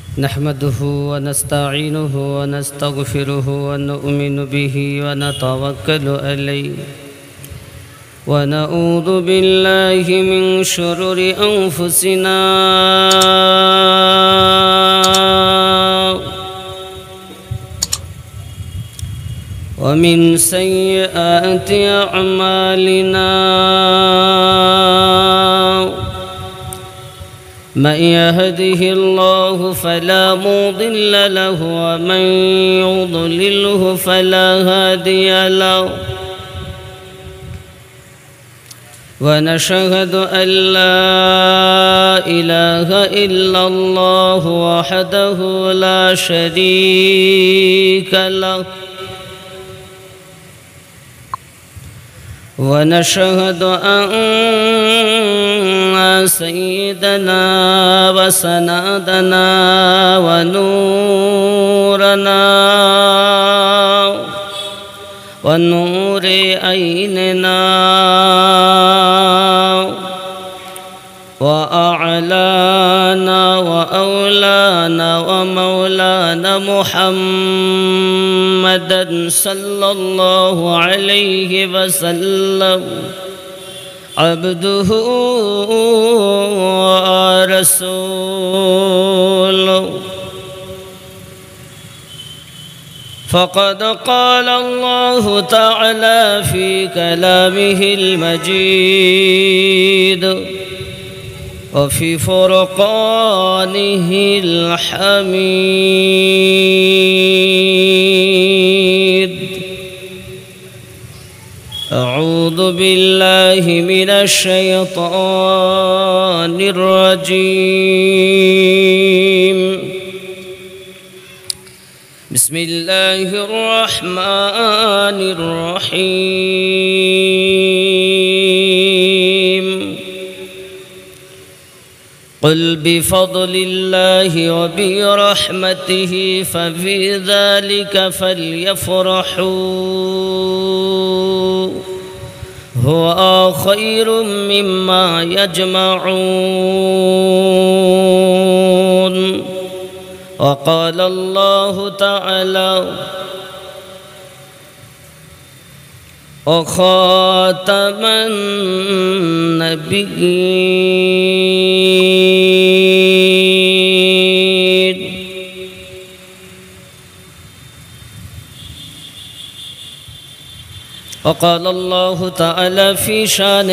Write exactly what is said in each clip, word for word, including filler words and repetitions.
नहमदुहु व नस्तईनुहु व नस्तगफिरुहु व नु'मिनु बिही व नतवक्कलु अलैहि व नऊज़ु बिल्लाहि मिन शुरूरि अंफुसिना व मिन सय्यिआति अअमालिना मन यहदिहिल्लाहु फला मुदिल्ल लहु व मन युद्लिल्हु फला हादिय लहु व नशहदु अल्ला इलाहा इल्लल्लाहु वहदहु ला शरीक लहु व नशहदु अन्ना सय्यदना व सनदना व नूरना व नूरे ऐनना व अअलाना व औलाना व मौलाना मुहम्मदन सल्लल्लाहु अलैहि वसल्लम अब्दुहु व रसूलुहु फ़क़द क़ाल अल्लाहु तआला फ़ी कलामिहिल मजीद व फ़ी फ़ुरक़ानिहिल हमीद। अऊज़ु बिल्लाहि मिनश शैतानिर रजीम। बिस्मिल्लाहिर रहमानिर रहीम। क़ुल बिफ़ज़लिल्लाहि व बिरहमतिहि फ़बिज़ालिका फ़ल्यफ़रहू हुवा ख़ैरुम मिम्मा यजमऊन। वक़ाल अल्लाहु तआला व ख़ातमन नबिय्यीन। वक़ाल अल्लाहु तआला फ़ी शान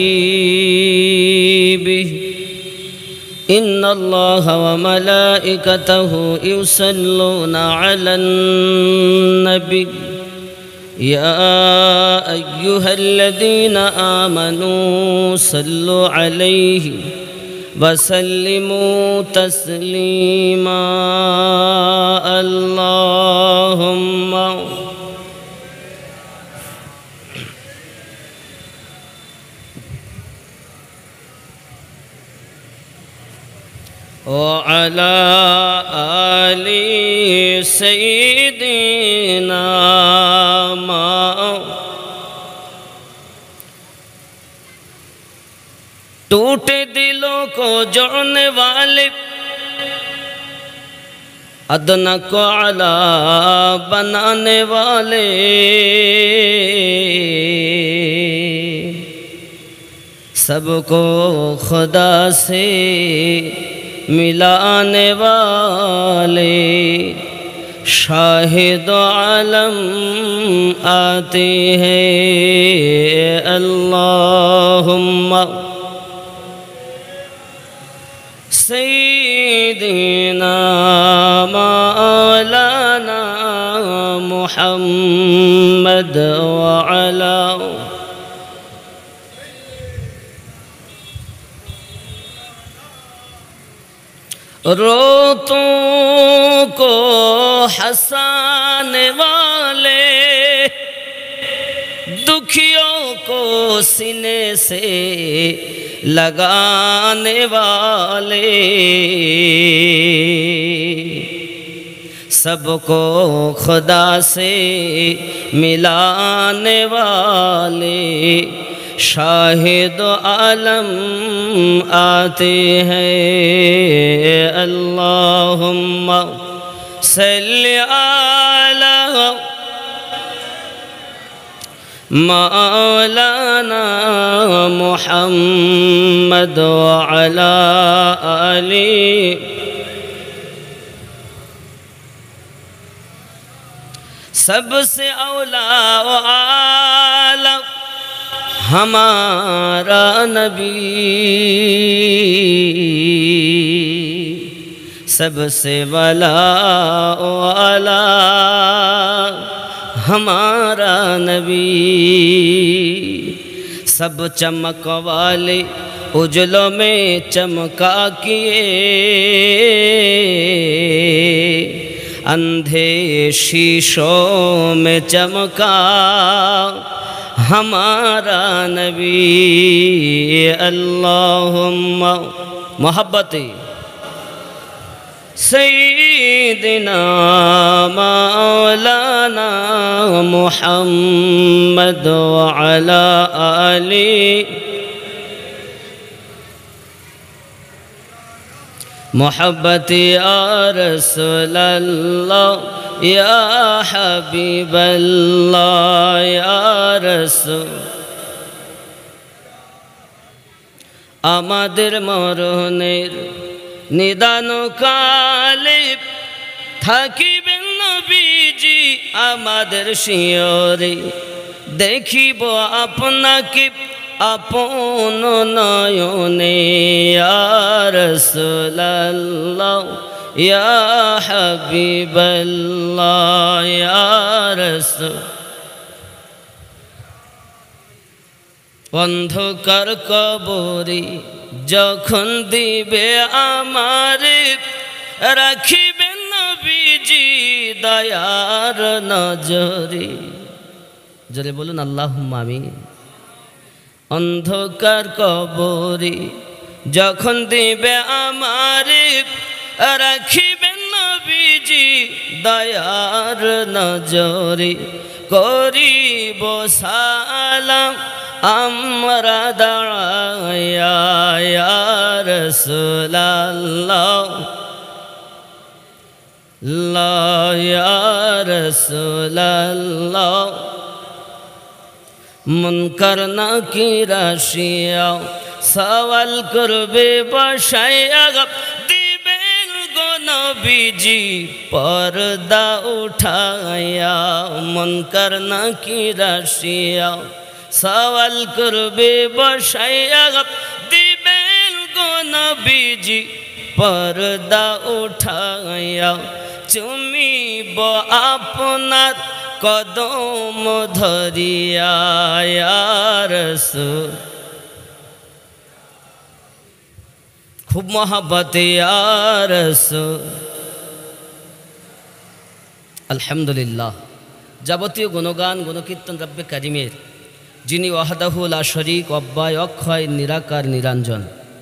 हबीबिही इन्नल्लाह व मलाइकतहु युसल्लूना अलन नबी या अय्युहल्लज़ीना आमनू सल्लु अलैहि व सल्लिमू तस्लीमा। अल्लाहुम्मा व अला आलि सय्यिदिना टूटे दिलों को जोड़ने वाले अदना को आला बनाने वाले सबको खुदा से मिलाने वाले शाहिद आलम आते हैं। अल्लाहुम्मा सय्यिदिना मौलाना मुहम्मद व अला रोतों को हंसाने वाले दुखियों को सीने से लगाने वाले सबको खुदा से मिलाने वाले शाहिद आलम आते हैं। अल्लाहुम्मा सल्लि अला मौलाना मुहम्मद व अला आली सबसे औला व आला हमारा नबी, सबसे वला वाला हमारा नबी। सब चमक वाले उजलों में चमका किए, अंधे शीशों में चमका हमारा नबी। अल्लाहुम्मा मोहब्बती सय्यिदना मौलाना मुहम्मद व अला आली मोहब्बती या रसूल अल्लाह या हबीब अल्लाह या रसूल। आमादेर मरनेर निदान काले থাকিবেন নবীজি আমাদের শিয়রে, দেখিব আপনাকে আপন নয়নে। ইয়া রাসূলুল্লাহ ইয়া হাবিবাল্লাহ ইয়া রাসূল। অন্ধকার কবরে যখন দিবে আমারে, রাখিবেন নবীজি দয়ার নজরে। জোরে বলুন আল্লাহুম্মা আমিন। অন্ধকার কবরে যখন দিবে আমারে, রাখিবেন নবীজি দয়ার নজরে। করিব সালাম আমরা দাঁড়ায়া ইয়া রাসূলুল্লাহ ইয়া রাসূলুল্লাহ। মুনকার নাকির আসিয়া সওয়াল করবে বসাইয়া, দিবেন গো নবীজি পর্দা উঠায়া। মুনকার নাকির আসিয়া সওয়াল করবে বসাইয়া, দিবেন গো নবীজি পর্দা উঠায়া। চুমিব আপনার কদম ধরিয়া ইয়া রাসূল। খুব মহব্বতে ইয়া রাসূল। আলহামদুলিল্লাহ, যাবতীয় গুণগান গুণকীর্তন রব্বে কারিমের, যিনি ওয়াহদাহু লা শরীক অব্যয় অক্ষয় নিরাকার নিরঞ্জন,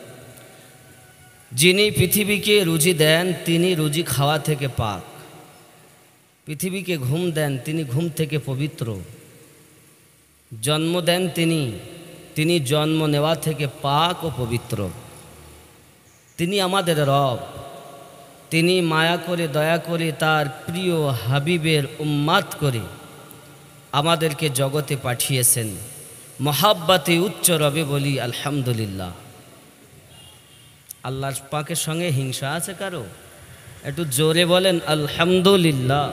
যিনি পৃথিবীকে রুজি দেন তিনি রুজি খাওয়া থেকে পাক, পৃথিবীকে ঘুম দেন তিনি ঘুম থেকে পবিত্র, জন্ম দেন তিনি তিনি জন্ম নেওয়া থেকে পাক ও পবিত্র। তিনি আমাদের রব, তিনি মায়া করে দয়া করে তার প্রিয় হাবিবের উম্মাত করে আমাদেরকে জগতে পাঠিয়েছেন। মহাব্বতে উচ্চ রবে বলি আলহামদুলিল্লাহ। আল্লাহ পাকের সঙ্গে হিংসা আছে কারো? একটু জোরে বলেন আলহামদুলিল্লাহ।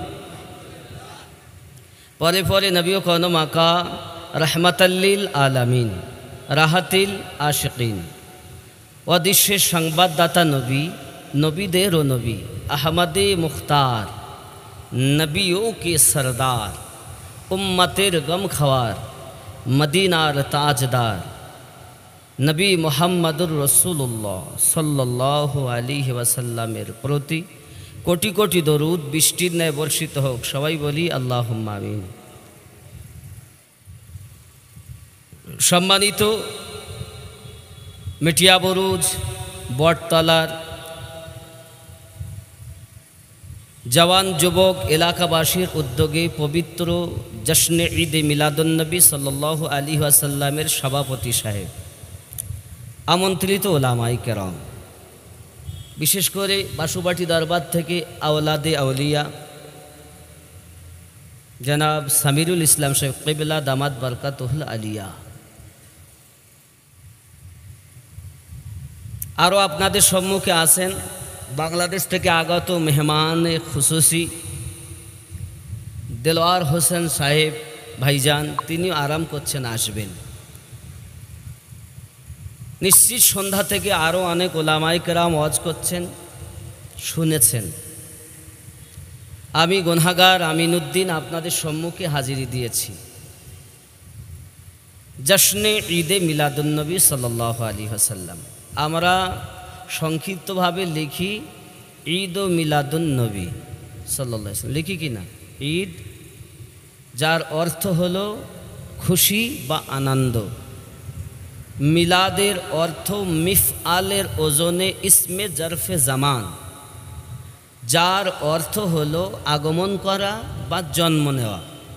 পরে পরে নবীও কোন মাকা রহমাতাল্লিল আলামিন, রাহাতিল আশিকিন, অদৃশ্যের সংবাদদাতা নবী, নবীদেরও নবী, আহমদে মুখতার, নবীও কে সরদার, উম্মতের গম খাওয়ার, মদিনার তাজদার নবী মুহাম্মদুর রাসূলুল্লাহ সাল্লাল্লাহু আলাইহি ওয়াসাল্লামের প্রতি কোটি কোটি দরুদ বৃষ্টির ন্যায় বর্ষিত হোক। সবাই বলি আল্লাহুম্মা আমিন। সম্মানিত মেটিয়াবুরুজ বটতলার জওয়ান যুবক এলাকাবাসীর উদ্যোগে পবিত্র জশ্নে ঈদে মিলাদুন্নবী সাল্লাল্লাহু আলাইহি ওয়াসাল্লামের সভাপতি সাহেব, আমন্ত্রিত ওলামায়ে কেরাম, বিশেষ করে বাসুবাটি দরবার থেকে আওলাদে আউলিয়া জনাব সামিরুল ইসলাম সাহেব কিবলা দামাত বরকাতুহুল আলিয়া, আরও আপনাদের সম্মুখে আছেন বাংলাদেশ থেকে আগত মেহমান খুসুসি দেলোয়ার হোসেন সাহেব ভাইজান, তিনিও আরাম করছেন, আসবেন। নিশ্চিত সন্ধ্যা থেকে আরও অনেক ওলামায়ে কেরাম ওয়াজ করছেন, শুনেছেন। আমি গুনহাগার আমিনুদ্দিন আপনাদের সম্মুখে হাজিরি দিয়েছি জশ্নে ঈদে মিলাদুন্নবী সাল্লাল্লাহু আলাইহি ওয়াসাল্লাম। আমরা সংক্ষিপ্তভাবে লিখি ঈদ ও মিলাদুন্নবী সাল্লাল্লাহু আলাইহি ওয়াসাল্লাম, লিখি কি না? ঈদ, যার অর্থ হলো খুশি বা আনন্দ। মিলাদের অর্থ মিফআলের ওজনে ইসমে জরফে জামান, যার অর্থ হলো আগমন করা বা জন্ম নেওয়া।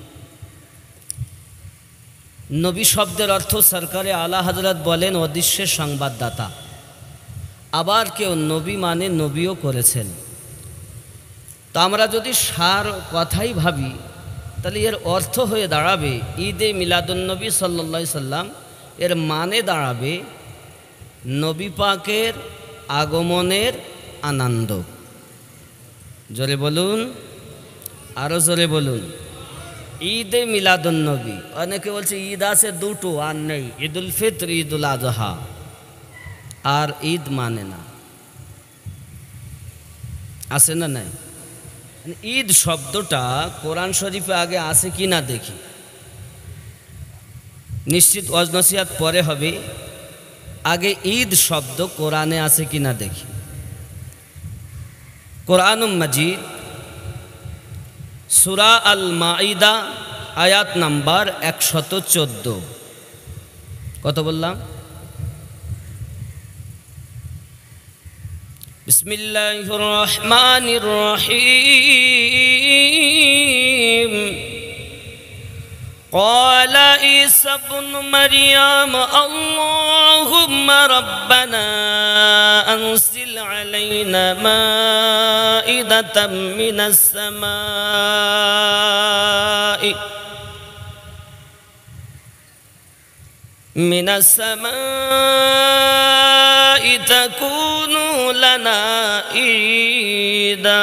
নবী শব্দের অর্থ সরকারে আলা হযরত বলেন অদৃশ্যের সংবাদদাতা। আবার কেউ নবী মানে নবীও করেছেন। তো আমরা যদি সার কথাই ভাবি তাহলে এর অর্থ হয়ে দাঁড়াবে ঈদে মিলাদুন্নবী সাল্লাল্লাহু আলাইহি সাল্লাম, এর মানে দাঁড়াবে নবী পাকের আগমনের আনন্দ। জোরে বলুন, আরও জোরে বলুন, ঈদে মিলাদুন্নবী। অনেকে বলছে ঈদ আছে দুটো, আর নেই, ঈদুল ফিতর, ঈদুল আজহা, আর ঈদ মানে না। আছে না নাই? ঈদ শব্দটা কোরআন শরীফে আগে আছে কি না দেখি। নিশ্চিত ওয়াজ নসিহত পরে হবে, আগে ঈদ শব্দ কোরআনে আছে কি না দেখি। কোরআনুল মাজিদ সূরা আল মাইদা আয়াত নাম্বার একশত চোদ্দ। কত বললাম? বিসমিল্লাহির রহমানির রহিম। قال عيسى ابن مريم اللهم ربنا أنزل علينا مائدة من السماء من السماء تكون لنا عيدا।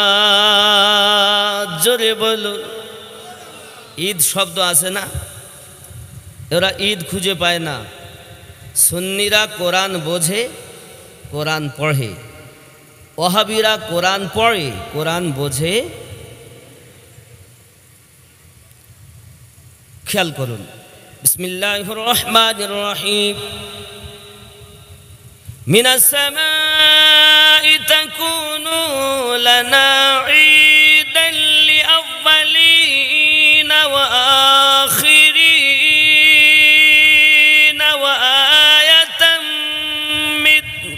জোরে বলুন। ঈদ শব্দ আছে না, এরা ঈদ খুঁজে পায় না। সুন্নিরা কোরআন বোঝে, কোরআন পড়ে। ওহাবিরা কোরআন পড়ে, কোরআন বোঝে। খেয়াল করুন, বিসমিল্লাহির রহমানির রহিম। মিনাস সামাই তাকুনু লানা ঈদান লিআউয়ালিন ওয়া আখিরিন ওয়া আয়াতাম মিনক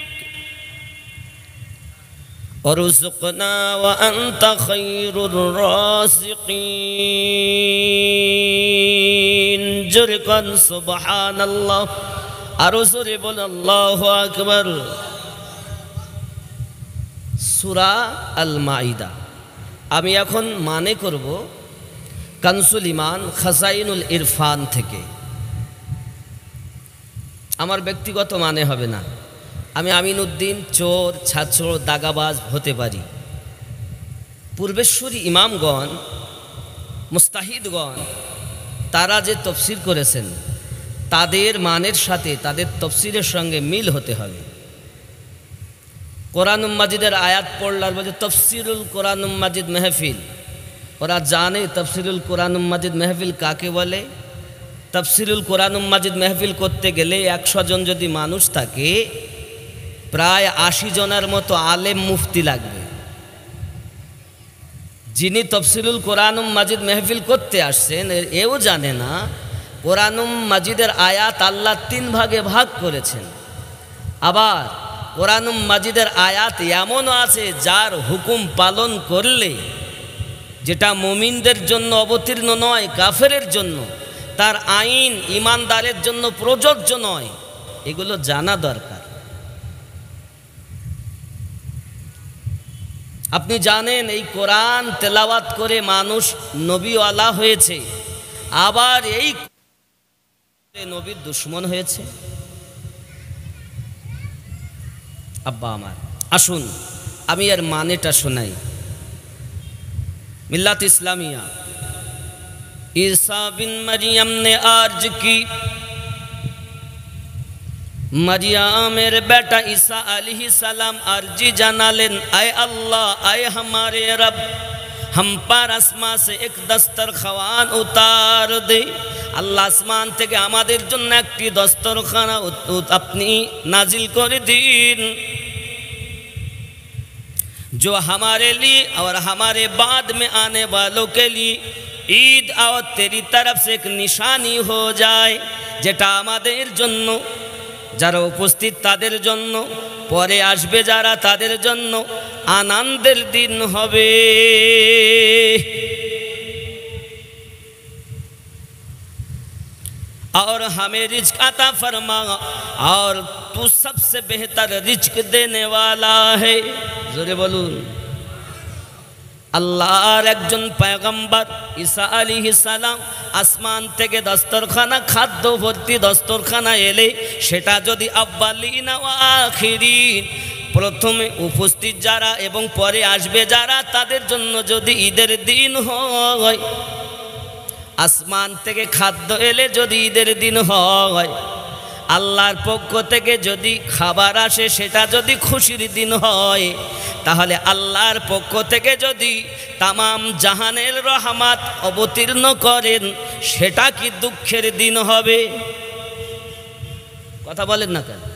ওয়ারযুকনা ওয়া আনতা খায়রুর রাযিকিন। জোরে কোন সুবহানাল্লাহ, আরো জোরে বল আল্লাহু আকবার। সূরা আল মাইদা আমি এখন মানে করব কানসুল ইমান খাজাইনুল ইরফান থেকে। আমার ব্যক্তিগত মানে হবে না। আমি আমিনুদ্দিন চোর, ছাত্র, দাগাবাজ হতে পারি। পূর্বেশ্বরী ইমামগণ, মুস্তাহিদগণ, তারা যে তফসির করেছেন তাদের মানের সাথে তাদের তফসিরের সঙ্গে মিল হতে হবে। কোরআনুল মাজিদের আয়াত পড়লার বলছে তফসিরুল কোরআনুল মাজিদ মেহফিল। ওরা জানে তফসিরুল কোরআনুল মাজিদ মেহফিল কাকে বলে। তফসিরুল কোরআনুল মাজিদ মেহফিল করতে গেলে একশো জন যদি মানুষ থাকে, প্রায় আশি জনের মতো আলেম মুফতি লাগবে। যিনি তফসিরুল কোরআনুল মাজিদ মেহফিল করতে আসছেন এও জানে না কোরআনুল মাজিদের আয়াত আল্লাহ তিন ভাগে ভাগ করেছেন। আবার কোরআনুম মাজিদের আয়াত এমনও আছে যার হুকুম পালন করলে, যেটা মুমিনদের জন্য অবতীর্ণ নয়, কাফেরের জন্য, তার আইন ইমানদারের জন্য প্রযোজ্য নয়, এগুলো জানা দরকার। আপনি জানেন এই কোরআন তেলাওয়াত করে মানুষ নবীওয়ালা হয়েছে, আবার এই নবীর দুশ্মন হয়েছে। আব্বা আমার, আসুন আমি এর মানেটা শোনাই। मिल्लत इस्लामिया, ईसा बिन मरियम ने अर्ज की, मरियम मेरे बेटा ईसा अलैहि सलाम अर्जी जाना लेन, आए अल्लाह, आए हमारे रब, हम पर आसमान से एक दस्तरखान उतार दे। अल्लाह आसमान থেকে আমাদের জন্য একটি দস্তরখানা আপনি नाजिल করে দিন, जो हमारे लिए और हमारे बाद में आने वालों के लिए ईद और तेरी तरफ से एक निशानी हो जाए, যেটা আমাদের জন্য, যারা উপস্থিত তাদের জন্য, পরে আসবে যারা তাদের জন্য আনন্দের দিন হবে। और हमें रिज्क अता फरमा, और तू सबसे बेहतर रिज्क देने वाला है। जोरे बोलून, আল্লাহর একজন পয়গম্বর ঈসা আলাইহিস সালাম আসমান থেকে দস্তরখানা, খাদ্য ভর্তি দস্তরখানা এলে, সেটা যদি আব্বালিনা ওয়া আখিরিন, প্রথমে উপস্থিত যারা এবং পরে আসবে যারা তাদের জন্য যদি ঈদের দিন হয়, আসমান থেকে খাদ্য এলে যদি ঈদের দিন হয়, আল্লাহর পক্ষ থেকে যদি খাবার আসে সেটা যদি খুশির দিন হয়, তাহলে আল্লাহর পক্ষ থেকে যদি তামাম জাহানের রহমত অবতীর্ণ করেন সেটা কি দুঃখের দিন হবে? কথা বলেন না কেন?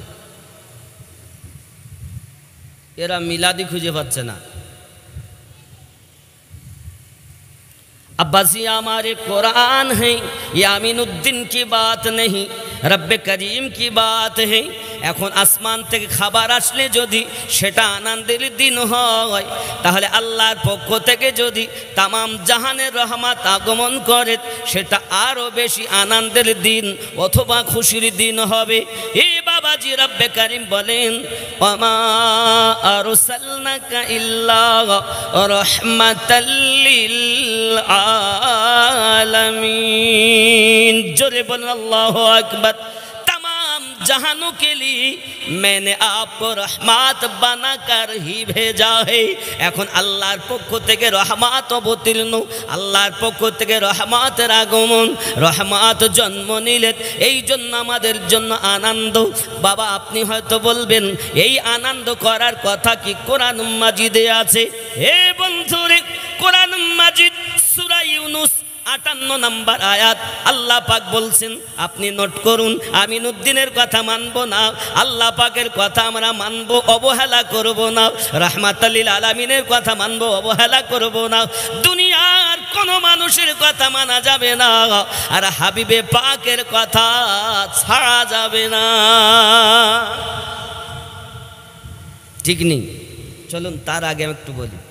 এরা মিলাদি খুঁজে পাচ্ছে না। अब्बासी हमारे कुरान है, ये आमीनुद्दीन की बात नहीं, रब्बे करीम की बात है। এখন আসমান থেকে খাবার আসলে যদি সেটা আনন্দের দিন হয়, তাহলে আল্লাহর পক্ষ থেকে যদি তামাম জাহানের রহমত আগমন করে সেটা আরও বেশি আনন্দের দিন অথবা খুশির দিন হবে। এই বাবাজি রব্বে করিম বলেন, ওমা আরসালনাকা ইল্লা রাহমাতাল লিল आलमीन। जोरे बोल अल्लाहु अकबर। तमाम जहानों के लिए मैंने आपको रहमत बनाकर ही भेजा है। এখন আল্লাহর পক্ষ থেকে রহমত অবতীর্ণ, আল্লাহর পক্ষ থেকে রহমতের আগমন, রহমত জন্ম নিলেন, এই জন্য আমাদের জন্য আনন্দ। বাবা আপনি হয়তো বলবেন এই আনন্দ করার কথা কি কোরআন মাজিদে আছে? হে বন্ধুরে, কোরআন মাজিদ সূরা ইউনূস আটান্ন নম্বর আয়াত আল্লাহ পাক বলছেন, আপনি নোট করুন। আমিনুদ্দিনের কথা মানব না, আল্লাহ পাকের কথা আমরা মানব, অবহেলা করব না। রাহমাতাল লিল আলামিনের কথা মানব, অবহেলা করব না। দুনিয়ার কোনো মানুষের কথা মানা যাবে না, আর হাবিবে পাকের কথা ছাড়া যাবে না। ঠিক নেই? চলুন তার আগে আমি একটু বলি।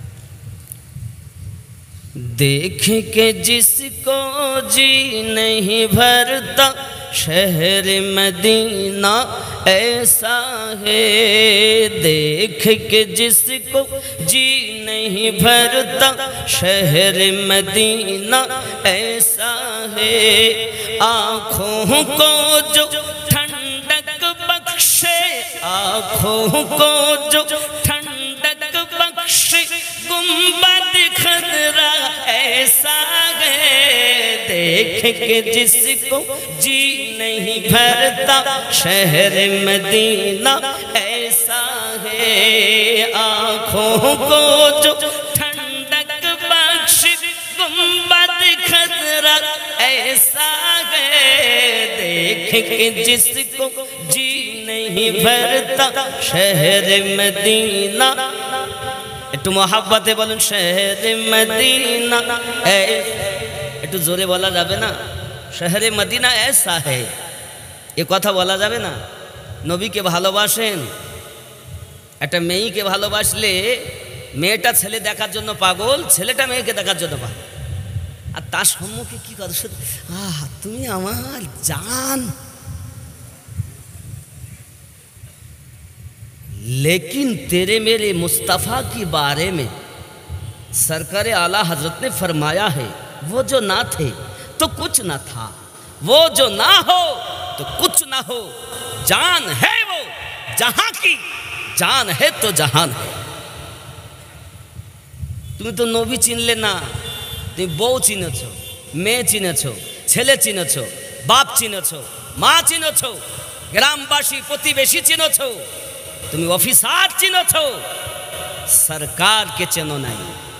देख के जिसको जी नहीं भरता शहर मदीना ऐसा है। देख के जिसको जी नहीं भरता शहर मदीना ऐसा है। आँखों को जो ठंडक बख्शे, आँखों को जो ठंडक बख्शे, गुंबद खतरा ऐसा है। देख के जिसको जी नहीं भरता शहर मदीना ऐसा है। आँखों को जो ठंडक बख्शे, गुंबद खतरा ऐसा है। देख के जिसको जी नहीं भरता शहर मदीना। একটু মহাব্বতে বলুন শহরে মদিনা। একটু জোরে বলা যাবে না? শহরে মদিনা ऐसा है, এ কথা বলা যাবে না? নবীকে ভালোবাসেন, একটা মেয়েকে ভালোবাসলে মেয়েটা ছেলে দেখার জন্য পাগল, ছেলেটা মেয়েকে দেখার জন্য পাগল। আর তার সম্মুখে কি কথা, আহ তুমি আমার জান। लेकिन तेरे मेरे मुस्तफ़ा की बारे में सरकार आला हजरत ने फरमाया है, वो जो ना थे तो कुछ ना था, वो जो ना हो तो कुछ ना हो, जान है वो जहां की, जान है तो जहान है। तुम तो नबी चिनले ना, तुम बউ चिनेছো, মেয়ে চিনেছো, ছেলে চিনেছো, বাপ চিনেছো, মা চিনেছো, গ্রামবাসী প্রতিবেশী চিনেছো, তুমি অফিসার চিনেছো, সরকারকে চেনো নাই।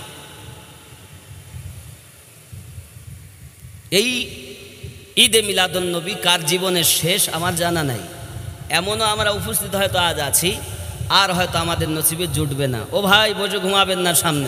এই ঈদে মিলাদুন্নবী কার জীবনের শেষ আমার জানা নাই। এমনও আমরা উপস্থিত হয়তো আজ আছি, আর হয়তো আমাদের নসিবে জুটবে না। ও ভাই বসে ঘুমাবেন না সামনে,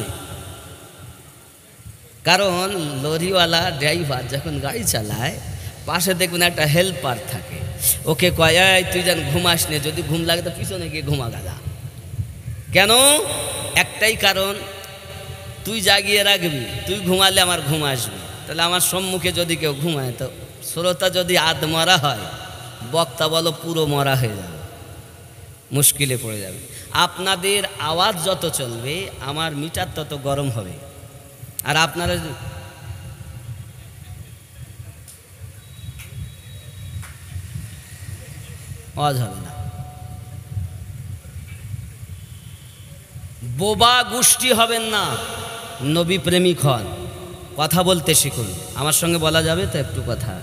কারণ লরিওয়ালা ড্রাইভার যখন গাড়ি চালায় পাশে দেখবেন একটা হেল্পার থাকে, ওকে কয় এই তুই যেন ঘুমাস নে, যদি ঘুম লাগে তো পিছনে গিয়ে ঘুমা গাদা। কেন? একটাই কারণ, তুই জাগিয়ে রাখবি, তুই ঘুমালে আমার ঘুম আসবে। তাহলে আমার সম্মুখে যদি কেউ ঘুমায় তো শ্রোতা যদি আধ মরা হয়, বক্তা বলো পুরো মরা হয়ে যাবে, মুশকিলে পড়ে যাবে। আপনাদের আওয়াজ যত চলবে আমার মিটার তত গরম হবে, আর আপনারা আওয়াজ হবে না। বোবা গোষ্ঠী হবেন না, নবী প্রেমিক হন, কথা বলতে শিখুন। আমার সঙ্গে বলা যাবে তো একটু কথা?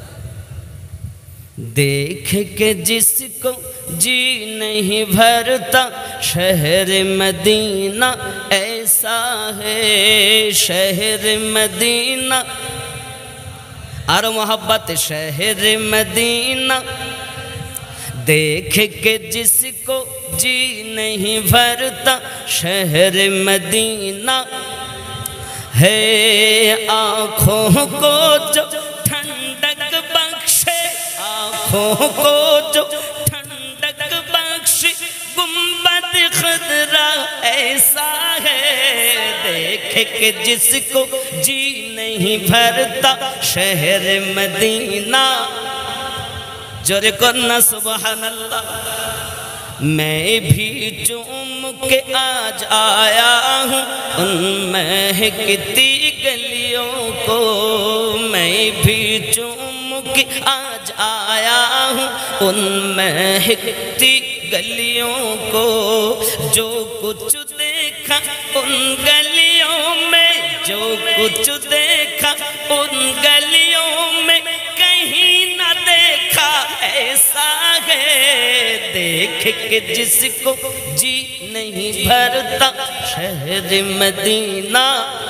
देख के जिसको जी नहीं भरता शहर मदीना ऐसा है, शहर मदीना और मोहब्बत शहर मदीना। देख के जिसको जी नहीं भरता शहर मदीना है, आँखों को जो ठंडक बख्शे, आँखों को जो ठंडक बख्शे, गुंबद खदरा ऐसा है। देख के जिसको जी नहीं भरता शहर मदीना। जोरे करना सुबहान अल्लाह। मैं भी चूम के आज आया हूँ उन महकती गलियों को, मैं भी चूम के आज आया हूँ उन महकती गलियों को। जो कुछ देखा उन गलियों में, जो कुछ देखा उन गलियों में, कहीं न देखा ऐसा है। देख के जिसको जी नहीं भरता शहर मदीना,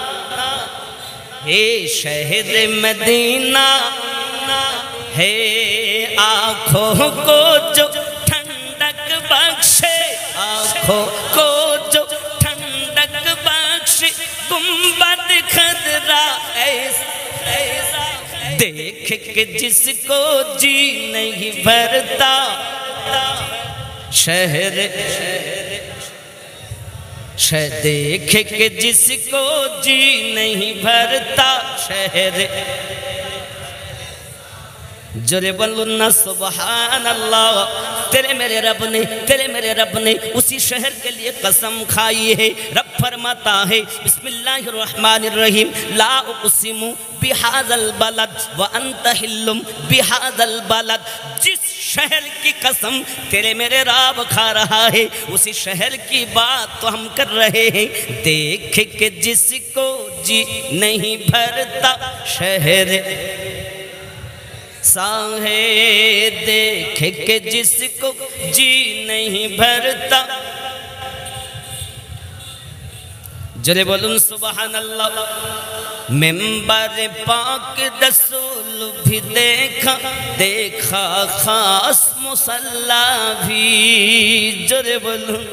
हे शहर मदीना है, आँखों को जो ठंडक बख्शे, आँखों को जो ठंडक बख्शे, गुंबद खदरा ऐसा। देख के जिसको जी नहीं भरता शहर, देख के जिसको जी नहीं भरता शहर। जोरे बोलो ना सुबहान अल्लाह। तेरे मेरे रब ने, तेरे मेरे रब ने उसी शहर के लिए कसम खाई है। रब फरमाता है बिस्मिल्लाहिर्रहमानिर्रहीम, ला उक़सिमु बिहाज़ल बलद व अंत हिल्लुम बिहाज़ल बलद। जिस शहर की कसम तेरे मेरे रब खा रहा है, उसी शहर की बात तो हम कर रहे हैं। देख के जिसको जी नहीं भरता शहर साहे, देख के जिसको जी नहीं भरता। जरे बोलूं सुबहान अल्लाह। मेंबर पाक रसूल भी देखा, देखा खास मुसल्ला भी। जरे बोलूं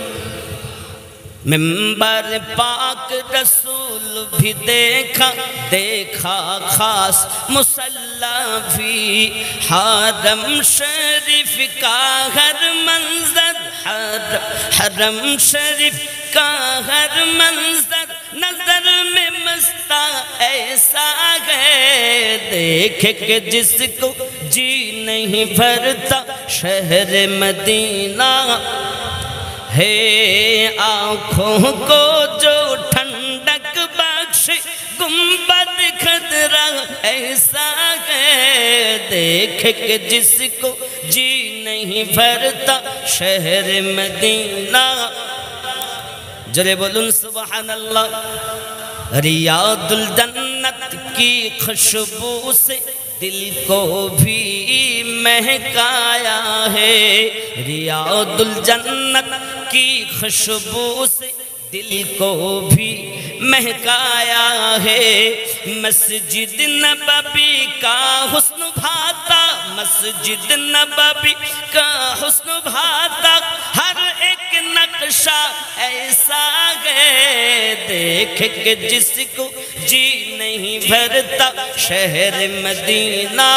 मेंबर पाक रसूल भी देखा, देखा खास मुसल्ला भी। हारम शरीफ का हर मंजर, हरम हरम शरीफ का हर मंजर नजर में मस्ता ऐसा है, देख के जिसको जी नहीं भरता शहर मदीना है। आँखों को जो ठंडक बख्शे गुंबद खतरा ऐसा है, देख के जिसको जी नहीं भरता शहर मदीना। जरे बोलूं सुभान अल्लाह। रियादुल जन्नत की खुशबू से दिल को भी महकाया है, रियादुल जन्नत की खुशबू से दिल को भी महकाया है। मस्जिद नबवी का हुस्न भाता, मस्जिद नबवी का हुस्न भाता, हर एक नक्शा ऐसा है, देख के जिसको जी नहीं भरता शहर मदीना।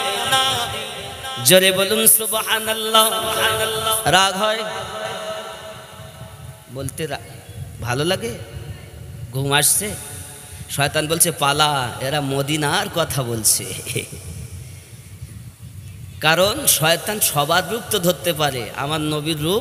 जरे बोलूं सुभान अल्लाह। राग হয় বলতে ভালো লাগে, ঘুম আসছে, শয়তান বলছে পালা, এরা মদিনার কথা বলছে। কারণ শয়তান সবার রূপ তো ধরতে পারে, আমার নবীর রূপ,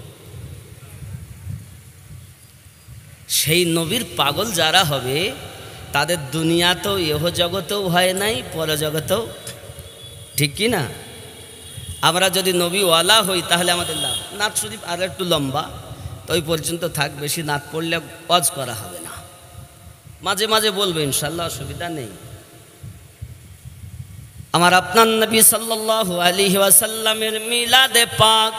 সেই নবীর পাগল যারা হবে তাদের দুনিয়াতেও ইহ জগতেও ভয় নাই, পরজগতেও, ঠিক কি না? আমরা যদি নবীওয়ালা হই তাহলে আমাদের লাভ। নাত শরীফ আর একটু লম্বা, তো ওই পর্যন্ত থাক, বেশি নাত পড়লে ওয়াজ করা হবে না, মাঝে মাঝে বলবো ইনশাল্লাহ, অসুবিধা নেই। আমার আপনার নবী সাল্লাল্লাহু আলাইহি ওয়াসাল্লামের মিলাদে পাক,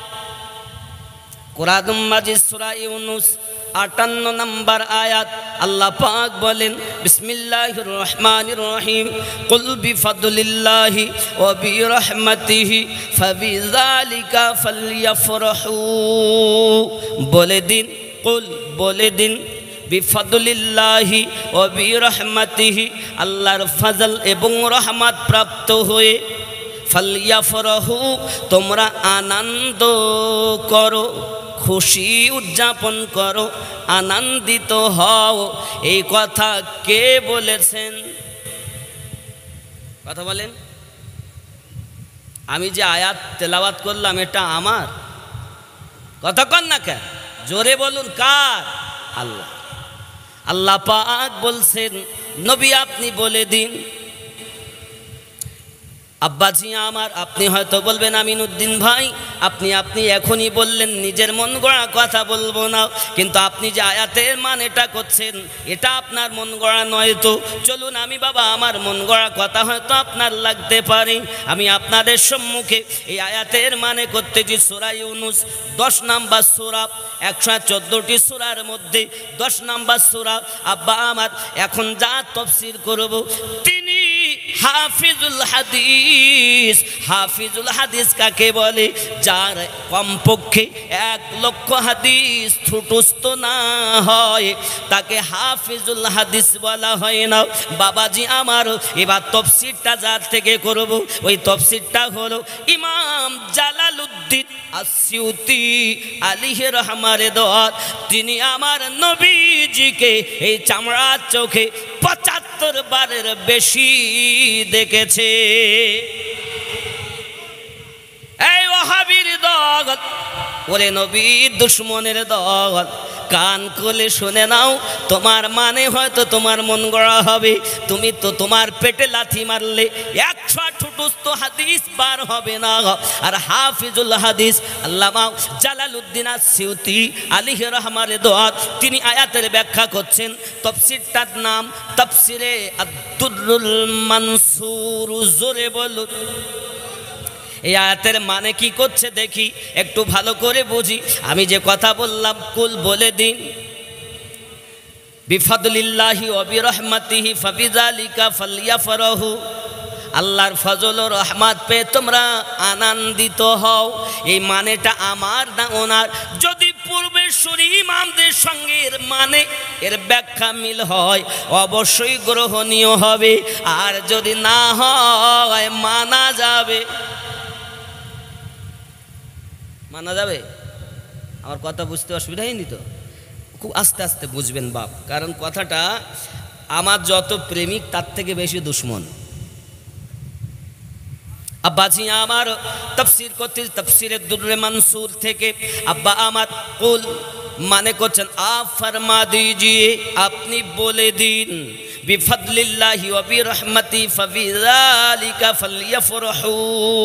কুরআন মাজিদ সূরা ইউনূস আটান্ন নম্বর আয়াত, আল্লাহ পাক বলেন বিসমিল্লাহির রহমানির রহিম, কুল বিফাদলিল্লাহি ওয়া বিরহমাতিহি ফাবিযালিকা ফালইফরাহু। বলে দিন, কুল বলে দিন, বিফাদলিল্লাহি ওয়া বিরহমাতিহি, আল্লাহর ফজল এবং রহমত প্রাপ্ত হয়ে, ফালইফরাহু তোমরা আনন্দ করো, খুশি উদযাপন করো, আনন্দিত হও। এই কথা কে বলেছেন? কথা বলেন। আমি যে আয়াত তেলাওয়াত করলাম এটা আমার কথা, কন না কেন? জোরে বলুন কার? আল্লাহ। আল্লাহ পাক বলছেন নবী আপনি বলে দিন। আব্বাজি আমার, আপনি হয়তো বলবেন আমিনুদ্দিন ভাই আপনি আপনি এখনই বললেন, নিজের মন গড়া কথা বলবো না, কিন্তু আপনি যে আয়াতের মান এটা করছেন এটা আপনার মন গড়া নয়। তো চলুন আমি বাবা আমার মন গড়া কথা হয়তো আপনার লাগতে পারে, আমি আপনাদের সম্মুখে এই আয়াতের মানে করতেছি। সূরা ইউনূস দশ নাম্বার সূরা, একশো চোদ্দোটি সূরার মধ্যে দশ নাম্বার সূরা। আব্বা আমার এখন যা তাফসীর করব, তিনি হাফিজুল হাদিস। হাফিজুল হাদিস কাকে বলে? যার কমপক্ষে এক লক্ষ হাদিস ঠুটস্থ না হয় তাকে হাফিজুল হাদিস বলা হয় না। বাবাজি আমার এবার তাফসীরটা যার থেকে করব, ওই তাফসীরটা হলো ইমাম জালালউদ্দিন আসিউতি আলাইহি রহমাতুল্লাহ। তিনি আমার নবীজিকে এই চামড়ার চোখে পঁচাত্তর বারের বেশি দেখেছে। এই ওয়াহাবির দল, ওরে নবীর দুশমনের দল, কান খুলে শুনে নাও, তোমার মানে হয়তো তোমার মন গড়া হবে। তুমি তো তোমার পেটে লাথি মারলে একশো ঠুটস্থ হাদিস বার হবে না। আর হাফিজুল হাদিস আল্লামা জালালউদ্দিন আসিউতি আলাইহি রহমাতুল্লাহ তিনি আয়াতের ব্যাখ্যা করছেন। তাফসীরটার নাম তাফসীরে আদ-দুররুল মানসুর। জোরে বলুন এই আয়াতের মানে কি করছে দেখি, একটু ভালো করে বুঝি। আমি যে কথা বললাম, কুল বলে দিন বিফাদলিল্লাহি ওয়া বিরহমাতিহি ফাবিযালিকা ফালইফরাহু, আল্লাহর ফজল ও রহমত পেয়ে তোমরা আনন্দিত হও। এই মানেটা আমার না ওনার? যদি পূর্বেশ্বরী ইমামদের সঙ্গে এর মানে এর ব্যাখ্যা মিল হয় অবশ্যই গ্রহণীয় হবে, আর যদি না হয় মানা যাবে। মানা যাবে? আমার কথা বুঝতে অসুবিধা হয়নি তো? খুব আস্তে আস্তে বুঝবেন বাপ, কারণ কথাটা আমার যত প্রেমিক তার থেকে বেশি দুশ্মন। আব্বাজি আমার তাফসীর করতে তাফসীরে দুররে মনসুর থেকে আব্বা আমার কুল মানে করছেন আপ ফরমা দিজিয়ে, আপনি বলে দিন বিফদলিল্লাহি ওয়া বিরহমতি ফাবিযালিকা ফালইফরাহু,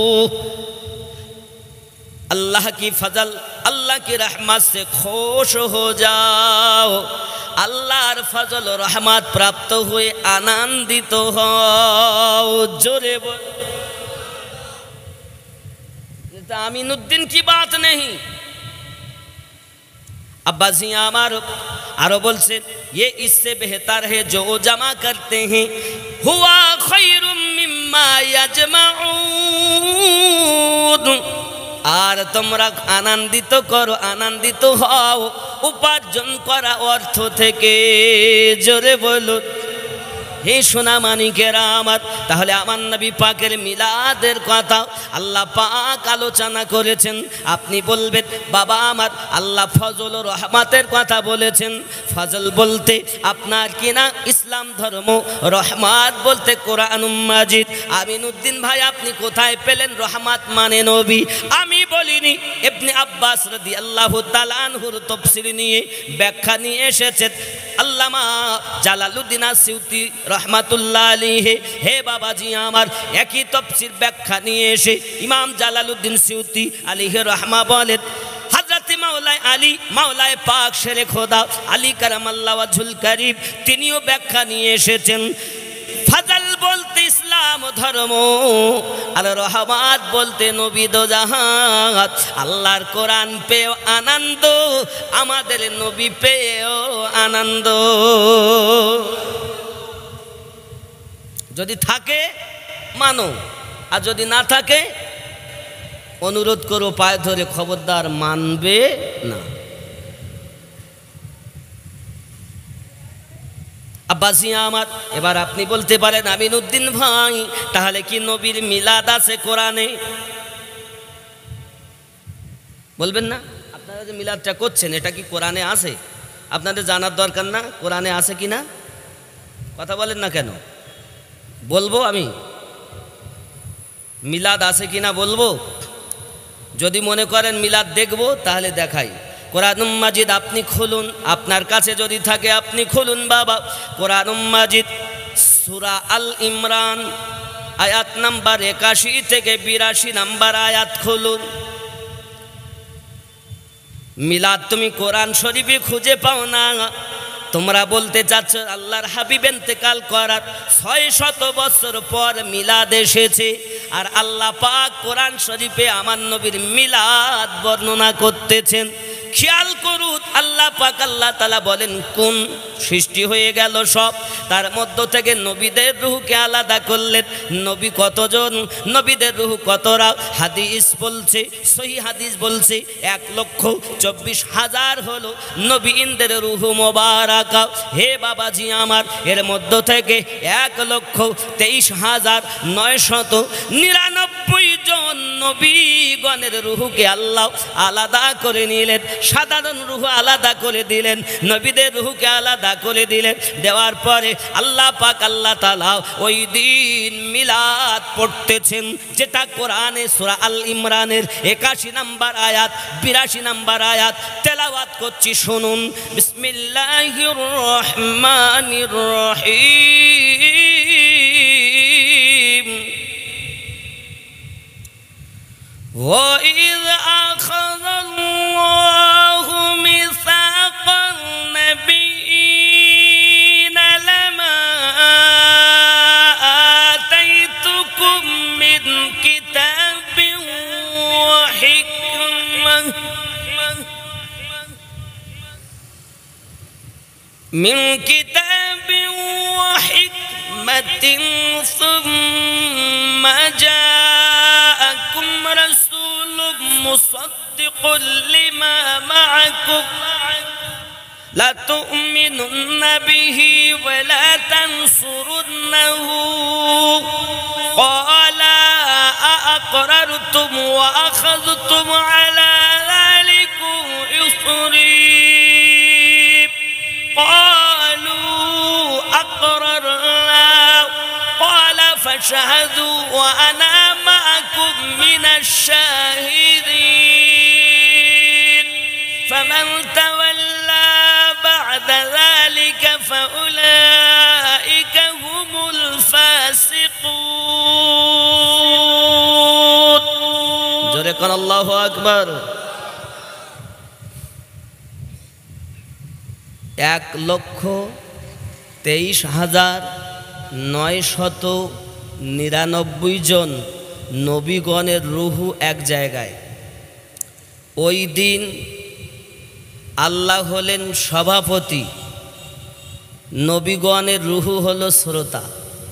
अल्लाह की फजल अल्लाह की रहमत से खुश हो जाओ, আল্লাহর ফজল ও রহমত প্রাপ্ত হয়ে আনন্দিত হও। জোরে বল, এটা আমিনুদ্দিন की बात नहीं। अब्बाजी আমার আরো বলছেন ये इससे बेहतर है जो जमा करते हैं, हुआ खैरुम मिम्मा यजमाऊन, আর তোমরা আনন্দিত করো, আনন্দিত হও উপার্জন করা অর্থ থেকে। জোরে বলুন হে সোনা মানিকেরা আমার। তাহলে আমার নবী পাকের মিলাদের কথা আল্লাহ পাক আলোচনা করেছেন। আপনি বলবেন বাবা আমার আল্লাহ ফজল ও রহমতের কথা বলেছেন। ফজল বলতে আপনার কিনা ইসলাম ধর্ম, রহমত বলতে কোরআন মাজিদ। আমিনুদ্দিন ভাই আপনি কোথায় পেলেন রহমত মানে নবী? আমি বলিনি, ইবনে আব্বাস রাদিয়াল্লাহু তাআলা আনহুর তাফসীর নিয়ে ব্যাখ্যা নিয়ে এসেছেন আল্লামা জালালউদ্দিন আসিউতি রহমাতুল্লাহ আলাইহি। হে বাবাজি আমার, একই তাফসীর ব্যাখ্যা নিয়ে এসে ইমাম জালালউদ্দিন সিউতি আলাইহি রহমা বলেন হযরত মাওলানা আলী মাওলায়ে পাক শেরে খোদা আলী কারামাল্লাহু ওয়াজহুল কারীম তিনিও ব্যাখ্যা নিয়ে এসেছেন ফজল বলতে ইসলাম ধর্ম আর রহমত বলতে নবী দো জাহান। আল্লাহর কোরআন পেও আনন্দ, আমাদের নবী পেও আনন্দ। যদি থাকে মানো, আর যদি না থাকে অনুরোধ করো পায়ে ধরে খবরদার মানবে না। আব্বাসি আমার, এবার আপনি বলতে পারেন আমিনুদ্দিন ভাই তাহলে কি নবীর মিলাদ আছে কোরআনে? বলবেন না? আপনারা যে মিলাদটা করছেন এটা কি কোরআনে আছে? আপনাদের জানার দরকার না কোরআনে আছে কি না? কথা বলেন না কেন? বলবো আমি মিলাদ আছে কি না বলবো। যদি মনে করেন মিলাদ দেখবো তাহলে দেখাই। কোরআন মাজিদ আপনি খুলুন, আপনার কাছে যদি থাকে আপনি খুলুন বাবা। কোরআন মাজিদ সূরা আল ইমরান আয়াত নাম্বার একাশি থেকে বিরাশি নাম্বার আয়াত খুলুন। মিলাদ তুমি কোরআন শরীফে খুঁজে পাও না। তোমরা বলতে চাচ্ছ আল্লাহর হাবিব ইন্তেকাল করার ছয় শত বছর পর মিলাদ এসেছে, আর আল্লাহ পাক কোরআন শরীফে আমার নবীর মিলাদ বর্ণনা করতেছেন। খেয়াল করুন আল্লাহ পাক আল্লাহ তাআলা বলেন কোন সৃষ্টি হয়ে গেল সব, তার মধ্য থেকে নবীদের রূহকে আলাদা করলেন। নবী কতজন? নবীদের রূহ কতরা? হাদিস বলছে, সহি হাদিস বলছে এক লক্ষ চব্বিশ হাজার হলো নবীদের রূহ মোবারকা। হে বাবাজি আমার, এর মধ্য থেকে এক লক্ষ তেইশ হাজার নয়শত নিরানব্বই জন নবীগণের রূহকে আল্লাহ আলাদা করে নিলেন। সাধারণ রূহ আলাদা করে দিলেন, নবীদের রূহকে আলাদা করে দিলেন। দেওয়ার পরে আল্লাহ পাক আল্লাহ তাআলা ওই দিন মিলাদ পড়তেছেন, যেটা কোরআনে সূরা আল ইমরানের একাশি নাম্বার আয়াত বিরাশি নাম্বার আয়াত তেলাওয়াত করছি শুনুন। বিসমিল্লাহির রহমানির রহিম। وَإِذْ أَخَذَ اللَّهُ مِيثَاقَ النَّبِيِّينَ لَمَا آتَيْتُكُم مِّن كِتَابٍ وَحِكْمَةٍ مِّن كِتَابٍ وَحِكْمَةٍ ثُمَّ جَاءَكُمْ رَسُولٌ مُصَدِّقٌ لِّمَا مَعَكُمْ لَتُؤْمِنُنَّ بِهِ وَلَا تَنصُرُنَّهُ قَالَ أَأَقْرَرْتُمْ وَأَخَذْتُمْ عَلَىٰ ذَٰلِكُمْ فاشهدوا وأنا معكم من الشاهدين فمن تولى بعد ذلك فأولئك هم الفاسقون جورے قال الله أكبر এক লক্ষ তেইশ হাজার নয় শত নিরানব্বই জন নবীগণের রুহু এক জায়গায়। ওই দিন আল্লাহ হলেন সভাপতি, নবীগণের রুহু হলো শ্রোতা।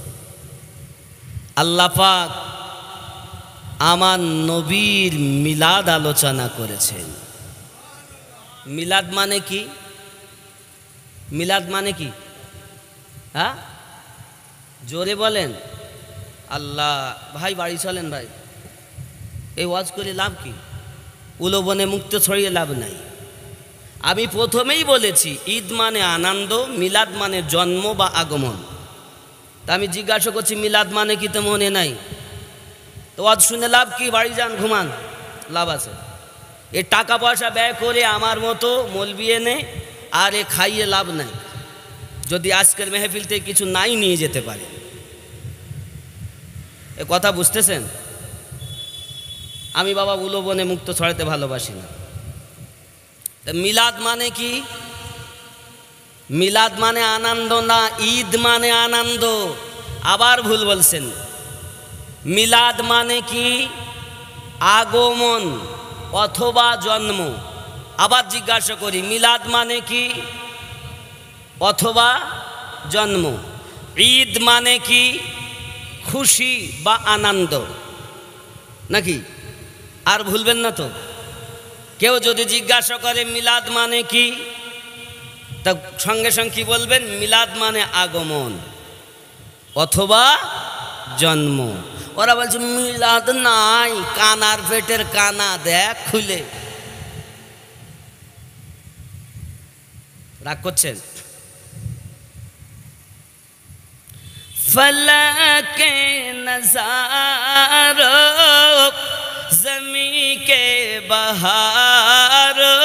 আল্লাহ পাক আমার নবীর মিলাদ আলোচনা করেছেন। মিলাদ মানে কি? মিলাদ মানে কি? হ্যাঁ জোরে বলেন। আল্লাহ ভাই বাড়ি চলেন ভাই, এই ওয়াজ করে লাভ কি? উলোবনে মুক্ত ছড়িয়ে লাভ নাই। আমি প্রথমেই বলেছি ঈদ মানে আনন্দ, মিলাদ মানে জন্ম বা আগমন। তা আমি জিজ্ঞাসা করছি মিলাদ মানে কি? তো মনে নাই তো ওয়াজ শুনে লাভ কি? বাড়ি যান, ঘুমান, লাভ আছে। এ টাকা পয়সা ব্যয় করে আমার মতো মলবি এনে আর এ খাইয়ে লাভ নাই, যদি আজকের মেহফিল থেকে কিছু নাই নিয়ে যেতে পারে। এ কথা বুঝতেছেন? আমি বাবা উলোবনে মুক্ত ছড়াতে ভালোবাসি না। মিলাদ মানে কি? মিলাদ মানে আনন্দ না, ঈদ মানে আনন্দ। আবার ভুল বলছেন। মিলাদ মানে কি? আগমন অথবা জন্ম। আবার জিজ্ঞাসা করি মিলাদ মানে কি অথবা জন্ম? ঈদ মানে কি? খুশি বা আনন্দ নাকি? আর ভুলবেন না তো। কেউ যদি জিজ্ঞাসা করে মিলাদ মানে কি, তা সঙ্গে সঙ্গে কি বলবেন? মিলাদ মানে আগমন অথবা জন্ম। ওরা বলছে মিলাদ নাই, কানার পেটের কানা দেখ খুলে। রাগ করছেন? ফলকে নজারো জমি কে বহারো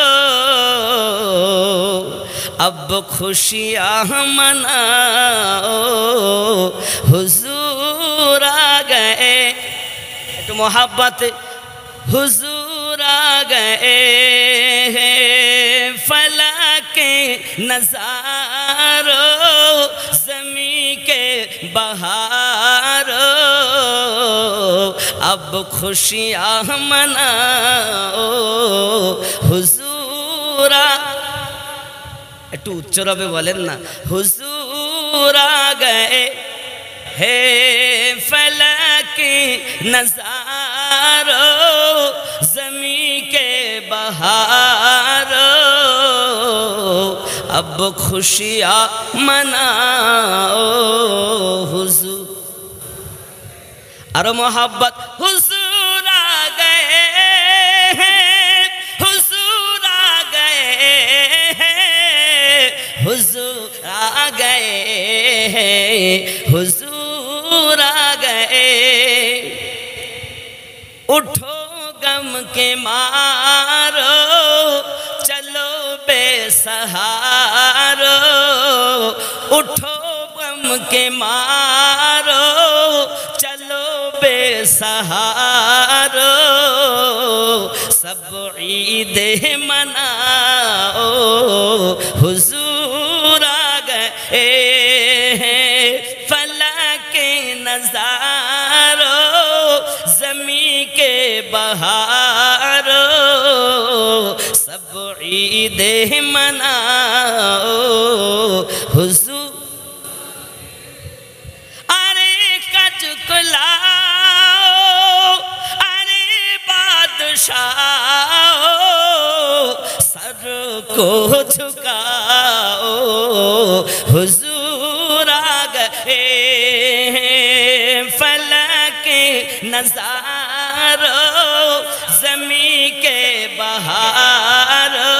अब खुशियाँ मनाओ हुजूर आ गए। एक मोहब्बत हुजूर आ गए फलके नजारो जमी के बहारो अब खुशियाँ मनाओ हुजूर। একটু উচ্চরবে বলেন না, হুজুর আ গয়ে হে ফলকে নজারো জমি কে বহারো अब खुशियाँ मनाओ हुजूर। और मोहब्बत हुजूर आ गए हुजूर आ गए हुजूर आ गए हुजूर आ गए। उठो गम के मारो चलो बेसहारो उठो गम के मारो चलो बेसहारो सब ईद मनाओ हुजूर आ गए फलके नजारो जमी के बहारो सब ईद मनाओ हुजूर। अरे कज को लाओ अरे बादशाह सर को झुकाओ हुजूर आ गए फलके नजारो जमी के बहारो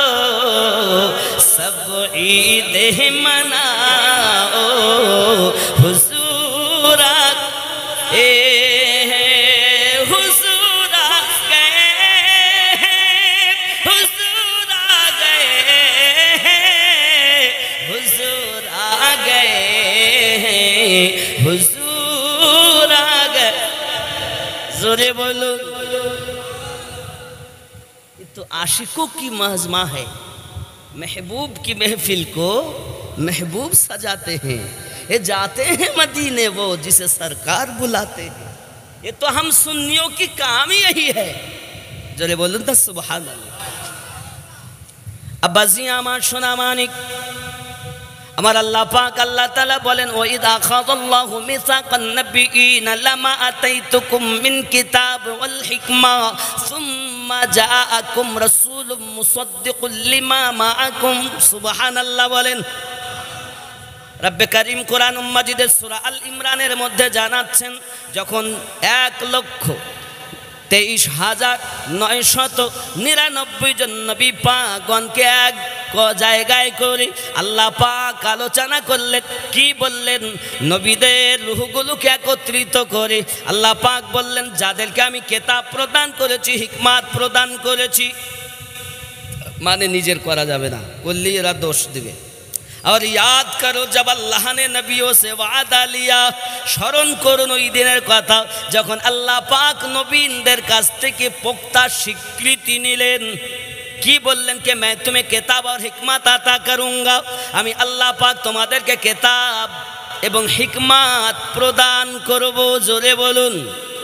सब ईद मनाओ हुजूर। आ गए हुजूर आ गए। जोरे बोलो। ये तो आशिकों की मजमा है, महबूब की महफिल को महबूब सजाते हैं। ये जाते हैं मदीने वो जिसे सरकार बुलाते हैं। ये तो हम सुन्नियों की काम ही यही है। जोरे बोलूं तो सुभान अल्लाह। अब्बाजी आमार सोना मानिक আমার আল্লাহ পাক আল্লাহ তাআলা বলেন ওয়া ইযা আখাযাল্লাহু মিসাকান নাবিয়িনা লামা আতাইতুকুম মিন কিতাব ওয়াল হিকমা সুম্মা জাআকুম রাসূলুম মুসাদ্দিকুল লিমা মাআকুম। সুবহানাল্লাহ বলেন। রব্বে কারীম কোরআন মাজিদের সূরা আল ইমরানের মধ্যে জানাচ্ছেন যখন এক লক্ষ তেইশ হাজার নয়শত নিরানব্বই জন নবী পাকগণকে এক জায়গায় করে আল্লাহ পাক আলোচনা করলেন। কি বললেন? নবীদের রূহগুলোকে একত্রিত করে আল্লাহ পাক বললেন যাদেরকে আমি কিতাব প্রদান করেছি, হিকমত প্রদান করেছি, মানে নিজের করা যাবে না, করলে এরা দোষ দিবে। और याद करो जब अल्लाह ने नबियों से वादा लिया, স্মরণ করুন ওই দিনের কথা যখন আল্লাহ পাক নবীনদের কাছ থেকে পোক্তা স্বীকৃতি নিলেন। কি বললেন? कि मैं तुम्हें किताब और हिकमत अता करूंगा। আমি আল্লাহ পাক তোমাদেরকে কিতাব এবং হিকমত প্রদান করব। জোরে বলুন।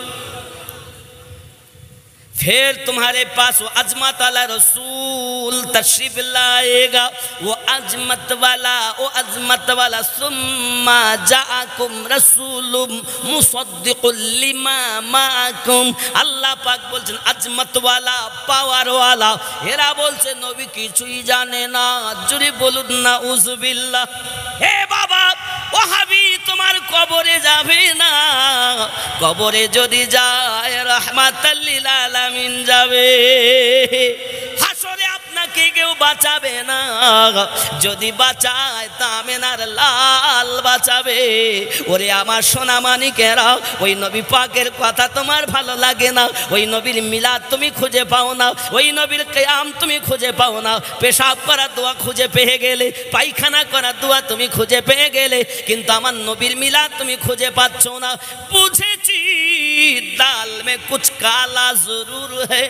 फिर तुम्हारे पास वो अजमत वाला रसूल तशरीफ लाएगा, वो अजमत वाला वो अजमत वाला सुम्मा जाअकुम रसूलुम मुसद्दिकुल लिमा माअकुम। अल्लाह पाक बोलছেন अजमत वाला पावर वाला। এরা বলছে নবী কিছুই জানে না। জোরে বলুন না উযবিল্লাহ। হে বাবা ওয়াহাবি তোমার কবরে যাবে না, কবরে যদি যায় রাহমাতাল লিল আলামিন যাবে। হাসরে আপনাকে কেউ বাঁচাবে না, যদি বাঁচায় তা আমেনার লাল বাঁচাবে। ওরে আমার সোনা মানিকেরা, ওই নবী পাকের কথা তোমার ভালো লাগে না, ওই নবীর মিলাদ তুমি খুঁজে পাও না, ওই নবীর কিয়াম তুমি খুঁজে পাও না, পেশাব করার দোয়া খুঁজে পেয়ে গেলে, পায়খানা করার দোয়া তুমি খুঁজে পেয়ে গেলে, কিন্তু আমার নবীর মিলাদ তুমি খুঁজে পাচ্ছ না। বুঝেছি দাল মে কুছ কালা জরুর है।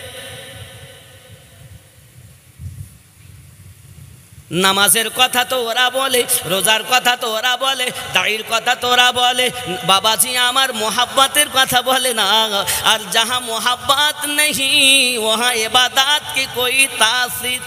নামাজের কথা তো ওরা বলে, রোজার কথা তো ওরা বলে, দাড়ির কথা তো ওরা বলে, বাবাজি আমার মোহাব্বতের কথা বলে না। আর जहां मोहब्बत नहीं वहां इबादत की कोई तासीर।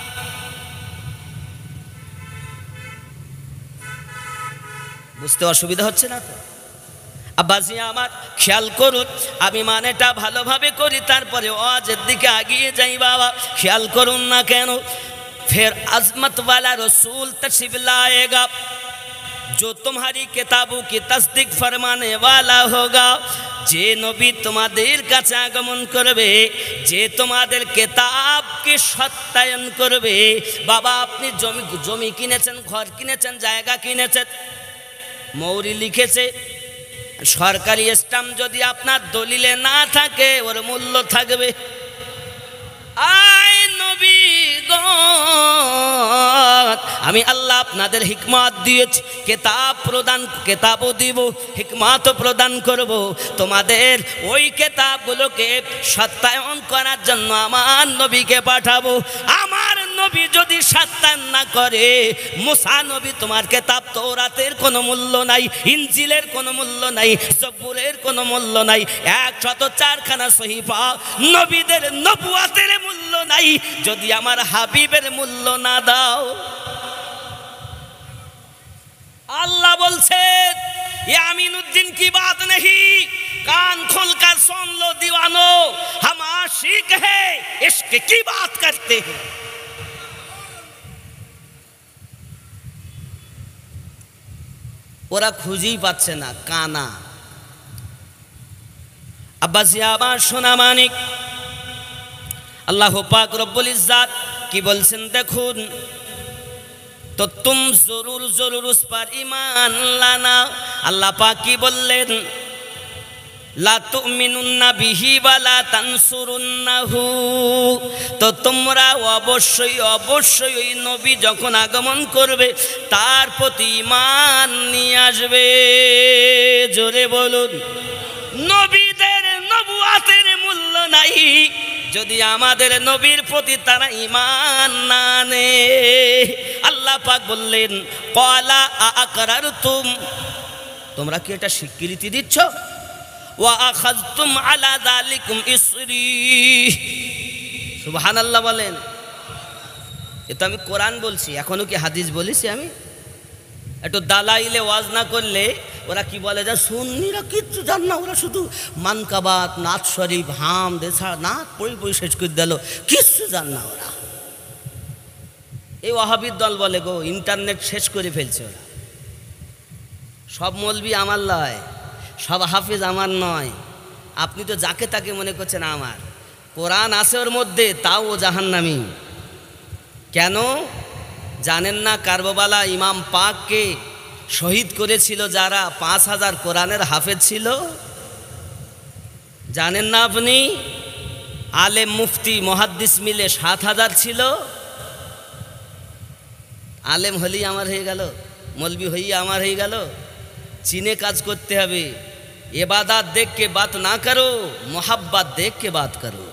বুঝতে অসুবিধা হচ্ছে না তো? আব্বাজি আমার খেয়াল করুন, আমি মানেটা ভালোভাবে করি তারপরে ওয়াজের দিকে এগিয়ে যাই। বাবা খেয়াল করুন না কেন? फिर अजमत वाला रसूल तशरीफ लाएगा जो तुम्हारी किताबों की तस्दीक फरमाने वाला होगा। যে নবী তোমাদের কাছে আগমন করবে, যে তোমাদের কিতাবকে সত্যায়ন করবে। বাবা আপনি জমি জমি কিনেছেন, ঘর কিনেছেন, জায়গা কিনেছেন, মৌরি লিখেছে, সরকারি স্ট্যাম্প যদি আপনার দলিলে না থাকে ওর মূল্য থাকবে। আয় নবীগণ আমি আল্লাহ আপনাদের হিকমত দিয়েছি, কিতাব প্রদান কিতাবও দিব, হিকমতও প্রদান করব। তোমাদের ওই কিতাবগুলোকে সত্যায়ন করার জন্য আমার নবীকে পাঠাবো। আমার নবী যদি সত্যায়ন না করে, মুসা নবী তোমার কিতাব তৌরাতের কোনো মূল্য নাই, ইনজিলের কোনো মূল্য নাই, জবুরের কোনো মূল্য নাই, একশত চারখানা সহিফা নবীদের নবুয়াতের মূল্য নাই যদি আমার হাবিবের মূল্য না দাও। अल्लाह बोलছে ये अमीनुद्दीन की बात नहीं, कान खोलकर सुन लो दीवानो, हम आशिक है, इश्क की बात करते हैं। ওরা খুঁজেই পাচ্ছে না, কানা। আব্বাসি আমার সোনা মানিক, अल्लाह पाक रब्बुल इज्जत की बोलছেন দেখুন, तो तुम जरूर जरूर उस पर ईमान लाना। अल्लाह पाक की बोलें লা তুমিনুন্না বিহি ওয়ালা তানসুরুন্নাহু, তো তোমরা অবশ্যই অবশ্যই ওই নবী যখন আগমন করবে তার প্রতি ঈমান নিয়ে আসবে। জোরে বলুন। নবীদের নবুয়াতের মূল্য নাই যদি আমাদের নবীর প্রতি তারা ঈমান না আনে। আল্লাহ পাক বললেন ক্বালা আ'আকরারতুম, তোমরা কি এটা স্বীকৃতি দিচ্ছ? ওয়া আখাযতুম আলা যালিকুম ইসরি, সুবহানাল্লাহ বলেন। এ তো আমি কোরআন বলছি, এখনো কি হাদিস বলেছি আমি? একটু দালাইলে ওয়াজ না করলে ওরা কি বলে, যা সুন্নিরা কিচ্ছু জান না, ওরা শুধু মানকাবাত নাথ শরীফ হাম দেছা নাথ পড়ি পড়ি শেষ করে দিল, কিচ্ছু জান না ওরা। এই ওয়াহাবির দল বলে গো, ইন্টারনেট শেষ করে ফেলছে ওরা। সব মৌলবি আমার নয়, সব হাফিজ আমার নয়। আপনি তো যাকে তাকে মনে করছেন আমার। কোরআন আছে ওর মধ্যে, তাও ও জাহান্নামী। কেন জানেন না? কারবালা ইমাম পাককে শহীদ করেছিল যারা, পাঁচ হাজার কোরআনের হাফেজ ছিল। জানেন না আপনি? আলেম মুফতি মুহাদ্দিস মিলে সাত হাজার ছিল। আলেম হলেই আমার হয়ে গেল, মৌলবি হই আমার হয়ে গেল? চিনে কাজ করতে হবে। ইবাদত দেখ के बात ना करो, मोहब्बत देख के बात करो।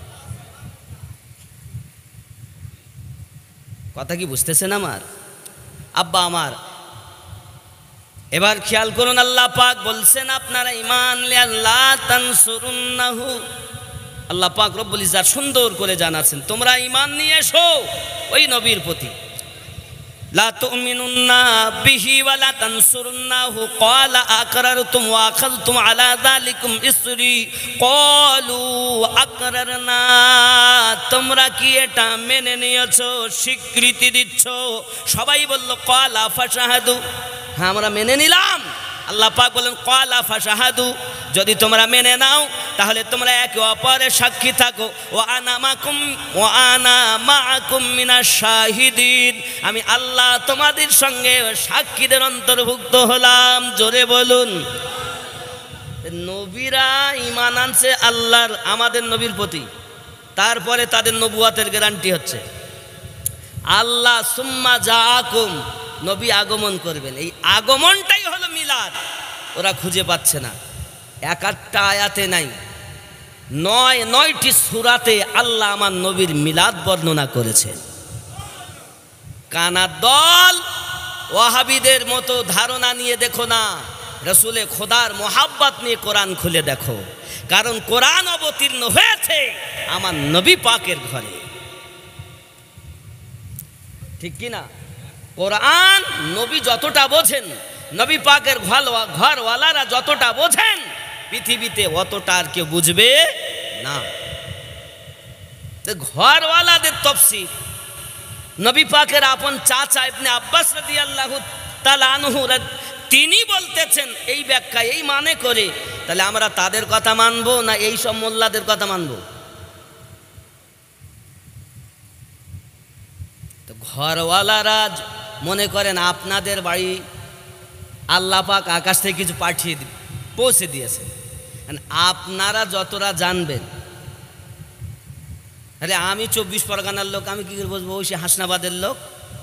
কথা কি বুঝতেছেন আমার আব্বা আমার? এবার খেয়াল করুন, আল্লাহ পাক বলছেন আপনারা ঈমান লে আল্লাহ তানসুরুন্নাহু। আল্লাহ পাক রব্বুল ইজ্জাত সুন্দর করে জানাচ্ছেন তোমরা ঈমান নিয়ে এসো ওই নবীর প্রতি। লা তুমিনুন্না বিহি ওয়ালা তানসুরুন্নাহু ক্বালা আকরারতুম ওয়া আখাযতুম আলা যালিকুম ইসরি ক্বালু আকরারনা, তোমরা কি এটা মেনে নিয়েছো, স্বীকৃতি দিচ্ছ? সবাই বলল ক্বালা ফাশাহাদু, হ্যাঁ আমরা মেনে নিলাম। আল্লাহ পাক বলেন ক্বালা ফাশাহাদু, যদি তোমরা মেনে নাও তাহলে তোমরা একে অপরের সাক্ষী থাকো। ওয়া আনা মাকুম ওয়া আনা মাআকুম মিনাশ শাহিদিন, আমি আল্লাহ তোমাদের সঙ্গে সাক্ষীদের অন্তর্ভুক্ত হলাম। জোরে বলুন। নবীরা ঈমান আনছে আল্লাহর আমাদের নবীর প্রতি, তারপরে তাদের নবুয়াতের গ্যারান্টি হচ্ছে আল্লাহ সুম্মা জাআকুম, নবী আগমন করবেন। এই আগমনটাই হলো মিলাদ। ওরা খুঁজে পাচ্ছে না, এক আটটা আয়াতে নাই, নয় নয়টি সূরাতে আল্লাহ আমার নবীর মিলাদ বর্ণনা করেছেন। কানা দল ওয়াহাবিদের মতো ধারণা নিয়ে দেখো না, রসুলে খোদার মোহাব্বত নিয়ে কোরআন খুলে দেখো, কারণ কোরআন অবতীর্ণ হয়েছে আমার নবী পাকের ঘরে, ঠিক কি না? কোরআন নবী যতটা বোঝেন, নবী পাকের ঘরওয়ালারা যতটা বোঝেন, পৃথিবীতে অতটা আর কেউ বুঝবে না। ঘরওয়ালাদের তাফসীর নবী পাকের আপন চাচা ইবনে আব্বাস রাদিয়াল্লাহু তাআলা আনহু তিনি বলতেছেন এই ব্যাখ্যা এই মানে করে, তাহলে আমরা তাদের কথা মানবো না এই সব মোল্লাদের কথা মানবো? তো ঘরওয়ালারা মনে করেন আপনাদের বাড়ি আল্লাহ পাক আকাশ থেকে কিছু পাঠিয়ে পৌঁছে দিয়েছে, আপনারা যতটা জানবেন। আরে আমি চব্বিশ পরগনার লোক, আমি কি করে বুঝবো ওই সে হাসনাবাদের লোক?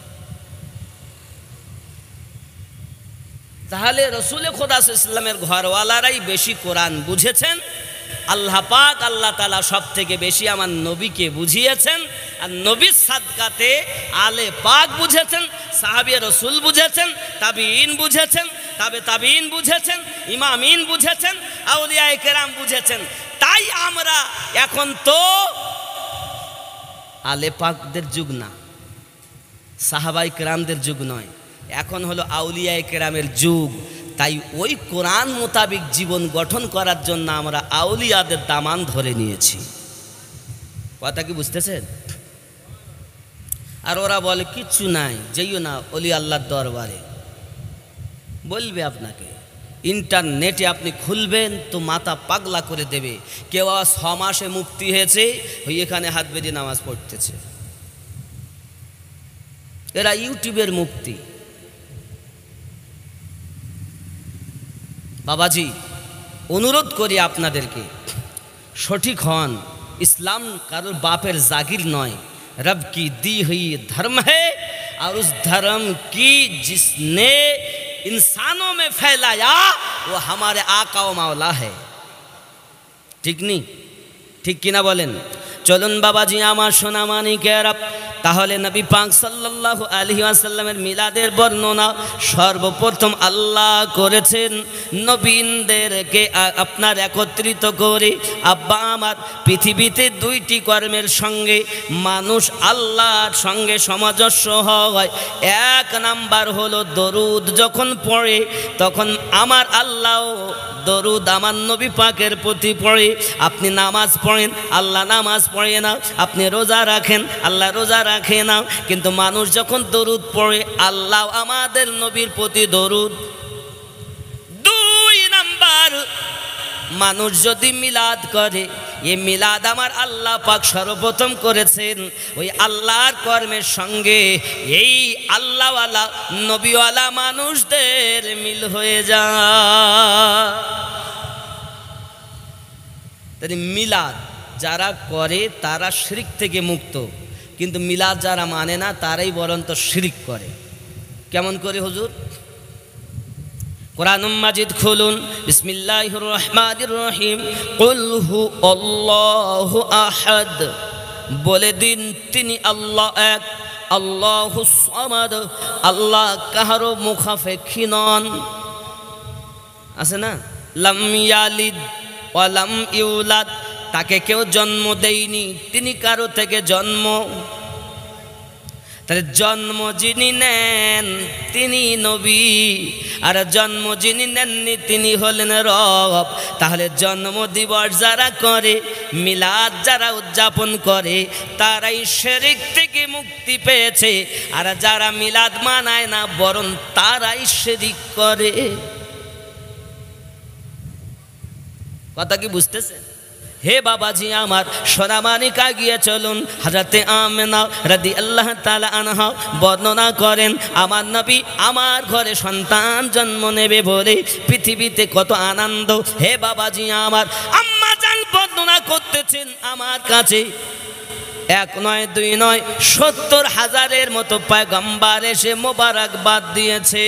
তাহলে রসুলে খোদা ইসলামের ঘরওয়ালারাই বেশি কোরআন বুঝেছেন। আল্লাহ পাক আল্লাহ তাআলা সব থেকে বেশি আমার নবীকে বুঝিয়েছেন, আর নবীর সাদকাতে আলে পাক বুঝেছেন, সাহাবী রসুল বুঝেছেন, তাবিঈন বুঝেছেন, তাবে তাবিঈন বুঝেছেন, ইমামিন বুঝেছেন, আউলিয়ায়ে কেরাম বুঝেছেন। তাই আমরা এখন তো আলে পাকদের যুগ না, সাহাবায়ে কেরামদের যুগ নয়, এখন হলো আউলিয়ায়ে কেরামের যুগ। তাই ওই কোরআন মোতাবিক জীবন গঠন করার জন্য আমরা আউলিয়াদের দামান ধরে নিয়েছি। কথা কি বুঝতেছেন? আর ওরা বলে কিচ্ছু নাই, যেইও না ওলি আল্লাহর দরবারে। বলবে আপনাকে, ইন্টারনেটে আপনি খুলবেন তো মাথা পাগলা করে দেবে। কেউ ছ মাসে মুক্তি হয়েছে, ওই এখানে হাত বেঁধে নামাজ পড়তেছে। এরা ইউটিউবের মুক্তি। বাবাজি অনুরোধ করি আপনাদেরকে সঠিক হন। इस्लाम कारों बापेर जागिर नय, रब की दी हुई धर्म है और उस धर्म की जिसने इंसानों में फैलाया वो हमारे आका व मौला है। ठीक नहीं? ठीक कि ना बोलें? चलुन बाबाजी आमार सोना मानिकेरा ताहले नबी पाक सल्लल्लाहु अलैहि वसल्लमेर मिलादेर बर्णना सर्वप्रथम आल्लाह करेছেন नबीनদেরকে আপনার একত্রিত করে। আব্বা আমার পৃথিবীতে দুইটি কর্মের সঙ্গে মানুষ আল্লাহর সঙ্গে সামঞ্জস্য হয়। এক নাম্বার হলো দরুদ যখন পড়ে তখন আমার আল্লাহ দরুদ আমার নবী পাকের প্রতি পড়ে। আপনি নামাজ পড়েন, আল্লাহ নামাজ পড়ে না। আপনি রোজা রাখেন, আল্লাহ রোজা রাখে না। কিন্তু মানুষ যখন দরুদ পড়ে আল্লাহ আমাদের নবীর প্রতি দরুদ। দুই নাম্বার, মানুষ যদি মিলাদ করে, এই মিলাদ আমার আল্লাহ পাক সর্বপ্রথম করেছেন। ওই আল্লাহর কর্মের সঙ্গে এই আল্লাহওয়ালা নবীওয়ালা মানুষদের মিল হয়ে যায়। তাই মিলাদ যারা করে তারা শিরক থেকে মুক্ত, কিন্তু মিলাদ যারা মানে না তারাই বরঞ্চ শিরক করে। কেমন করে হুজুর? कुरान माजिद खुलुन, बिस्मिल्लाहिर रहमानिर रहीम, कुल हु अल्लाहु अहद, बोले दिन तिनी अल्लाह एक, अल्लाहु सामाद, अल्लाह काहारो मुखाफेखी नन। আছে না? লাম ইয়ালিদ ওয়া লাম ইউলাদ, তাকে কেউ জন্ম দেয়নি, তিনি কারো থেকে জন্ম। তাহলে জন্ম যিনি নেন তিনি নবী, আর জন্ম যিনি নেননি তিনি হলেন রব। তাহলে জন্ম দিবস যারা করে, মিলাদ যারা উদযাপন করে, তারাই শিরক থেকে মুক্তি পেয়েছে। আর যারা মিলাদ মানায় না বরং তারাই শিরক করে। কথা কি বুঝতেছেন? হে বাবাজি আমার সোনামানিকা গিয়ে চলুন, হযরতে আমেনা রাদিয়াল্লাহু তাআলা আনহা বর্ণনা করেন আমার নবী আমার ঘরে সন্তান জন্ম নেবে বলে পৃথিবীতে কত আনন্দ। হে বাবাজি আমার আম্মা জান বর্ণনা করতেছেন আমার কাছে, এক নয় দুই নয় সত্তর হাজারের মতো পয়গম্বর এসে মোবারকবাদ দিয়েছে।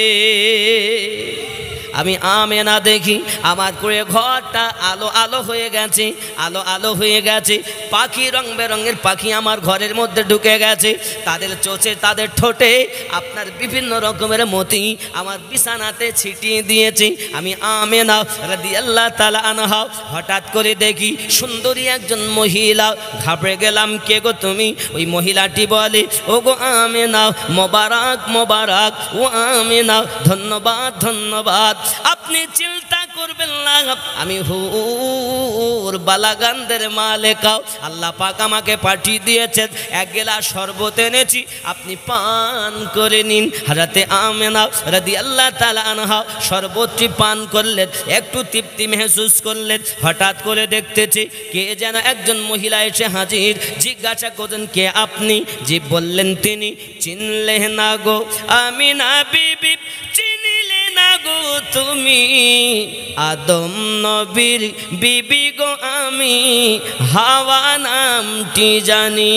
আমি আমেনা দেখি আমার করে ঘরটা আলো আলো হয়ে গেছে, আলো আলো হয়ে গেছে। পাখি রং বেরঙের পাখি আমার ঘরের মধ্যে ঢুকে গেছে, তাদের চোচে তাদের ঠোঁটে আপনার বিভিন্ন রকমের মতি আমার বিছানাতে ছিটিয়ে দিয়েছে। আমি আমেনা রাদিয়াল্লাহু তাআলা আনহা হঠাৎ করে দেখি সুন্দরী একজন মহিলা। ঘাবড়ে গেলাম, কে গো তুমি? ওই মহিলাটি বলে, ও গো আমেনা, মোবারক মোবারক, ও আমেনা ধন্যবাদ ধন্যবাদ। আপনি চিন্তা করবেন না, আমি হুর বালাগানদের মালিকা, আল্লাহ পাক আমাকে পাঠিয়ে দিয়েছেন, এক গেলাস শরবত এনেছি, আপনি পান করে নিন। হযরতে আমেনা রাদিয়াল্লাহু তাআলা আনহা শরবতটি পান করলেন, একটু তৃপ্তি মেহসুস করলেন। হঠাৎ করে দেখতেছি কে যেন একজন মহিলা এসে হাজির। জিজ্ঞাসা করলেন, কে আপনি? জি বললেন তিনি। চিনলে না গো আমিনা বিবি, চিনিলে না গো তুমি আদম নবীর বিবি গো, আমি হাওয়া নামটি জানি।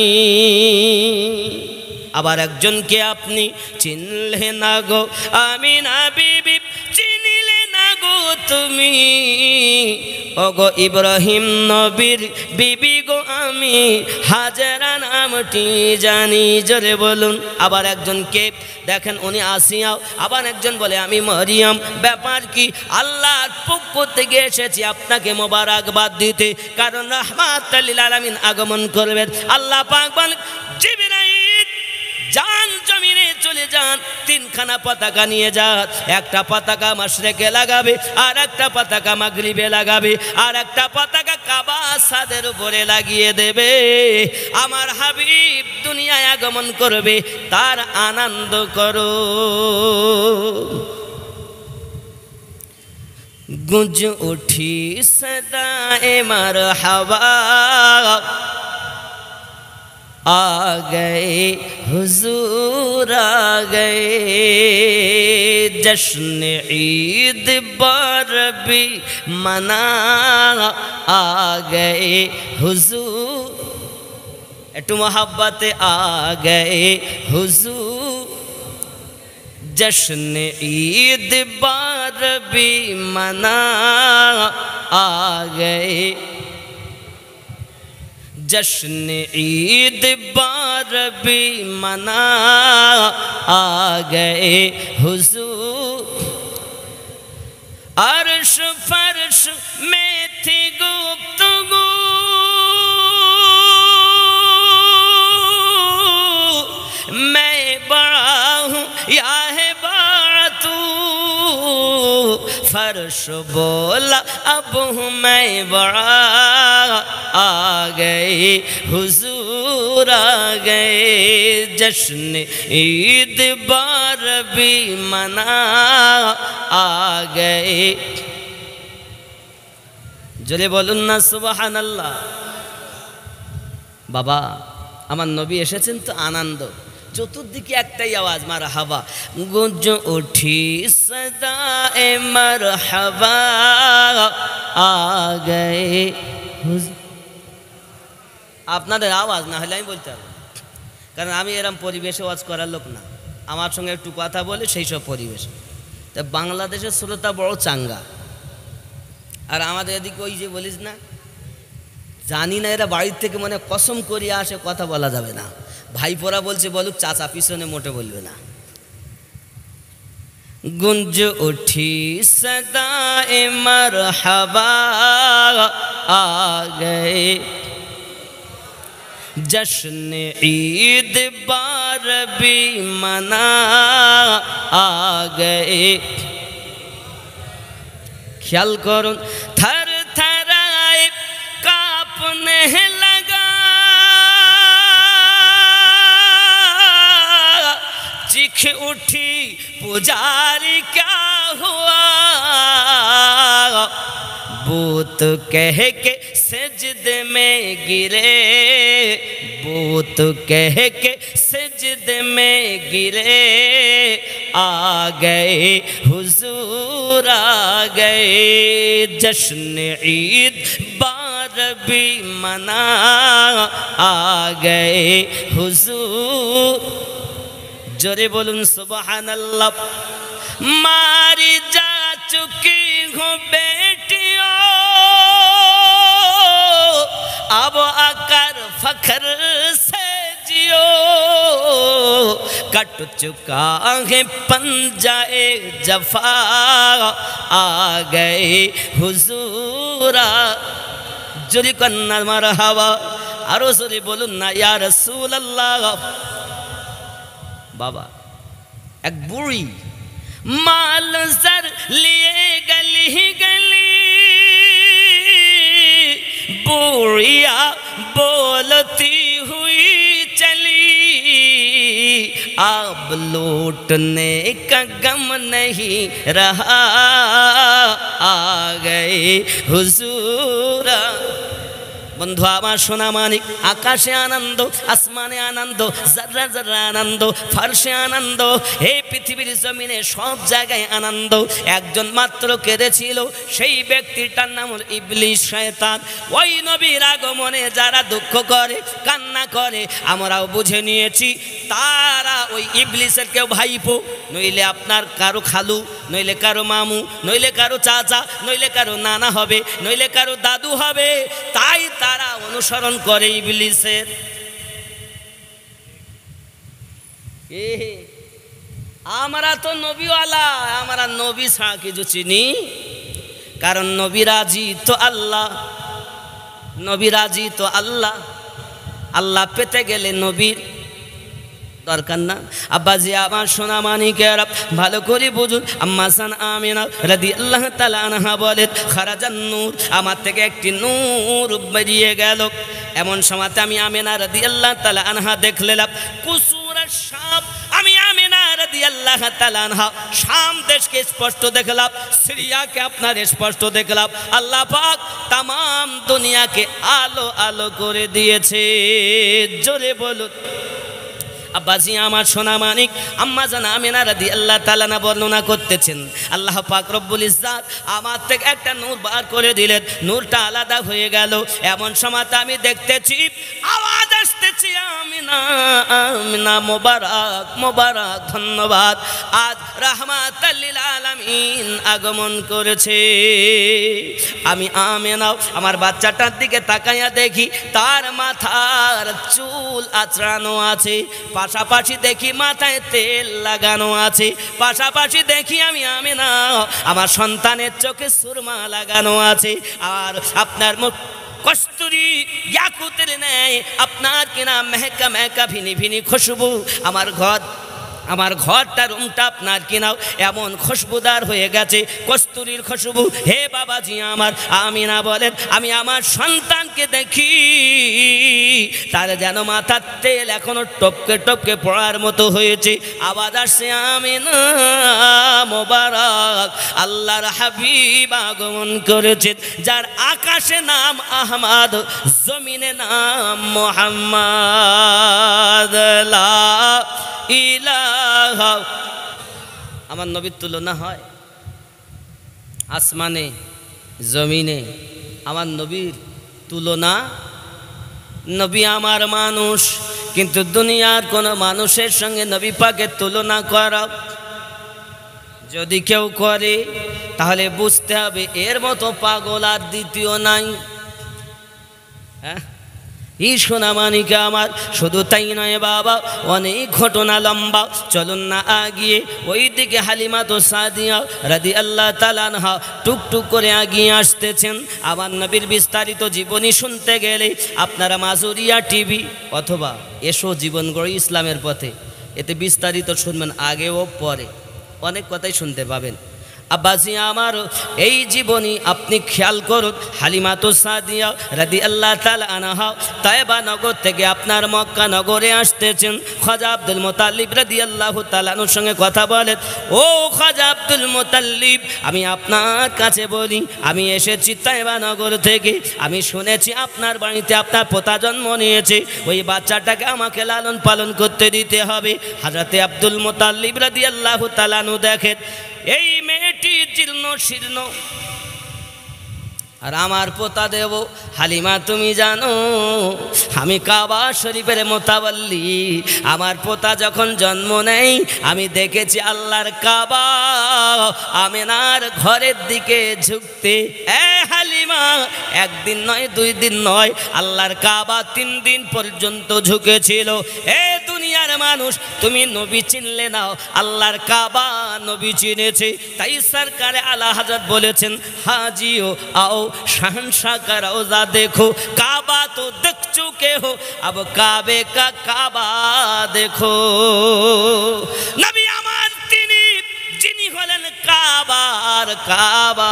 আবার একজনকে আপনি চিনলে না গো আমিনা বিবি, চিনিলে না গো তুমি ওগো ইব্রাহিম নবীর বিবি গো, আমি হাজেরা নামটি জানি। জোরে বলুন। আবার একজনকে দেখেন উনি আসিয়া, আবার একজন বলে আমি মরিয়ম। ব্যাপার কি? আল্লাহর পক্ষ থেকে এসেছি আপনাকে মোবারকবাদ দিতে, কারণ রাহমাতুল লিল আলামিন আগমন করবেন। আল্লাহ পাক বলেন, জিবরাইল যান জমিনে চলে যান, তিনখানা পতাকা নিয়ে যান। একটা পতাকা মাশরিকে লাগাবে, আর একটা পতাকা মাগরিবে লাগাবে, আর একটা পতাকা কাবা ছাদের উপরে লাগিয়ে দেবে। আমার হাবিব দুনিয়ায় আগমন করবে, তার আনন্দ করো। গুঞ্জ উঠি সদায়ে মারহাবা, आ गए हुजूर आ गए, जश्न ईद बारबी मना आ गए हुजूर, एकटू मोहब्बते आ गए हुजूर, जश्न ईद बारबी मना आ गए, जश्न ईद बारबी मना आ गए हुजूर। अर्श फर्श में थी गुफ्तगू, मैं बड़ा हूँ या है बड़ा तू, फर्श बोला अब हूँ मैं बड़ा, आ गए हुजूर आ गए, जश्न ईद बारबी मना आ गए। जोरे बोलुन ना सुबहानाल्लाह। बाबा আমার নবী এসেছেন তো আনন্দ, চতুর্দিকে একটাই আওয়াজ মারহাবা, গুঞ্জ উঠি সদায়ে মারহাবা আ গয়ে হুজুর। আপনাদের আওয়াজ না হলে আমি বলতে পারবো, কারণ আমি এরম পরিবেশে ওয়াজ করার লোক না, আমার সঙ্গে একটু কথা বলে সেই সব পরিবেশ। তা বাংলাদেশের শ্রোতা বড় চাঙ্গা, আর আমাদের এদিকে ওই যে বলিস না, জানি না এরা বাড়ির থেকে মনে কসম করিয়া আসে, কথা বলা যাবে না, ভাইপোরা বলছে বলুক, চাচা পিছনে মোটে বলবে না। গুঞ্জ উঠি সদায়ে মারহাবা আ গয়ে, जश्न ईद बारबी मना आ गए। ख्याल करो थर थराए कांपने लगा, चीख उठी पुजारी क्या हुआ, बूत कह के सजदे में गिरे, बूत कह के सजदे में गिरे, आ गए हुजूर आ गए, जश्न ईद बारबी मना आ गए हुजूर। जोरे बोलूं सुबहानल्लाह। मारी जा चुकी हूँ बेटियों, अब आकर फखर से जियो, कट चुका है पंजाए जफा, आ गए हुजूर। जोरी कन्ना मरहबा, आरो जोरी बोलुन ना या रसूल अल्लाह। बाबा एक बुढ़ी माल सर लिए गली गली, बुढ़िया बोलती हुई चली, अब लौटने का गम नहीं रहा, आ गए हुजूर। बंधु आमार सोना मानिक, आकाशे आनंद, आसमाने आनंद, जर्रा जर्रा आनंद, फर्शे आनंद, हे पृथिवीर जमीने सब जायगाय आनंद। एकजन मात्र केঁদেছিল, সেই ব্যক্তিটার নাম হলো ইবলিস শয়তান। ওই নবীর আগমনে যারা দুঃখ করে কান্না করে আমরাও বুঝে নিয়েছি তারা ওই ইবলিসের কেউ ভাইপো, নইলে আপনার কারো খালু, নইলে কারো মামু, নইলে কারো চাচা, নইলে কারো নানা হবে, নইলে কারো দাদু হবে। তাই তারা অনুসরণ করে ইবলিসের। এ আমরা তো নবীওয়ালা, আমরা নবী ছাড়া কিছু চিনি, কারণ নবী রাজি তো আল্লাহ, নবী রাজি তো আল্লাহ। আল্লাহ পেতে গেলে নবীর দরকার না। আব্বাজি আমার সোনা মানিকেরা ভালো করে বুঝুন, আম্মা জান আমিনা রাদিয়াল্লাহু তাআলা আনহা বলেন, খারাজান নূর, আমার থেকে একটি নূর বেরিয়ে গেল। এমন সময়তে আমি আমিনা রাদিয়াল্লাহু তাআলা আনহা দেখলাম কুসুরের সাপ। আমি আমিনা রাদিয়াল্লাহু রাদিয়াল্লাহু তাআলা আনহা শাম দেশকে স্পষ্ট দেখলাম, সিরিয়াকে আপনার স্পষ্ট দেখলাম। আল্লাহ পাক তাম দুনিয়াকে আলো আলো করে দিয়েছে। জোরে বলুন। আব্বাজি আমার সোনা মানিক আম্মা জান আমিনা রাদিয়াল্লাহু তাআলা না বর্ণনা করতেছেন, আল্লাহ পাক রব্বুল ইজ্জাত আমার থেকে একটা নূর বার করে দিলেন, নূরটা আলাদা হয়ে গেল। এমন সময় আমি দেখতেছি আওয়াজ আসতেছি, আমিনা আমিনা মোবারক মোবারক, ধন্যবাদ, আজ রাহমাতাল লিল আলামিন আগমন করেছে। আমি আমিনা আমার বাচ্চাটার দিকে তাকাইয়া দেখি তার মাথার চুল আঁচড়ানো আছে, পাশাপাশি দেখি মাথায় তেল লাগানো আছে, পাশাপাশি দেখি আমি আমিনা আমার সন্তানের চোখে সুরমা লাগানো আছে। আর আপনার মুখ কস্তুরি ইয়াকুতের নেয়, আপনার কিনা মেহকা মেহকা ভিনি ভিনি খুশবু। আমার ঘর আমার ঘরটা রুমটা আপনার কিনাও এমন খুশবুদার হয়ে গেছে, কস্তুরীর খুশবু। হে বাবাজি আমার আমিনা বলেন, আমি আমার সন্তানকে দেখি তার যেন মাথার তেল এখনো টপকে টপকে পড়ার মতো হয়েছে। আওয়াজ আসছে আমিনা মোবারক, আল্লাহর হাবিব আগমন করেছেন, যার আকাশে নাম আহমদ, জমিনে নাম মুহাম্মদ। লা ইলাহা, আমার নবীর তুলনা হয় আসমানে জমিনে, আমার নবীর তুলনা। নবী আমার মানুষ, কিন্তু দুনিয়ার কোনো মানুষের সঙ্গে নবী পাকের তুলনা করা যদি কেউ করে তাহলে বুঝতে হবে এর মতো পাগল আর দ্বিতীয় নাই। হ্যাঁ এই সোনা মানিকা আমার, শুধু তাই নয় বাবা, অনেক ঘটনা লম্বা, চলুন না আগিয়ে ওই দিকে হালিমা তো সাদিয়া রাদিয়াল্লাহু তাআলা আনহা টুকটুক করে আগিয়ে আসতেছেন। আমার নবীর বিস্তারিত জীবনী শুনতে গেলে আপনারা মাজুরিয়া টিভি অথবা এসো জীবন গড়ি ইসলামের পথে, এতে বিস্তারিত শুনবেন, আগে ও পরে অনেক কথাই শুনতে পাবেন। আব্বাজি আমার এই জীবনী আপনি খেয়াল করুন, হালিমা তো সাদিয়া রাদিয়াল্লাহু তাআলা আনহা তায়েবা নগর থেকে আপনার মক্কা নগরে আসতেছেন। খাজা আব্দুল মুতাল্লিব রাদিয়াল্লাহু তাআলা আনহুর সঙ্গে কথা বলেন, ও খাজা আব্দুল মুতাল্লিব, আমি আপনার কাছে বলি, আমি এসেছি তায়েবা নগর থেকে, আমি শুনেছি আপনার বাড়িতে আপনার পোতা জন্ম নিয়েছে, ওই বাচ্চাটাকে আমাকে লালন পালন করতে দিতে হবে। হযরতে আব্দুল মুতাল্লিব রাদিয়াল্লাহু তাআলা আনহু দেখেন এই মেয়েটি জীর্ণ শীর্ণ, আর আমার পোতা দেব হালিমা তুমি জানো আমি কাবা শরীফের মোতাওয়াল্লি, আমার পোতা যখন জন্ম নেই আমি দেখেছি আল্লাহর কাবা আমিনার ঘরের দিকে ঝুঁকতে। এ হালিমা, একদিন নয় দুই দিন নয়, আল্লাহর কাবা তিন দিন পর্যন্ত ঝুঁকেছিল। এ দুনিয়ার মানুষ, তুমি নবী চিনলে নাও, আল্লাহর কাবা নবী চিনেছে। তাই সরকারে আলা হযরত বলেছেন, হাজিও আও शहंशाह का रोज़ा देखो, काबा तो देख चुके हो, अब काबे का काबा देखो। नबी आमान तिनी जिनी हलेन काबार काबा।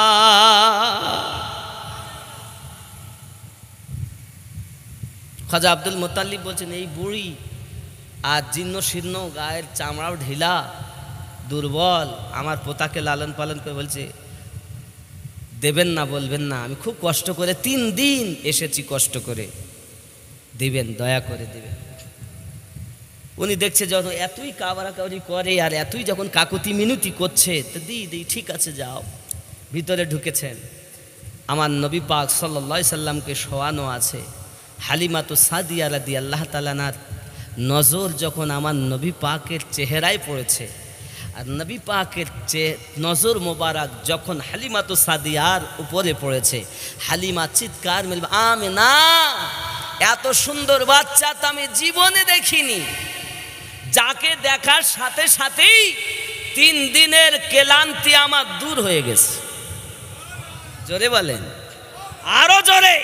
খাজা আব্দুল মুতাল্লিব বলছেন, এই বুড়ি আর জীর্ণ শীর্ণ, গায়ের চামড়াও ঢিলা, দুর্বল, আমার পোতাকে লালন পালন করে বলছে দেবেন না, বলবেন না, আমি খুব কষ্ট করে তিন দিন এসেছি, কষ্ট করে দিবেন, দয়া করে দিবেন। উনি দেখছে যখন এতই কাবারাকাবরি করে আর এতই যখন কাকুতি মিনতি করছে, তো দিই দিই ঠিক আছে যাও। ভিতরে ঢুকেছেন, আমার নবী পাক সাল্লাল্লাহু আলাইহি সাল্লামকে শোয়ানো আছে। হালিমা তো সাদিয়া রাদিয়াল্লাহু তাআলা আনহার নজর যখন আমার নবী পাকের চেহারায় পড়েছে, আর নবী পাকের চে নজর মোবারক যখন হালিমা তো সাদিয়ার উপরে পড়েছে, হালিমা চিৎকার মেলবে, আমিনা, এত সুন্দর বাচ্চা তো আমি জীবনে দেখিনি। যাকে দেখার সাথে সাথেই তিন দিনের ক্লান্তি আমার দূর হয়ে গেছে। জোরে বলেন, আরো জোরে।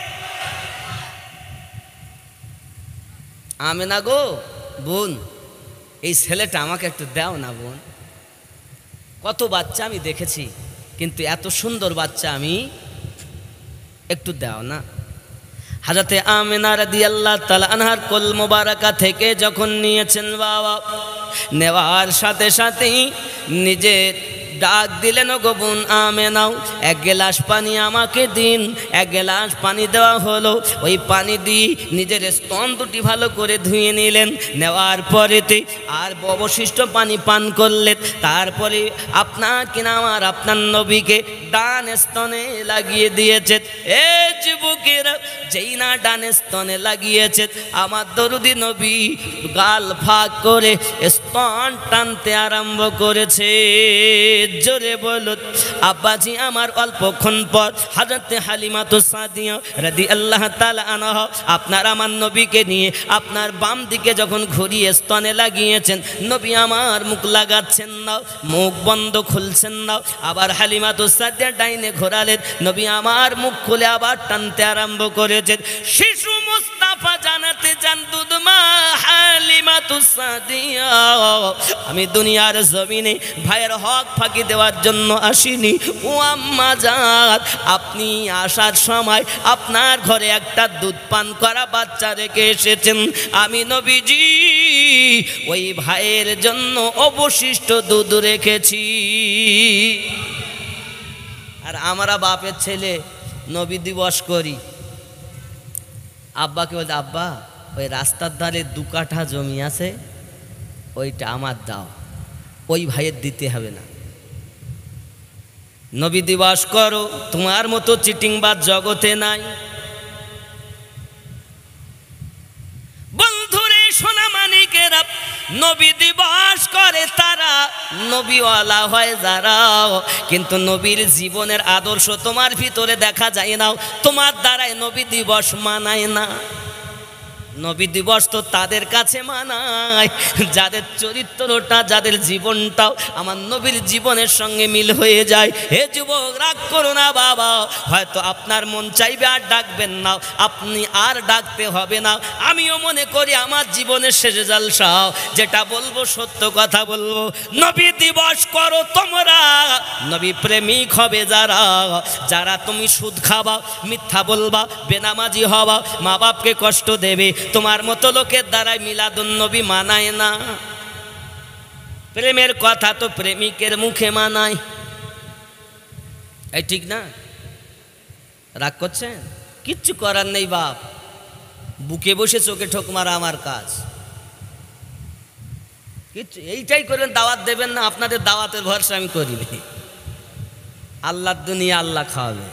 আমিনা গো বোন, এই ছেলেটা আমাকে একটু দাও না বোন, কত বাচ্চা আমি দেখেছি কিন্তু এত সুন্দর বাচ্চা আমি, একটু দাও না। হযরতে আমিনা রাদিয়াল্লাহু তাআলা আনহার কোল মোবারকা থেকে যখন নিয়েছেন বাবা, নেওয়ার সাথে সাথেই নিজে ডাক দিলেন, ও গো বোন আমেনাও, এক গ্লাস পানি আমাকে দিন। এক গ্লাস পানি দেওয়া হলো। ওই পানি দিয়ে নিজের স্তন দুটি ভালো করে ধুয়ে নিলেন। নেওয়ার পরেতে আর অবশিষ্ট পানি পান করলেন। তারপরে আপনার কিনা আমার আপনার নবীকে ডান স্তনে লাগিয়ে দিয়েছে। এ যুবকেরা, যেই না ডান স্তনে লাগিয়েছে, আমার দরুদি নবী গাল ফাঁক করে স্তন টানতে আরম্ভ করেছে। জোরে বলো আব্বাজি আমার। অল্পক্ষণ পর হযরতে হালিমাতুস সাদিয়া রাদিয়াল্লাহু তাআলা আনহা আপনার আমার নবীকে নিয়ে আপনার বাম দিকে যখন ঘুরিয়ে স্তনে লাগিয়েছেন, নবী আমার মুখ লাগাচ্ছেন না, মুখ বন্ধ খুলছেন না। আবার হালিমাতুস সাদিয়া ডাইনে ঘোরালেন, নবী আমার মুখ খুলে আবার টানতে আরম্ভ করেছেন। শিশু মুস্তাফা জানাতে চান, দুধমা হালিমাতুস সাদিয়া, আমি দুনিয়ার জমিনে ভাইয়ের হক ফাঁকি দেওয়ার জন্য আসিনি। ও আম্মা জান, আপনি আসার সময় আপনার ঘরে একটা দুধ পান করা বাচ্চা রেখে এসেছেন। আমি নবীজি ওই ভাইয়ের জন্য অবশিষ্ট দুধ রেখেছি। আর আমরা বাপের ছেলে নবী দিবস করি। আব্বাকে বলতে, আব্বা ওই রাস্তার ধারে দু কাঠা জমি আছে, ওইটা আমার দাও, ওই ভাইয়ের দিতে হবে না। নবী দিবস করো, তোমার মতো চিটিংবাজ জগতে নাই। বন্ধুরে সোনা মানিকেরা, নবী দিবস করে তারা, নবীওয়ালা হয় যারা, কিন্তু নবীর জীবনের আদর্শ তোমার ভিতরে দেখা যায় না, তোমার দ্বারাই নবী দিবস মানায় না। নবী দিবস তো তাদের কাছে মানায় যাদের চরিত্রটা, যাদের জীবনটাও আমার নবীর জীবনের সঙ্গে মিল হয়ে যায়। হে যুবক, রাগ করো না বাবা, হয়তো আপনার মন চাইবে আর ডাকবেন না, আপনি আর ডাকতে হবে না। আমিও মনে করি আমার জীবনের শেষ জলসা, যেটা বলবো সত্য কথা বলবো। নবী দিবস করো তোমরা, নবী প্রেমিক হবে যারা, যারা তুমি সুদ খাবা, মিথ্যা বলবা, বেনামাজি হবা, মা বাপকে কষ্ট দেবে, তোমার মতো লোকের দ্বারাই মিলাদুন নবী মানায় না। প্রেমের কথা তো প্রেমিকের মুখে মানায়, এই ঠিক না? রাগ করছেন? কিচ্ছু করার নেই বাপ, বুকে বসে চোখে ঠোক মারা আমার কাজ। কিচ্ছু এইটাই করেন, দাওয়াত দেবেন না, আপনাদের দাওয়াতের ভরসা আমি করিনি। আল্লাহর দুনিয়া আল্লাহ খাওয়াবে।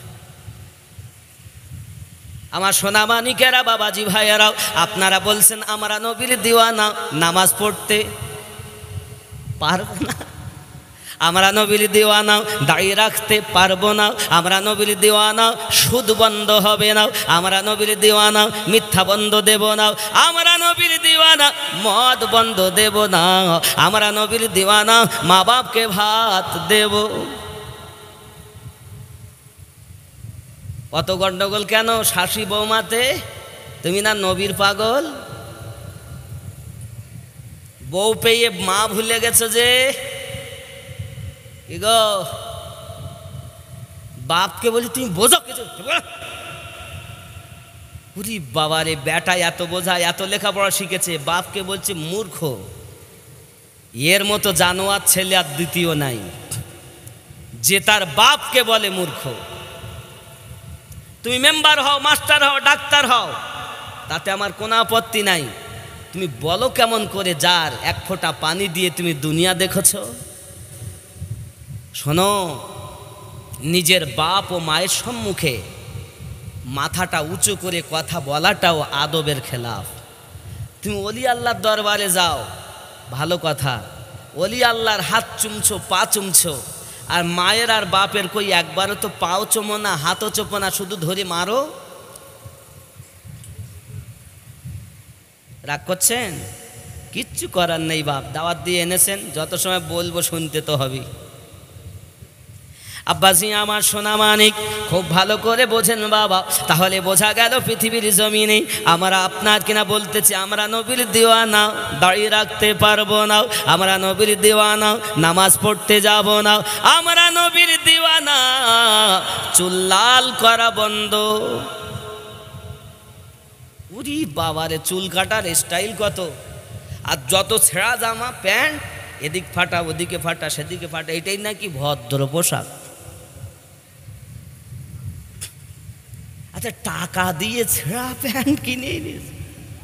আমার সোনা মানিকেরা, বাবাজি ভাইয়ারাও, আপনারা বলছেন আমরা নবীর দিওয়ানা, নামাজ পড়তে পারবো না, আমরা নবীর দিওয়ানা, দাঁড়িয়ে রাখতে পারবো না, আমরা নবীর দিওয়ানা, সুদ বন্ধ হবে না, আমরা নবীর দিওয়ানা, মিথ্যা বন্ধ দেব না, আমরা নবীর দিওয়ানা, মদ বন্ধ দেব না, আমরা নবীর দিওয়ানা, মা বাপকে ভাত দেব। অত গন্ডগোল কেন শাশি বৌমাতে? তুমি না নবীর পাগল? বউ পেয়ে মা ভুলে গেছো যে, কি গো? বাপকে বলি তুমি বোঝো কিছু? পুরি বাবারে, বেটা এত বোঝা, এত লেখাপড়া শিখেছে, বাপকে বলছে মূর্খ। এর মতো জানোয়ার ছেলে আর দ্বিতীয় নাই, যে তার বাপকে বলে মূর্খ। তুমি মেম্বার হও, মাস্টার হও, ডাক্তার হও, তাতে আমার কোনো আপত্তি নাই। তুমি বলো কেমন করে যার এক ফোঁটা পানি দিয়ে তুমি দুনিয়া দেখেছ? শোনো, নিজের বাপ ও মায়ের সম্মুখে মাথাটা উঁচু করে কথা বলাটাও আদবের খেলাফ। তুমি অলি আল্লাহর দরবারে যাও, ভালো কথা, অলি আল্লাহর হাত চুমছো, পা চুমছো, আর মায়ের আর বাপের কই একবারও তো পাও চোমো না, হাতও চোপো না, শুধু ধরে মারো। রাগ করছেন? কিচ্ছু করার নেই বাপ, দাওয়াত দিয়ে এনেছেন, যত সময় বলবো শুনতে তো হবে। আব্বাজি আমার সোনা মানিক, খুব ভালো করে বোঝেন বাবা, তাহলে বোঝা গেল পৃথিবীর জমিনে আমরা আপনার কিনা বলতেছি আমরা নবীর দিওয়ানা, দাঁড়িয়ে রাখতে পারবো না, আমরা নবীর দিওয়ানা, নামাজ পড়তে যাব না, আমরা নবীর দিওয়ানা, চুল লাল করা বন্ধ। উরি বাবারে, চুল কাটার স্টাইল কত! আর যত ছেঁড়া জামা প্যান্ট, এদিক ফাটা ওদিকে ফাটা সেদিকে ফাটা, এটাই নাকি ভদ্র পোশাক। আচ্ছা, টাকা দিয়ে ছেঁড়া প্যান্ট কিনে নিয়েছে,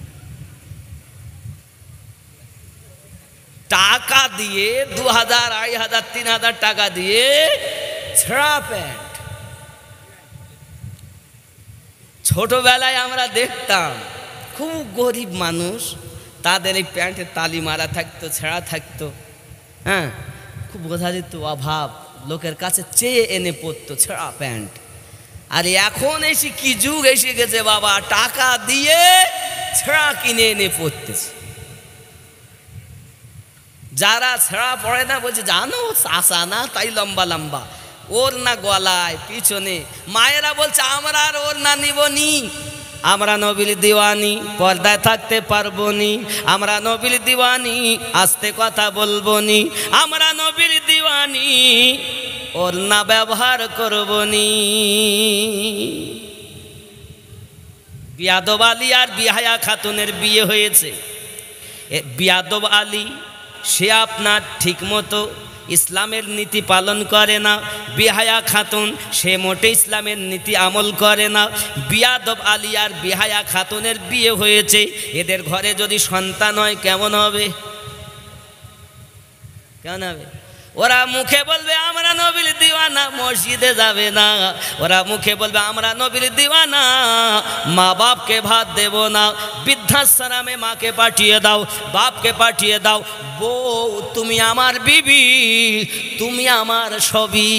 টাকা দিয়ে দু হাজার আড়াই হাজার তিন হাজার টাকা দিয়ে ছেঁড়া প্যান্ট। ছোটবেলায় আমরা দেখতাম খুব গরিব মানুষ, তাদের এই প্যান্টে তালি মারা থাকতো, ছেঁড়া থাকতো, হ্যাঁ, খুব বোঝা যেত অভাব, লোকের কাছে চেয়ে এনে পরতো ছেঁড়া প্যান্ট। আর এখন এসে কি যুগ এসে গেছে বাবা, টাকা দিয়ে ছেঁড়া কিনে এনে পরতেছে। যারা ছেঁড়া পড়ে না বলছে জানো চাষা না, তাই লম্বা লম্বা ওর না গলায় পিছনে। মায়েরা বলছে আমরা আর ওর না নিব নি, আমরা নবীর দিওয়ানি, পর্দায় থাকতে পারবো নি, আমরা নবীর দিওয়ানি, আস্তে কথা বলবো নি, আমরা নবীর দিওয়ানি, ওর না ব্যবহার করবো নি। বিয়াদব আলী আর বিহায়া খাতুনের বিয়ে হয়েছে। বিয়াদব আলী সে আপনার ঠিক মতো ইসলামের নীতি পালন করে না, বিহায়া খাতুন সে মোটে ইসলামের নীতি আমল করে না। বিয়াদব আলী আর বিহায়া খাতুনের বিয়ে হয়েছে, এদের ঘরে যদি সন্তান হয় কেমন হবে? কেমন হবে? ওরা মুখে বলবে আমরা নবীর দিওয়ানা, মসজিদে যাবে না। ওরা মুখে বলবে আমরা নবীর দিওয়ানা, মা বাপকে ভাত দেব না, বৃদ্ধাশ্রমে মাকে পাঠিয়ে দাও, বাপকে পাঠিয়ে দাও। বউ তুমি আমার বিবি, তুমি আমার সবই।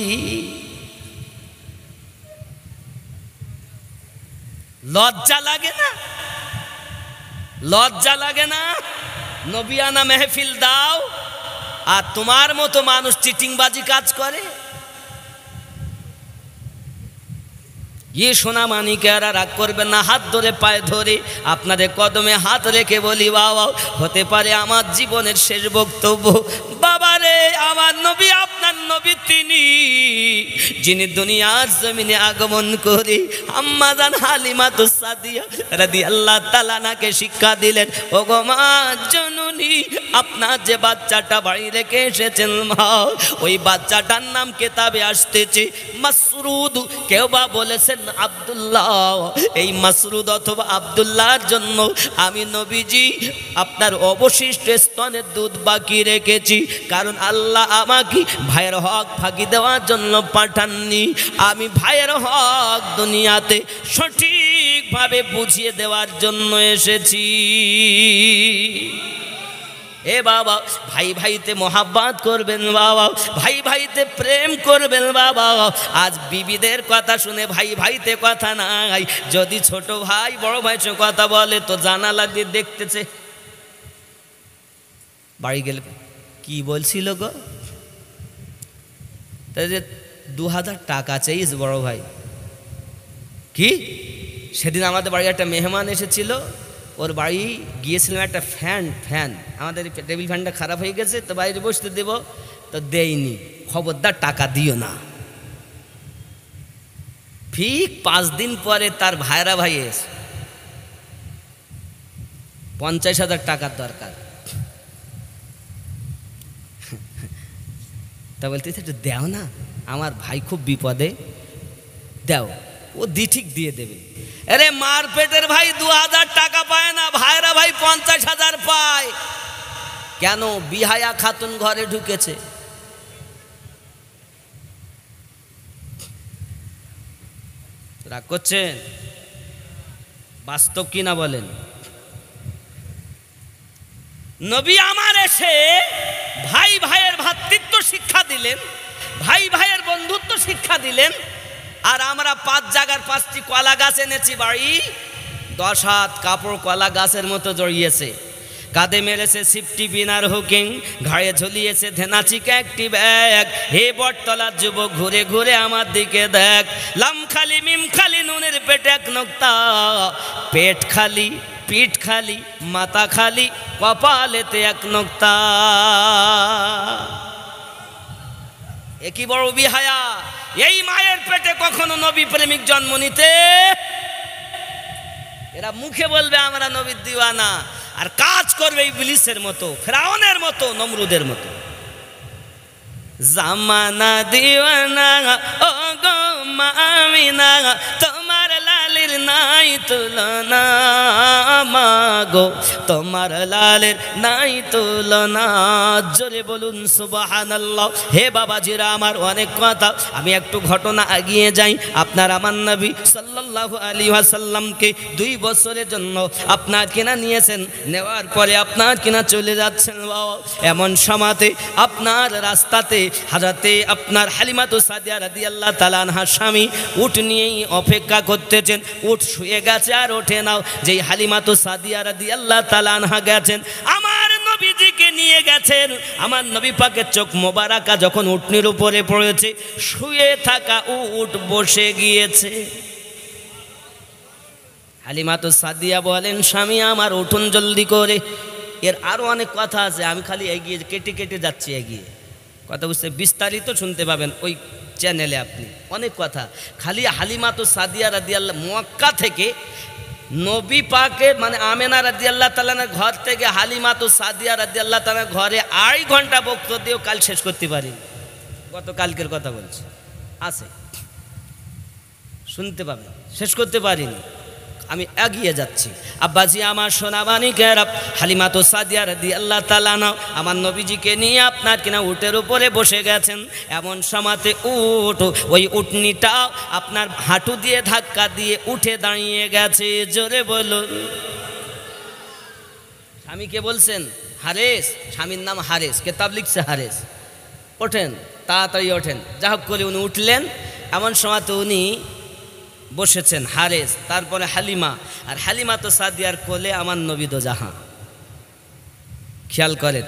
লজ্জা লাগে না? লজ্জা লাগে না? নবিয়ানা মেহফিল দাও আর তোমার মতো মানুষ চিটিংবাজি কাজ করে। ইয়ে সোনা মানিকেরা রাগ করবেন না, হাত ধরে পায়ে ধরে আপনাদের কদমে হাত রেখে বলি বাবা, হতে পারে আমার জীবনের শেষ বক্তব্য। বাবা রে, আমার নবী আপনার নবী তিনি যিনি দুনিয়ার জমিনে আগমন করে আম্মা জান হালিমাতুস সাদিয়া রাদিয়াল্লাহু তাআলা নাকে শিক্ষা দিলেন, ও গো মা জননী, আপনার যে বাচ্চাটা বাড়ি রেখে এসেছেন মা, ওই বাচ্চাটার নাম কেতাবে আসতেছে মাসরুদ, কেউ বা বলেছেন আব্দুল্লাহ। এই মাসরুদ অথবা আব্দুল্লাহর জন্য আমি নবীজি আপনার অবশিষ্ট স্তনের দুধ বাকি রেখেছি, কারণ আল্লাহ আমাকে ভাইয়ের হক ফাঁকি দেওয়ার জন্য পাঠাননি, আমি ভাইয়ের হক দুনিয়াতে সঠিকভাবে বুঝিয়ে দেওয়ার জন্য এসেছি। এ বাবা, ভাই ভাইতে মোহাব্বত করবেন বাবা, ভাই ভাইতে প্রেম করবেন বাবা। আজ বিবিদের কথা শুনে ভাই ভাইতে কথা নাই। যদি ছোট ভাই বড় ভাই সঙ্গে কথা বলে তো জানালা দিয়ে দেখতেছে, বাড়ি গেলে কি বলছিল গো, তাই যে দু হাজার টাকা চাইস বড় ভাই। কি সেদিন আমাদের বাড়ি একটা মেহমান এসেছিল, ওর বাড়ি গিয়েছিলাম, একটা ফ্যান ফ্যান আমাদের টেবিল ফ্যানটা খারাপ হয়ে গেছে, তো বাইরে বসতে দেব, তো দেয়নি, খবরদার টাকা দিও না। ঠিক পাঁচ দিন পরে তার ভাইরা ভাই এসে পঞ্চাশ হাজার টাকার দরকার, তা বলতে একটু দেও না, আমার ভাই খুব বিপদে, দেও। ও দি ঠিক দিয়ে দেবে। আরে মার পেটের ভাই দু হাজার টাকা পায় না, ভাইরা ভাই পঞ্চাশ হাজার পায়। কেন? বিহায়া খাতুন ঘরে ঢুকেছে। রাগ করছেন? বাস্তব কিনা বলেন? নবী আমার এসে ভাই ভাইয়ের ভ্রাতৃত্ব শিক্ষা দিলেন, ভাই ভাইয়ের বন্ধুত্ব শিক্ষা দিলেন, আর আমরা পাঁচ জায়গার পাঁচটি কলা গাছ এনেছি বাড়ি, দশ হাত কাপড় কলা গাছের মতো জড়িয়েছে, কাঁধে মেরেছে সিফটি বিনার হুকিং, ঘাড়ে ঝুলিয়েছে ধেনাচিকা একটি ব্যাগ। হে বটতলার যুবক, ঘুরে ঘুরে আমার দিকে দেখ, লাম খালি মিম খালি নুনের পেটে এক নোক্তা, পেট খালি পিঠ খালি মাথা খালি কপালেতে এক নোক্তা। এ কি বড় বিহায়া! এই মায়ের পেটে কখনো নবী প্রেমিক জন্ম নিতে? এরা মুখে বলবে আমরা নবীর দিওয়ানা, আর কাজ করবে ইবলিসের মতো, ফিরআউনের মতো, নমরুদের মতো। জামানা দিওয়ানা ও গো মা আমিনা, তোমার লালের নাই তুলনা, মা গো তোমার লালের নাই তুলনা। জোরে বলুন সুবহানাল্লাহ। হে বাবাজিরা আমার, অনেক কথা, আমি একটু ঘটনা এগিয়ে যাই। আপনার আমার নবী সাল্লাল্লাহু আলাইহি ওয়াসাল্লামকে দুই বছরের জন্য আপনার কিনা নিয়েছেন, নেওয়ার পরে আপনার কিনা চলে যাচ্ছেন বাবা। এমন সময়তে আপনার রাস্তাতে হাজরাতে আপনার হালিমাতু সাদিয়া রাদিয়াল্লাহু তাআলা আনহার স্বামী উট নিয়েই অপেক্ষা করতেছেন। উট শুয়ে গেছে আর ওঠে নাও। যেই হালিমাতু সাদিয়া রাদিয়াল্লাহু তাআলা আনহা গেছেন, আমার নবীজিকে নিয়ে গেছেন। আমার নবী পাকের চোখ মোবারকা যখন উটনির উপরে পড়েছে, শুয়ে থাকা উট বসে গিয়েছে। হালিমাতু সাদিয়া বলেন, স্বামী আমার উঠুন জলদি করে। এর আরো অনেক কথা আছে, আমি খালি এগিয়ে কেটে কেটে যাচ্ছি। এগিয়ে কথা বুঝতে বিস্তারিত শুনতে পাবেন ওই চ্যানেলে আপনি, অনেক কথা। খালি হালিমাতু সাদিয়া রাদিয়াল্লাহু মক্কা থেকে নবী পাকের মানে আমেনা রাদিয়াল্লাহু তাআলার ঘর থেকে হালিমাতু সাদিয়া রাদিয়াল্লাহু তাআলার ঘরে আড়াই ঘন্টা বক্তব্য দিয়েও কাল শেষ করতে পারিনি। গত কালকের কথা বলছি, আছে শুনতে পাবেন, শেষ করতে পারিনি। আমি এগিয়ে যাচ্ছি। আব্বাজি আমার সোনাবানিকেরা, হালিমাতু সাদিয়া রাদিয়াল্লাহু তাআলা আমার নবীজিকে নিয়ে আপনার কিনা উটের উপরে বসে গেছেন। এমন সময়তে উট, ওই উটনিটা আপনার হাঁটু দিয়ে ধাক্কা দিয়ে উঠে দাঁড়িয়ে গেছে। জোরে বলুন। স্বামীকে বলছেন হারেস, স্বামীর নাম হারেস, কেতাব লিখছে হারেস, ওঠেন তাড়াতাড়ি ওঠেন। যা হোক করে উনি উঠলেন। এমন সময়তে উনি বসেছেন হারেস, তারপরে হালিমা, আর হালিমাতু সাদিয়ার কোলে আমার নবী দো জাহান। খেয়াল করেন,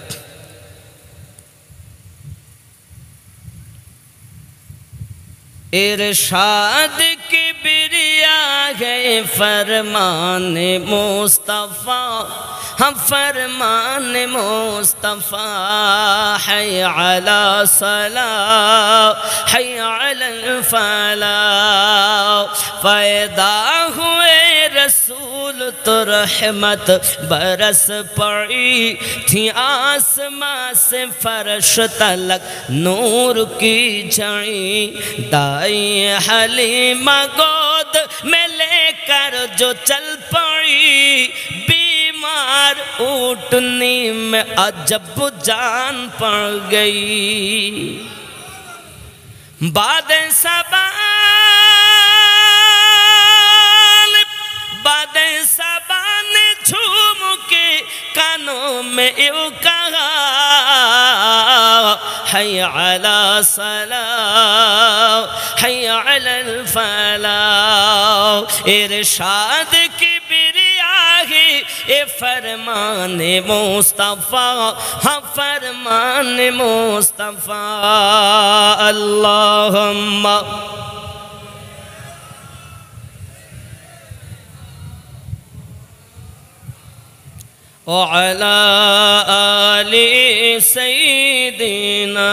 इरशाद किबरिया है फरमान मुस्तफ़ा, हम फरमान मुस्तफ़ा है अला सला है अल फला, पैदा हुए रसूल तो रहमत बरस पड़ी थी, आसमां से फर्श तलक नूर की छड़ी, दाई हलीमा गोद में लेकर जो चल पड़ी, बीमार ऊँटनी में अजब जान पड़ गई। बाद सबा बाद सबा ने झूम के कानों में यूं कहा, हय अला सला हय अलल फला, इरशाद की बिरिया है ए फरमान मुस्तफ़ा, हाँ फरमान मुस्तफ़ा। अल्लाहुम्मा वअला आलि सय्यिदिना।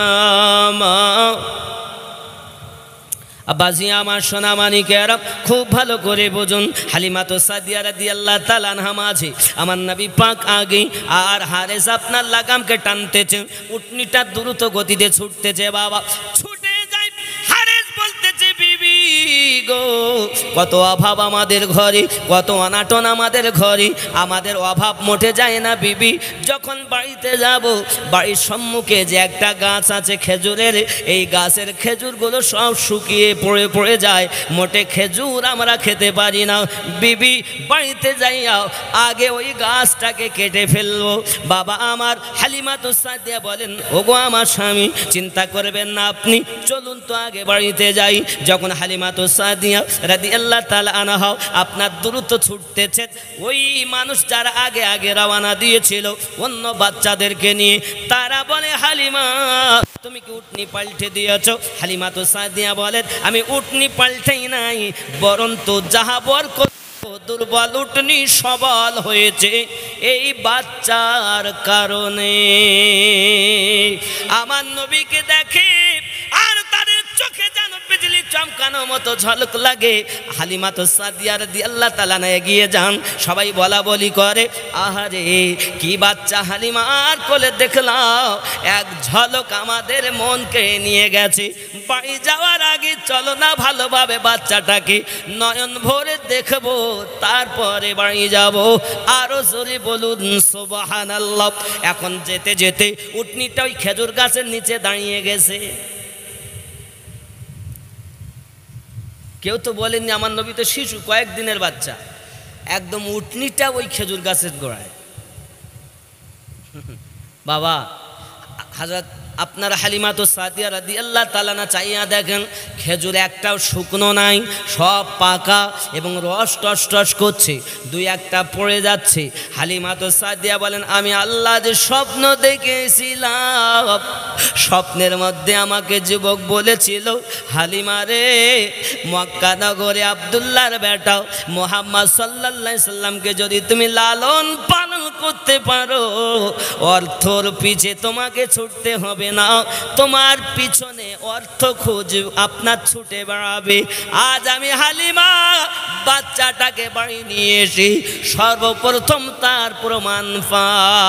আব্বাজি আমার সোনামানিকেরা, খুব ভালো করে বুঝুন। হালিমাতু সাদিয়া রাদিয়াল্লাহু তাআলা আনহা মাঝে, আমার নবী পাক আগে, আর হারেস আপনার লাগামকে টানতেছে। উটনিটা দ্রুত গতিতে ছুটতেছে বাবা, ছুটে যায়। হারেস বলতেছে বিবি গো, কত অভাব আমাদের ঘরে, কত অনাটন আমাদের ঘরে, আমাদের অভাব মোটে যায় না বিবি। যখন বাড়িতে যাব, বাড়ির সম্মুখে যে একটা গাছ আছে খেজুরের, এই গাছের খেজুরগুলো সব শুকিয়ে পড়ে পড়ে যায়, মোটে খেজুর আমরা খেতে পারি না বিবি। বাড়িতে যাইয়াও আগে ওই গাছটাকে কেটে ফেলবো। বাবা আমার হালিমাতু সাদিয়া বলেন, ওগো আমার স্বামী, চিন্তা করবেন না আপনি, চলুন তো আগে বাড়িতে যাই। যখন হালিমাতু সাদিয়া রাদিয়াল্লাহু তাআলা আনহা আপনার দ্রুত ছুটতেছে, ওই মানুষ যারা আগে আগে রওনা দিয়েছিল অন্য বাচ্চাদেরকে নিয়ে, তারা বলে হালিমা তুমি কি উটনি পাল্টে দিয়েছো? হালিমাতু সাদিয়া বলেন, আমি উটনি পাল্টাই নাই, বরং তো যাহা বরকত দুর্বল উটনি সবল হয়েছে এই বাচ্চার কারণে। আমার নবীকে দেখে আর তাদের চোখে যেন বিজলি চমকানো দেখানো মতো ঝলক লাগে। হালিমা তো সাদিয়া রাদিয়াল্লাহু তাআলা না এগিয়ে যান, সবাই বলা বলি করে, আহারে কি বাচ্চা হালিমার কোলে দেখলাম, এক ঝলক আমাদের মনকে নিয়ে গেছে। বাড়ি যাওয়ার আগে চলো না ভালোভাবে বাচ্চাটাকে নয়ন ভরে দেখবো, তারপরে বাড়ি যাব। আরো জোরে বলুন সুবহানাল্লাহ। এখন যেতে যেতে উটনিটা ওই খেজুর গাছের নিচে দাঁড়িয়ে গেছে। কেউ তো বলেননি আমার নবী তো শিশু, কয়েকদিনের বাচ্চা। একদম উটনিটা ওই খেজুর গাছের গোড়ায়। বাবা হযরত আপনার হালিমা তো সাদিয়া রাদিয়াল্লাহু তাআলা না চাইয়া দেখেন, খেজুর একটাও শুকনো নাই, সব পাকা এবং রস টস টস করছে, দুই একটা পড়ে যাচ্ছে। হালিমা তো সাদিয়া বলেন, আমি আল্লাহ যে স্বপ্ন দেখেছিলাম, স্বপ্নের মধ্যে আমাকে যুবক বলেছিল, হালিমা রে মক্কা নগরে আব্দুল্লাহর বেটা মুহাম্মদ সাল্লাল্লাহু আলাইহি সাল্লামকে যদি তুমি লালন পালন করতে পারো, অর্থর পিছে তোমাকে ছুটতে হবে না, তোমার পিছনে অর্থ খোঁজ আপনার ছুটে বেড়াবে। আজ আমি হালিমা বাচ্চাটাকে বাড়ি নিয়ে এসে সর্বপ্রথম তার প্রমাণ পা।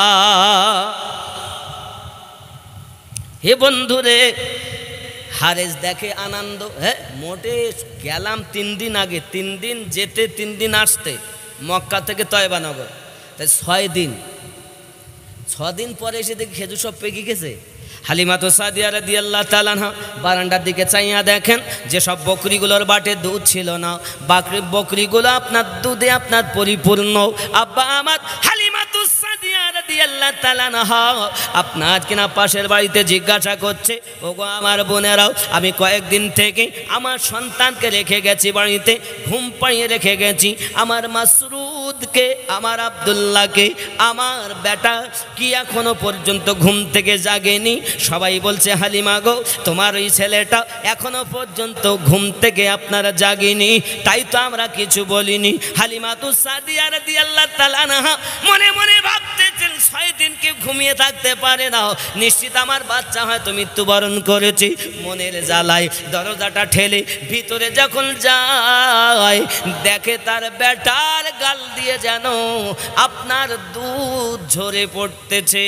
হে বন্ধুরে, হারেস দেখে আনন্দ, হ্যাঁ মোটে গেলাম তিন দিন আগে, তিন দিন যেতে তিন দিন আসতে, মক্কা থেকে তয়বা নগর, তাই ছয় দিন। ছ দিন পরে এসে দেখি খেজুর সব পেকে গেছে। হালিমা তো সাদিয়া রাদিয়াল্লাহু তাআলা বারান্দার দিকে চাইয়া দেখেন, যে সব বকরিগুলোর বাটে দুধ ছিল না, বাকরি বকরিগুলো আপনার দুধে আপনার পরিপূর্ণ। আব্বা আমার হালিমা তো সাদিয়া রাদিয়াল্লাহু তাআলা আপনার কিনা পাশের বাড়িতে জিজ্ঞাসা করছে, ওগো আমার বোনেরাও, আমি কয়েকদিন থেকে আমার সন্তানকে রেখে গেছি বাড়িতে, ঘুম পাড়িয়ে রেখে গেছি, আমার মাসরুদকে, আমার আব্দুল্লাহকে, আমার বেটা কি এখনো পর্যন্ত ঘুম থেকে জাগেনি। সবাই বলছে, হালিমা গো তোমার ওই ছেলেটা এখনো পর্যন্ত ঘুম থেকে আপনারা জাগেনি, তাই তো আমরা কিছু বলিনি। হালিমা তো সাদিয়া রাদিয়াল্লাহু তাআলা মনে মনে ভাবতেছেন, ছয় দিন কেউ ঘুমিয়ে থাকতে পারে না, নিশ্চিত আমার বাচ্চা হয়তো মৃত্যুবরণ করেছে। মনের জ্বালায় দরজাটা ঠেলে ভিতরে যখন যায়, দেখে তার বেটার গাল দিয়ে যেন আপনার দুধ ঝরে পড়তেছে।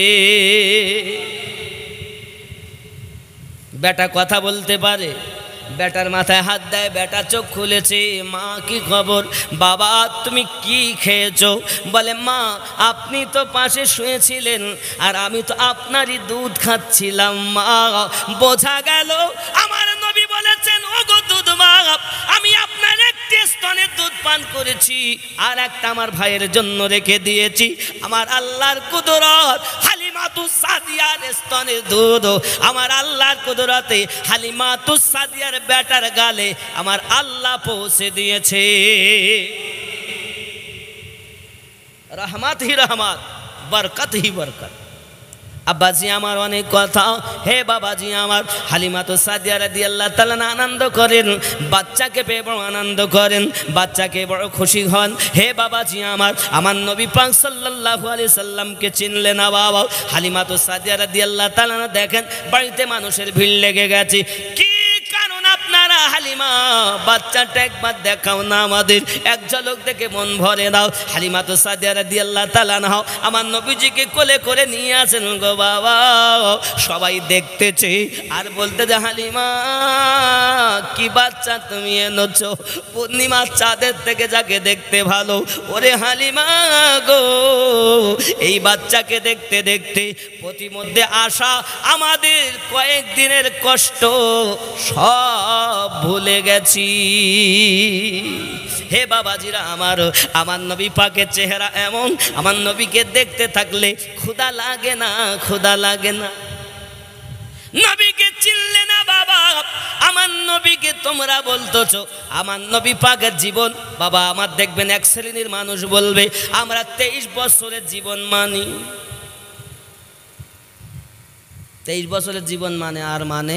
বেটা কথা বলতে পারে, বেটার মাথায় হাত দেয়, বেটা চোখ খুলেছে। মা কি খবর? বাবা তুমি কি খেয়েছো? বলে, মা আপনি তো পাশে শুয়েছিলেন আর আমি তো আপনারই দুধ খাচ্ছিলাম। মা বোঝা গেল আমার নবী বলেছেন, ওগো দুধ মা, আমি আপনার একটি স্তনের দুধ পান করেছি আর একটা আমার ভাইয়ের জন্য রেখে দিয়েছি। আমার আল্লাহর কুদরত, হালিমা তো সাদিয়ার স্তনের দুধ আমার আল্লাহর কুদরতে হালিমা তো সাদিয়ার বেটার গালে আমার আল্লাহ পৌঁছে দিয়েছে। রহমত হি রহমত, বরকত হি বরকত। আব্বাজি আমার অনেক কথা, হে বাবাজি আমার, হালিমা তো সাদিয়া রাদিয়াল্লাহু তাআলা আনন্দ করেন, বাচ্চাকে পেয়ে বড় আনন্দ করেন, বাচ্চাকে বড় খুশি হন। হে বাবাজি আমার, আমার নবী পাক সাল্লাল্লাহু আলাইহি সাল্লামকে চিনলেন না বাবা। হালিমা তো সাদিয়া রাদিয়াল্লাহু তাআলা দেখেন বাড়িতে মানুষের ভিড় লেগে গেছে। কি কারণ আপনারা হালিমা বাচ্চাটা একবার দেখাও না আমাদের, এক ঝলক দেখে মন ভরে দাও। হালিমা তো সাদিয়া রাদিয়াল্লাহু তাআলা আমার নবীজিকে কোলে করে নিয়ে আসেন গো বাবা। সবাই দেখতেছে আর বলতে যে, হালিমা কি বাচ্চা তুমি এনেছো, পূর্ণিমার চাঁদের থেকে যাকে দেখতে ভালো। ওরে হালিমা গো, এই বাচ্চাকে দেখতে দেখতে প্রতিমধ্যে আসা আমাদের কয়েকদিনের কষ্ট সব ভুলে গেছি। হে বাবাজিরা আমার, আমার নবী পাকের চেহারা এমন, আমার নবীকে দেখতে থাকলে ক্ষুধা লাগে না, ক্ষুধা লাগে না। নবীকে চিনলে না বাবা, আমার নবীকে তোমরা বলতেছো আমার নবী পাকের জীবন। বাবা আমার দেখবেন এক শ্রেণীর মানুষ বলবে, আমরা তেইশ বছরের জীবন মানি। তেইশ বছরের জীবন মানে আর মানে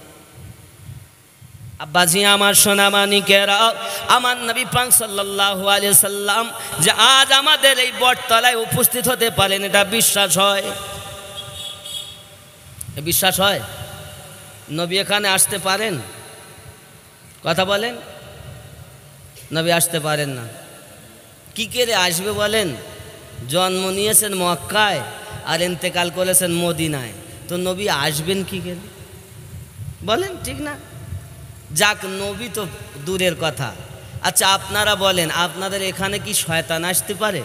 আব্বাজি আমার সোনা মানিকেরা, আমার নবী পাক সাল্লাল্লাহু আলাইহি সাল্লাম যে আজ আমাদের এই বটতলায় উপস্থিত হতে পারেন, এটা বিশ্বাস হয়? বিশ্বাস হয়? নবী এখানে আসতে পারেন? কথা বলেন, নবী আসতে পারেন না। কি করে আসবে বলেন? জন্ম নিয়েছেন মক্কায় আর ইন্তেকাল করেছেন মদিনায়, তো নবী আসবেন কি করে বলেন? ঠিক না? যাক, নবী তো দূরের কথা। আচ্ছা আপনারা বলেন, আপনাদের এখানে কি শয়তান আসতে পারে?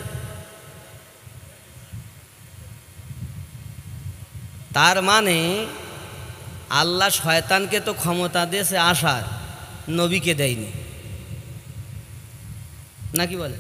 তার মানে আল্লাহ শয়তানকে তো ক্ষমতা দিয়েছে আসার, নবীকে দেয়নি, নাকি বলেন?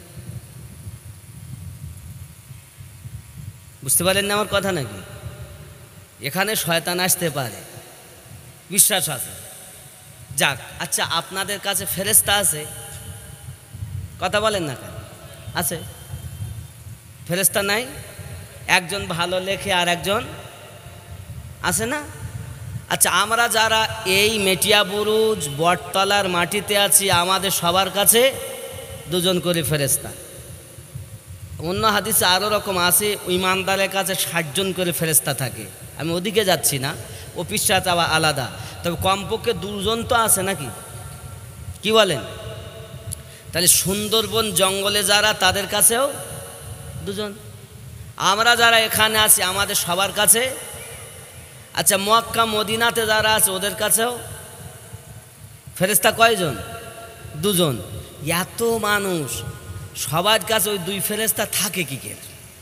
বুঝতে পারেন না আমার কথা নাকি? এখানে শয়তান আসতে পারে, বিশ্বাস আছে। যাক, আচ্ছা আপনাদের কাছে ফেরেশতা আছে? কথা বলেন না কেন? আছে? ফেরেশতা নাই? একজন ভালো লেখে আর একজন আছে না? আচ্ছা আমরা যারা এই মেটিয়াবুরুজ বটতলার মাটিতে আছি, আমাদের সবার কাছে দুজন করে ফেরেশতা। অন্য হাদিসে আরও রকম আছে, ইমানদারের কাছে ষাট জন করে ফেরেশতা থাকে। আমি ওদিকে যাচ্ছি না, ও পৃষ্ঠা চাওয়া আলাদা, তবে কমপক্ষে দুজন তো আছে নাকি? কি বলেন? তাহলে সুন্দরবন জঙ্গলে যারা, তাদের কাছেও দুজন। আমরা যারা এখানে আছি আমাদের সবার কাছে। আচ্ছা মক্কা মদিনাতে যারা আছে ওদের কাছেও ফেরেশতা কয়জন? দুজন। এত মানুষ, সবার কাছে ওই দুই ফেরেশতা থাকে কি করে?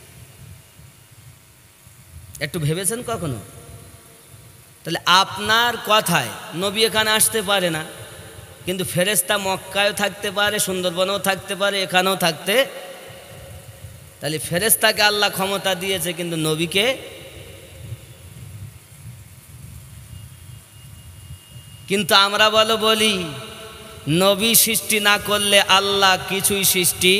একটু ভেবেছেন কখনো? তাহলে আপনার কথায় নবী এখানে আসতে পারে না, কিন্তু ফেরেশতা মক্কায়ও থাকতে পারে, সুন্দরবনেও থাকতে পারে, এখানেও থাকতে। তাহলে ফেরেশতাকে আল্লাহ ক্ষমতা দিয়েছে, কিন্তু নবীকে। কিন্তু আমরা বলো বলি, নবী সৃষ্টি না করলে আল্লাহ কিছুই সৃষ্টি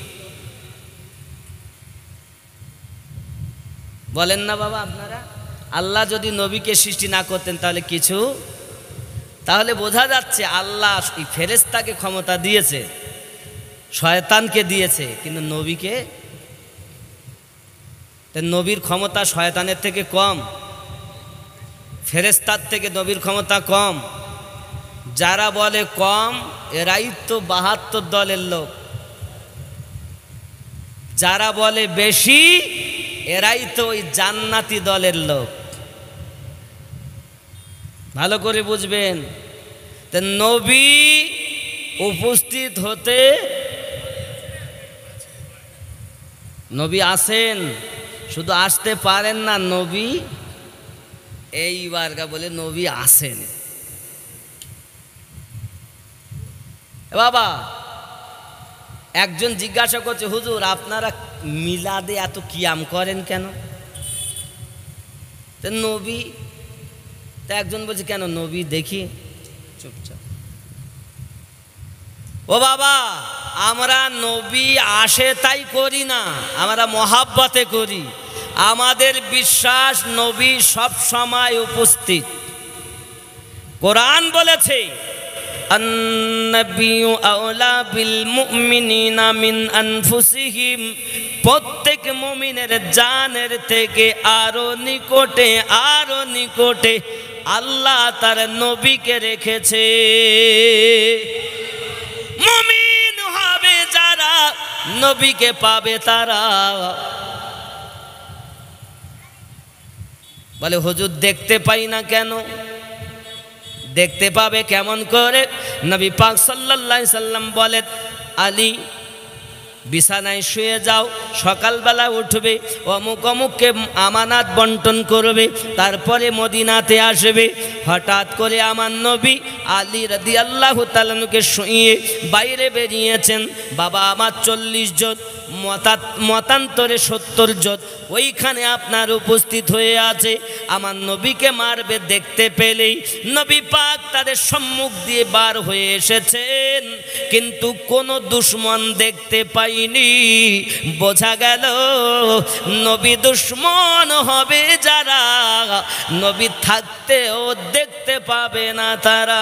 বলেন না বাবা আপনারা? আল্লাহ যদি নবীকে সৃষ্টি না করতেন তাহলে কিছু, তাহলে বোঝা যাচ্ছে আল্লাহ ফেরেশতাকে ক্ষমতা দিয়েছে, শয়তানকে দিয়েছে, কিন্তু নবীকে। নবীর ক্ষমতা শয়তানের থেকে কম, ফেরেশতার থেকে নবীর ক্ষমতা কম। যারা বলে কম, এরাই তো বাহাত্তর দলের লোক। যারা বলে বেশি, এরাই তো ওই জান্নাতি দলের লোক। ভালো করে বুঝবেন। তা নবী উপস্থিত হতে, নবী আসেন, শুধু আসতে পারেন না, নবী এইবার বলে নবী আসেন। বাবা একজন জিজ্ঞাসা করছে, হুজুর আপনারা মিলাদে এত কিয়াম করেন কেন? তা নবী, তা একজন বলছে কেন নবী দেখি। চুপচাপ। ও বাবা, আমরা নবী আসে তাই করি না, আমরা মহাব্বতে করি। আমাদের বিশ্বাস নবী সব সময় উপস্থিত। কোরআন বলেছে, আন-নাবিয়্যু আওলা বিল মুমিনিনা মিন আনফুসিহিম, প্রত্যেক মুমিনের জানের থেকে আরো নিকটে, আরো নিকটে আল্লাহ তার নবীকে রেখেছে। মুমিন হবে যারা, নবীকে পাবে তারা। বলে হুজুর দেখতে পাই না কেন? দেখতে পাবে কেমন করে? নবী পাক সাল্লাল্লাহু আলাইহি সাল্লাম বলেন, আলী বিছানায় শুয়ে যাও, সকালবেলা উঠবে, অমুক অমুককে আমানাত বন্টন করবে, তারপরে মদিনাতে আসবে। হঠাৎ করে আমার নবী আলী রাদিয়াল্লাহু তাআলাকে শুইয়ে বাইরে বেরিয়েছেন। বাবা আমার চল্লিশ জন, মতান্তরে সত্তর জন ওইখানে আপনার উপস্থিত হয়ে আছে। আমার নবীকে মারবে দেখতে পেলেই নবী পাক তাদের সম্মুখ দিয়ে বার হয়ে এসেছেন, কিন্তু কোনো দুশমন দেখতে পাইনি। বোঝা গেল নবী দুশমন হবে যারা, নবী থাকতেও দেখতে পাবে না তারা।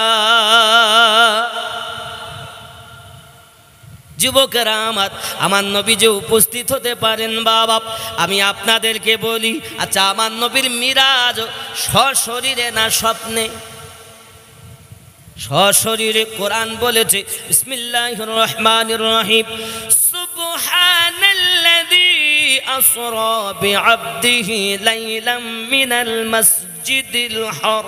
যুবকেরা আমার, আমার নবী যে উপস্থিত হতে পারেন বাবা, আমি আপনাদেরকে বলি, আচ্ছা আমার নবীর মিরাজ সশরীরে না স্বপ্নে? সশরীরে কোরআন বলেছে বিসমিল্লাহির রহমানির রহিম সুবহানাল্লাযী আসরা বিআবদিহি লাইলাম মিনাল মাসজিদিল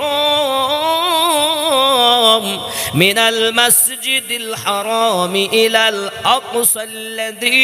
হারাম মিনাল মাসজিদিল হারাম ইলাল আকসাল্লাযী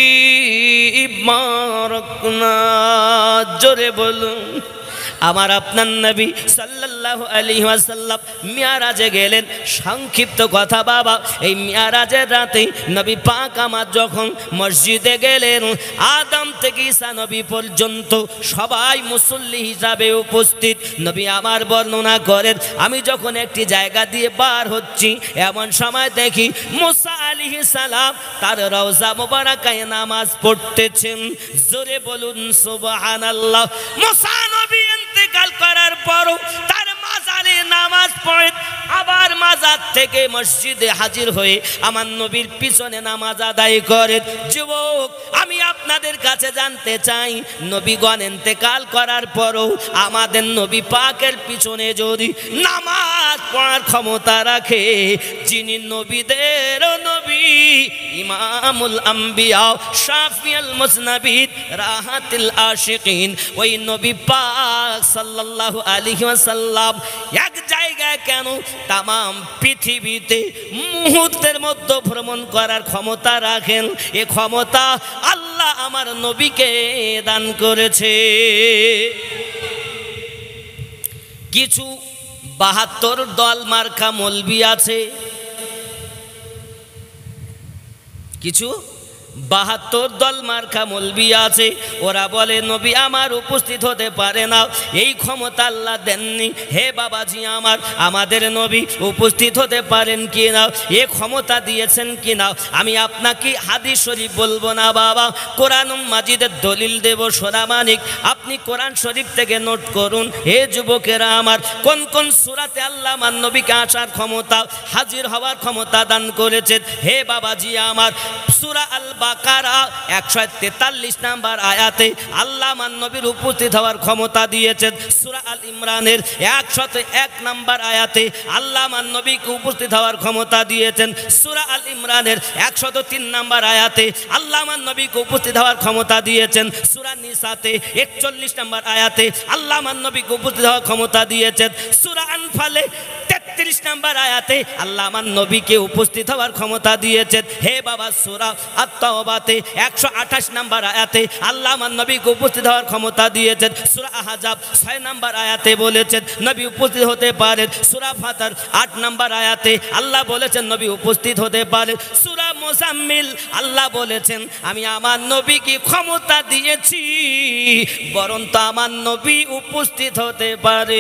বারাকনা। জোরে বলুন। আমার আপনার নবী সাল্লাল্লাহু আলাইহি ওয়াসাল্লাম মিয়ারাজে গেলেন। সংক্ষিপ্ত কথা বাবা, এই মিয়ারাজের রাতে নবী পাক আমার যখন মসজিদে গেলেন, আদম থেকে ঈসা নবী পর্যন্ত সবাই মুসল্লি হিসাবে উপস্থিত। নবী আমার বর্ণনা করেন, আমি যখন একটি জায়গা দিয়ে বার হচ্ছি, এমন সময় দেখি মুসা আলাইহিস সালাম তার রওজা মোবারকায় নামাজ পড়তেছেন। জোরে বলুন সুবহানাল্লাহ। মুসা নবী ইন্তেকাল করার পরও তার মাজারে নামাজ পড়ে আবার মাজার থেকে মসজিদে হাজির হয়ে আমার নবীর পিছনে নামাজ আদায় করে। যুবক, আমি আপনাদের কাছে জানতে চাই, নবীগণ ইন্তেকাল করার পরও আমাদের নবী পাকের পিছনে যদি নামাজ পড়ার ক্ষমতা রাখে, যিনি নবীদের নবী ইমামুল আম্বিয়া শাফিউল মুজনাবিদ রাহাতুল আশিকিন, ওই নবী পাক সাল্লাল্লাহু আলাইহি ওয়াসাল্লাম এক জায়গায় কেন তামাম পৃথিবীতে মুহূর্তের মধ্যে ভ্রমণ করার ক্ষমতা রাখেন? এ ক্ষমতা আল্লাহ আমার নবীকে দান করেছে। কিছু বাহাত্তর দল মার্কা মৌলবি আছে, কিছু বাহাত্তর দল মার্কা মৌলবি আছে। ওরা বলে নবী আমার উপস্থিত হতে পারে না, এই ক্ষমতা আল্লাহ দেননি। হে বাবাজি আমার, আমাদের নবী উপস্থিত হতে পারেন কি না, এ ক্ষমতা দিয়েছেন কি না, আমি আপনাকে হাদিস শরীফ বলবো না বাবা, কোরআন মাজিদের দলিল দেব সোনামানিক। আপনি কোরআন শরীফ থেকে নোট করুন। হে যুবকেরা আমার, কোন কোন সূরাতে আল্লাহ আমার নবীকে আসার ক্ষমতা, হাজির হওয়ার ক্ষমতা দান করেছেন? হে বাবাজি আমার, সূরা আল বাকারা একশো তেতাল্লিশ নাম্বার আয়াতে আল্লাহ আমার নবীর উপস্থিত হওয়ার ক্ষমতা দিয়েছেন। সূরা আল ইমরানের একশত এক নাম্বার আয়াতে আল্লাহ আমার নবীকে উপস্থিত হওয়ার ক্ষমতা দিয়েছেন। সূরা আল ইমরানের একশত তিন নাম্বার আয়াতে আল্লাহ আমার নবীকে উপস্থিত হওয়ার ক্ষমতা দিয়েছেন। সূরা নিসাতে একচল্লিশ নাম্বার আয়াতে আল্লাহ আমার নবীকে উপস্থিত হওয়ার ক্ষমতা দিয়েছেন। সূরা আনফালে তেত্রিশ নাম্বার আয়াতে আল্লাহ আমার নবীকে উপস্থিত হওয়ার ক্ষমতা দিয়েছেন। হে বাবা, সূরা আত-তাওবাতে একশো আঠাশ নাম্বার আয়াতে আল্লাহ আমার নবীকে উপস্থিত হওয়ার ক্ষমতা দিয়েছেন। সূরা আহজাব ছয় নাম্বার আয়াতে বলেছেন নবী উপস্থিত হতে পারেন। সূরা ফাতর আট নাম্বার আয়াতে আল্লাহ বলেছেন নবী উপস্থিত হতে পারেন। সূরা মুজাম্মিল আল্লাহ বলেছেন আমি আমার নবীকে ক্ষমতা দিয়েছি, বরং তো আমার নবী উপস্থিত হতে পারে।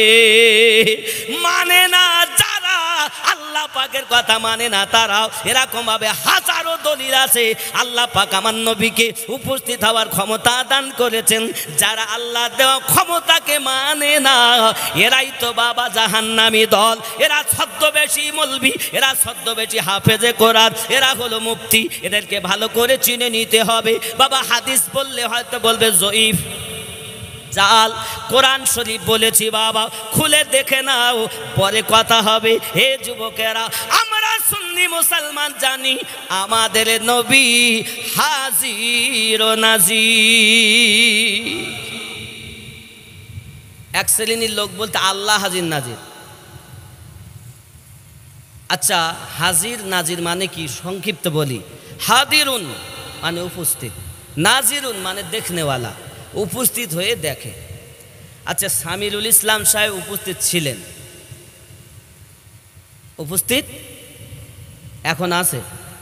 মানে না যারা আল্লাহ পাকের কথা মানে না, তারাও এরকম ভাবে হাজারো দলিল আছে আল্লাহ পাক আমার নবীকে উপস্থিত হওয়ার ক্ষমতা দান করেছেন। যারা আল্লাহ দেওয়া ক্ষমতাকে মানে না, এরাই তো বাবা জাহান্নামী দল। এরা ছদ্মবেশী মৌলবি, এরা ছদ্মবেশী হাফেজে কোরআন, এরা হলো মুফতি। এদেরকে ভালো করে চিনে নিতে হবে বাবা। হাদিস বললে হয়তো বলবে জয়ীফ, জাল। কোরআন শরীফ বলেছি বাবা, খুলে দেখে নাও, পরে কথা হবে। হে যুবকেরা, আমরা সুন্নি মুসলমান জানি আমাদের নবী হাজির ও নাজির। এক শ্রেণীর লোক বলতে আল্লাহ হাজির নাজির। আচ্ছা, হাজির নাজির মানে কি? সংক্ষিপ্ত বলি, হাদিরুন মানে উপস্থিত, নাজিরুন মানে দেখনেওয়ালা, উপস্থিত হয়ে দেখে। আচ্ছা, সামিরুল ইসলাম সাহেব উপস্থিত ছিলেন, উপস্থিত এখন আছে।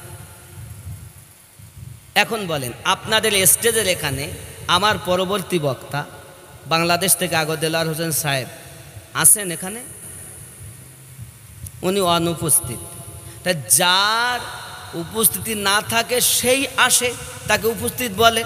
এখন বলেন, আপনাদের স্টেজের এখানে আমার পরবর্তী বক্তা বাংলাদেশ থেকে আগদেলার হোসেন সাহেব আছেন এখানে? উনি অনুপস্থিত। তা যার উপস্থিতি না থাকে সেই আসে, তাকে উপস্থিত বলে।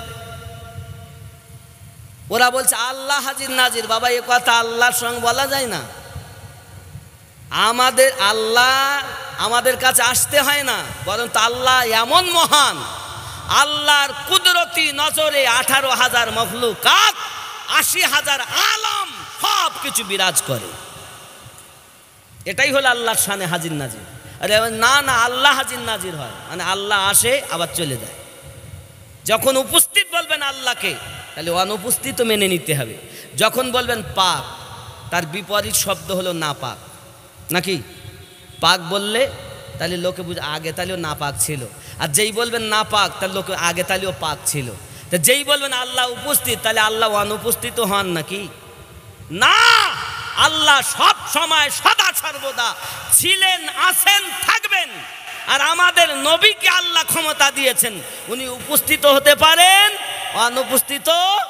ওরা বলছে আল্লাহ হাজির নাজির। বাবা, এ কথা আল্লাহর সঙ্গে বলা যায় না। আমাদের আল্লাহ আমাদের কাছে আসতে হয় না, বরং তো আল্লাহ এমন মহান, আল্লাহর কুদরতি নজরে আঠারো হাজার মখলুকাত, আশি হাজার আলম সব কিছু বিরাজ করে। এটাই হলো আল্লাহর শানে হাজির নাজির। আরে না না, আল্লাহ হাজির নাজির হয় মানে আল্লাহ আসে আবার চলে যায়। যখন উপস্থিত বলবেন আল্লাহকে, তাহলে অনুপস্থিত মেনে নিতে হবে। যখন বলবেন পাক, তার বিপরীত শব্দ হলো না পাক, নাকি? পাক বললে তাহলে লোকে বুঝে আগে তাহলেও না পাক ছিল, আর যেই বলবেন না পাক তাহলে লোকে আগে তাহলেও পাক ছিল। তো যেই বলবেন আল্লাহ উপস্থিত, তাহলে আল্লাহ অনুপস্থিত হন নাকি? না, আল্লাহ সব সময় সদা সর্বদা ছিলেন, আছেন, থাকবেন। আর আমাদের নবীকে আল্লাহ ক্ষমতা দিয়েছেন, উনি উপস্থিত হতে পারেন, অনুপস্থিত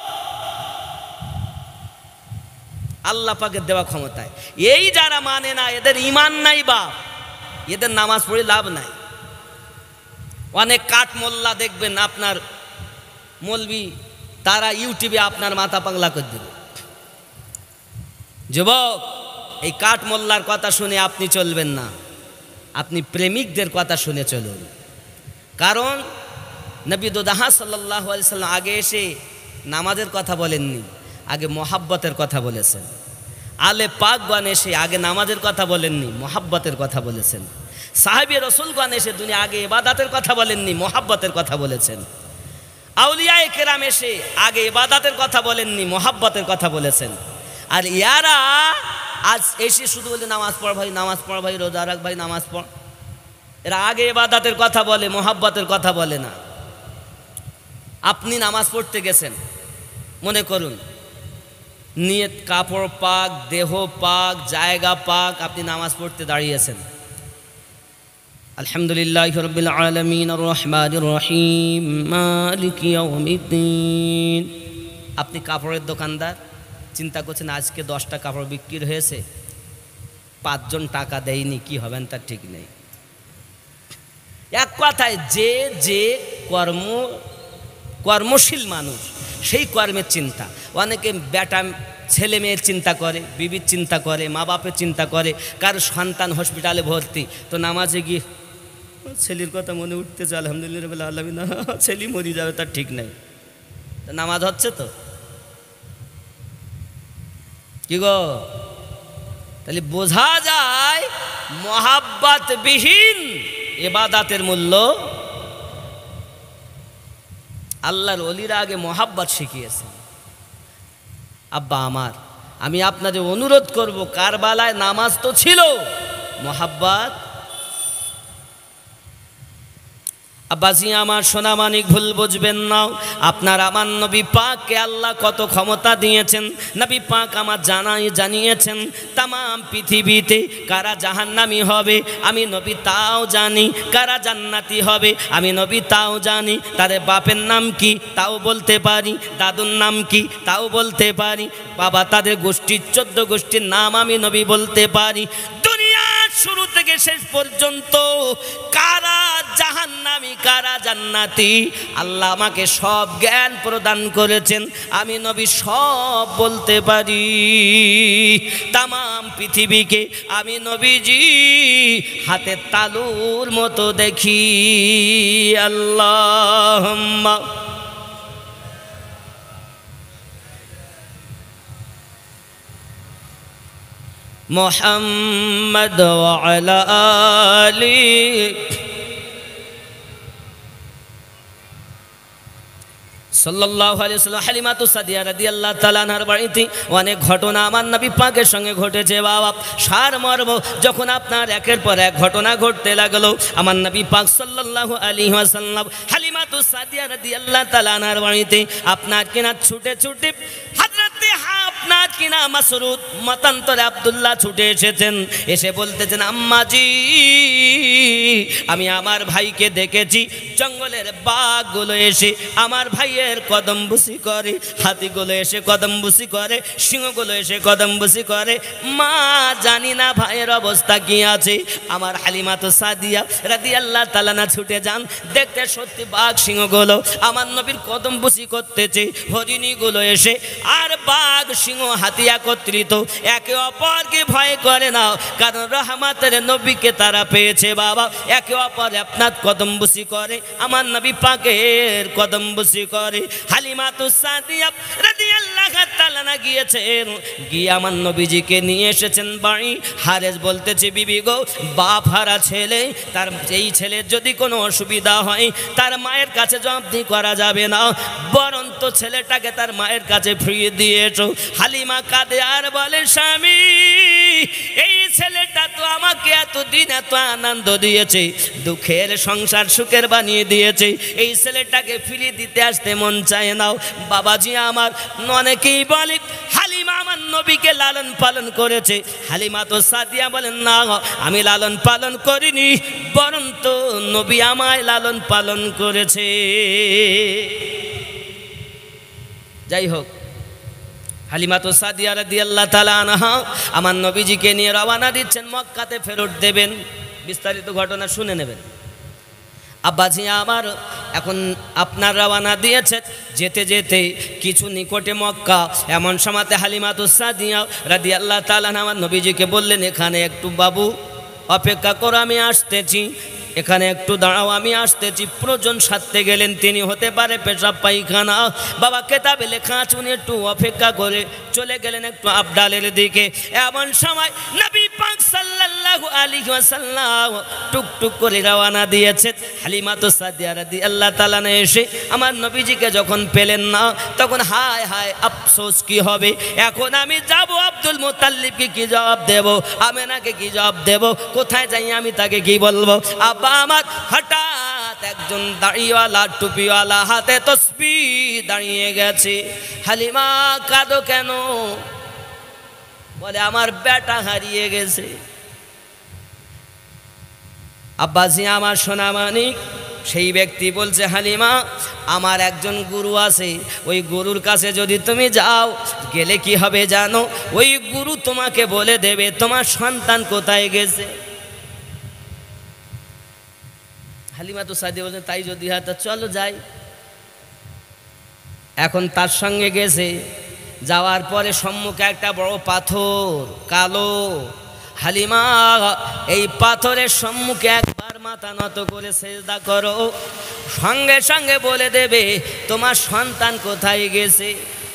আল্লাহ পাকের দেওয়া ক্ষমতায়। এই যারা মানে না, এদের ঈমান নাই বা এদের নামাজ পড়ে লাভ নাই। অনেক কাঠ মোল্লা দেখবেন আপনার মৌলবি, তারা ইউটিউবে আপনার মাথা পাগলা করে দেবে। যুবক, এই কাঠ মোল্লার কথা শুনে আপনি চলবেন না, আপনি প্রেমিকদের কথা শুনে চলুন। কারণ নবী দুদাহা সাল্লাল্লাহু আলাইহি সাল্লাম আগে এসে নামাজের কথা বলেননি, আগে মহাব্বতের কথা বলেছেন। আলে পাকগণ এসে আগে নামাজের কথা বলেননি, মহাব্বতের কথা বলেছেন। সাহাবী রাসূলগণ এসে দুনিয়া আগে ইবাদতের কথা বলেননি, মহাব্বতের কথা বলেছেন। আউলিয়ায়ে কেরাম এসে আগে ইবাদতের কথা বলেননি, মহাব্বতের কথা বলেছেন। আর ইয়ারা আজ এসে শুধু বলে নামাজ পড় ভাই, নামাজ পড় ভাই, রোজা রাখ ভাই, নামাজ পড়। এরা আগে ইবাদতের কথা বলে, মহাব্বতের কথা বলে না। আপনি নামাজ পড়তে গেছেন, মনে করুন নিয়ত, কাপড় পাক, দেহ পাক, জায়গা পাক, আপনি নামাজ পড়তে দাঁড়িয়েছেন। আলহামদুলিল্লাহি রাব্বিল আলামিন আর রহমানির রহিম মালিকি ইয়াউমিদ্দিন। আপনি কাপড়ের দোকানদার, চিন্তা করছেন আজকে দশটা কাপড় বিক্রি হয়েছে, পাঁচজন টাকা দেয়নি, কি হবেন তার ঠিক নেই। এক কথায় যে যে কর্ম কর্মশীল মানুষ, সেই কর্মের চিন্তা। অনেকে বেটা ছেলে মেয়ের চিন্তা করে, বিবির চিন্তা করে, মা বাপের চিন্তা করে। কার সন্তান হসপিটালে ভর্তি, তো নামাজে গিয়ে ছেলের কথা মনে উঠতেছে, আলহামদুলিল্লাহ রাব্বিল আলামিন, ছেলে মরে যাবে তার ঠিক নাই। নামাজ হচ্ছে তো কি গো? তাহলে বোঝা যায় মহাব্বত বিহীন ইবাদতের মূল্য। আল্লাহর ওলিরা আগে মহাব্বত শিখিয়েছেন। আব্বা আমার, আমি আপনাদের অনুরোধ করব, কারবালায় নামাজ তো ছিল, মহাব্বত। আব্বাজি আমার, সোনা মানিক, ভুল বুঝবেন না। আপনার আমার নবী পাককে আল্লাহ কত ক্ষমতা দিয়েছেন। নবী পাক আমার জানাই জানিয়েছেন তামাম পৃথিবীতে কারা জাহান্নামী হবে আমি নবী তাও জানি, কারা জান্নাতি হবে আমি নবী তাও জানি। তাদের বাপের নাম কি তাও বলতে পারি, দাদুর নাম কি তাও বলতে পারি, বাবা তাদের গোষ্ঠীর চোদ্দ গোষ্ঠীর নাম আমি নবী বলতে পারি। শুরু থেকে শেষ পর্যন্ত কারা জাহান্নামী কারা জান্নাতি আল্লাহ আমাকে সব জ্ঞান প্রদান করেছেন, আমি নবী সব বলতে পারি। তামাম পৃথিবীকে আমি নবীজি হাতের তালুর মতো দেখি। আল্লাহুম্মা মুহাম্মদ ওয়া আলা আলি সাল্লাল্লাহু আলাইহি ওয়াসাল্লাম। হালিমাতু সাদিয়া রাদিয়াল্লাহু তাআলা আনহার বাড়িতে অনেক ঘটনা আমার নবী পাকের সঙ্গে ঘটেছে বাবা। সারমর্ম যখন আপনার একের পর এক ঘটনা ঘটতে লাগলো, আমার নবী পাক সাল্লাল্লাহু আলাইহি ওয়াসাল্লাম হালিমাতু সাদিয়া রাদিয়াল্লাহু তাআলা আনহার বাড়িতে আপনার কিনা ছুটে ছুটে হযরতে আপনার কিনা মাসরুদ মতান্তরে আব্দুল্লাহ ছুটে এসেছেন, এসে বলতেছেন আম্মাজি আমি আমার ভাইকে দেখেছি জঙ্গলের বাঘগুলো এসে আমার ভাইয়ের কদমবুসি করে, হাতিগুলো এসে কদমবুসি করে, সিংহগুলো এসে কদমবুসি করে। মা জানি না ভাইয়ের অবস্থা কি আছে। আমার হালিমাতু সাদিয়া রাদিয়াল্লাহু তাআলা না ছুটে যান, দেখতে সত্যি বাঘ সিংহগুলো আমার নবীর কদমবুসি করতেছে, হরিণীগুলো এসে আর বাঘ সিংহ সিংহ হাতি একত্রিত, একে অপরকে ভয় করে না, কারণ রহমতের নবীকে তারা পেয়েছে বাবা। একে অপর আপনার কদমবুসি করে, আমার নবী পাকের কদমবুসি করে। হালিমাতুস সাদিয়া রাদিয়াল্লাহু তাআলা না গিয়েছেন, গিয়ে আমার নবীজিকে নিয়ে এসেছেন বাড়ি। হারেস বলতেছে, বিবি গো, বাপ হারা ছেলে, তার এই ছেলের যদি কোনো অসুবিধা হয় তার মায়ের কাছে জবাবদিহি করা যাবে না, বরং তো ছেলেটাকে তার মায়ের কাছে ফিরিয়ে দিয়েছো। হালিমা কাঁদে আর বলে, স্বামী, এই ছেলেটা তো আমাকে এতদিন এত আনন্দ দিয়েছে, দুঃখের সংসার সুখের বানিয়ে দিয়েছে, এই ছেলেটাকে ফিরিয়ে দিতে আসতে মন চায় না। বাবাজি আমার অনেকেই বলে হালিমা আমার নবীকে লালন পালন করেছে। হালিমা তো সাদিয়া বলেন, না, আমি লালন পালন করিনি, বরং তো নবী আমায় লালন পালন করেছে। যাই হোক, হালিমা তো সাদিয়া রাদিয়াল্লাহু তাআলা আনহা আমার নবীজিকে নিয়ে রওনা দিচ্ছেন, মক্কাতে ফেরত দেবেন। বিস্তারিত ঘটনা শুনে নেবেন। আব্বাজি আমার এখন আপনার রওনা দিয়েছে, যেতে যেতে কিছু নিকটে মক্কা, এমন সময়তে হালিমাতুস সাদিয়া রাদিয়াল্লাহু তাআলা আমার নবীজিকে বললেন, এখানে একটু বাবু অপেক্ষা করো, আমি আসতেছি, এখানে একটু দাঁড়াও, আমি আসতেছি। প্রয়োজন সারতে গেলেন তিনি, হতে পারে পেশাব পায়খানা, বাবা কেতাবে লেখা আছে উনি একটু অপেক্ষা করে চলে গেলেন একটু আবডালের দিকে। এমন সময় নবী পাক সাল্লাল্লাহু আলাইহি ওয়াসাল্লাম টুকটুক করে রওনা দিয়েছে। হালিমাতুস সাদিয়া রাদিয়াল্লাহু তাআলা এসে আমার নবীজিকে যখন পেলেন না, তখন হায় হায় আফসোস কি হবে, এখন আমি যাব আব্দুল মুত্তালিবকে কি জবাব দেব, আমেনাকে কি জবাব দেব, কোথায় যাই আমি তাকে কি বলবো। আব্বা আমার হঠাৎ একজন দাড়িওয়ালা টুপিওয়ালা হাতে তসবিহ দাঁড়িয়ে গেছে। হালিমা, কাঁদো কেন? বলে, আমার বেটা হারিয়ে গেছে। আব্বাজি আমার সোনা মানিক, সেই ব্যক্তি বলছে, হালিমা, আমার একজন গুরু আছে, ওই গুরুর কাছে যদি তুমি যাও, গেলে কি হবে জানো, ওই গুরু তোমাকে বলে দেবে তোমার সন্তান কোথায় গেছে। হালিমা তো সাদিয়া বলছেন, তাই যদি হয় তা চলো যাই। এখন তার সঙ্গে গেছে, যাওয়ার পরে সম্মুখে একটা বড় পাথর, কালো। হালিমা এই পাথরের সম্মুখে একবার মাথা নত করে সেজদা করো, সঙ্গে সঙ্গে বলে দেবে তোমার সন্তান কোথায় গেছে।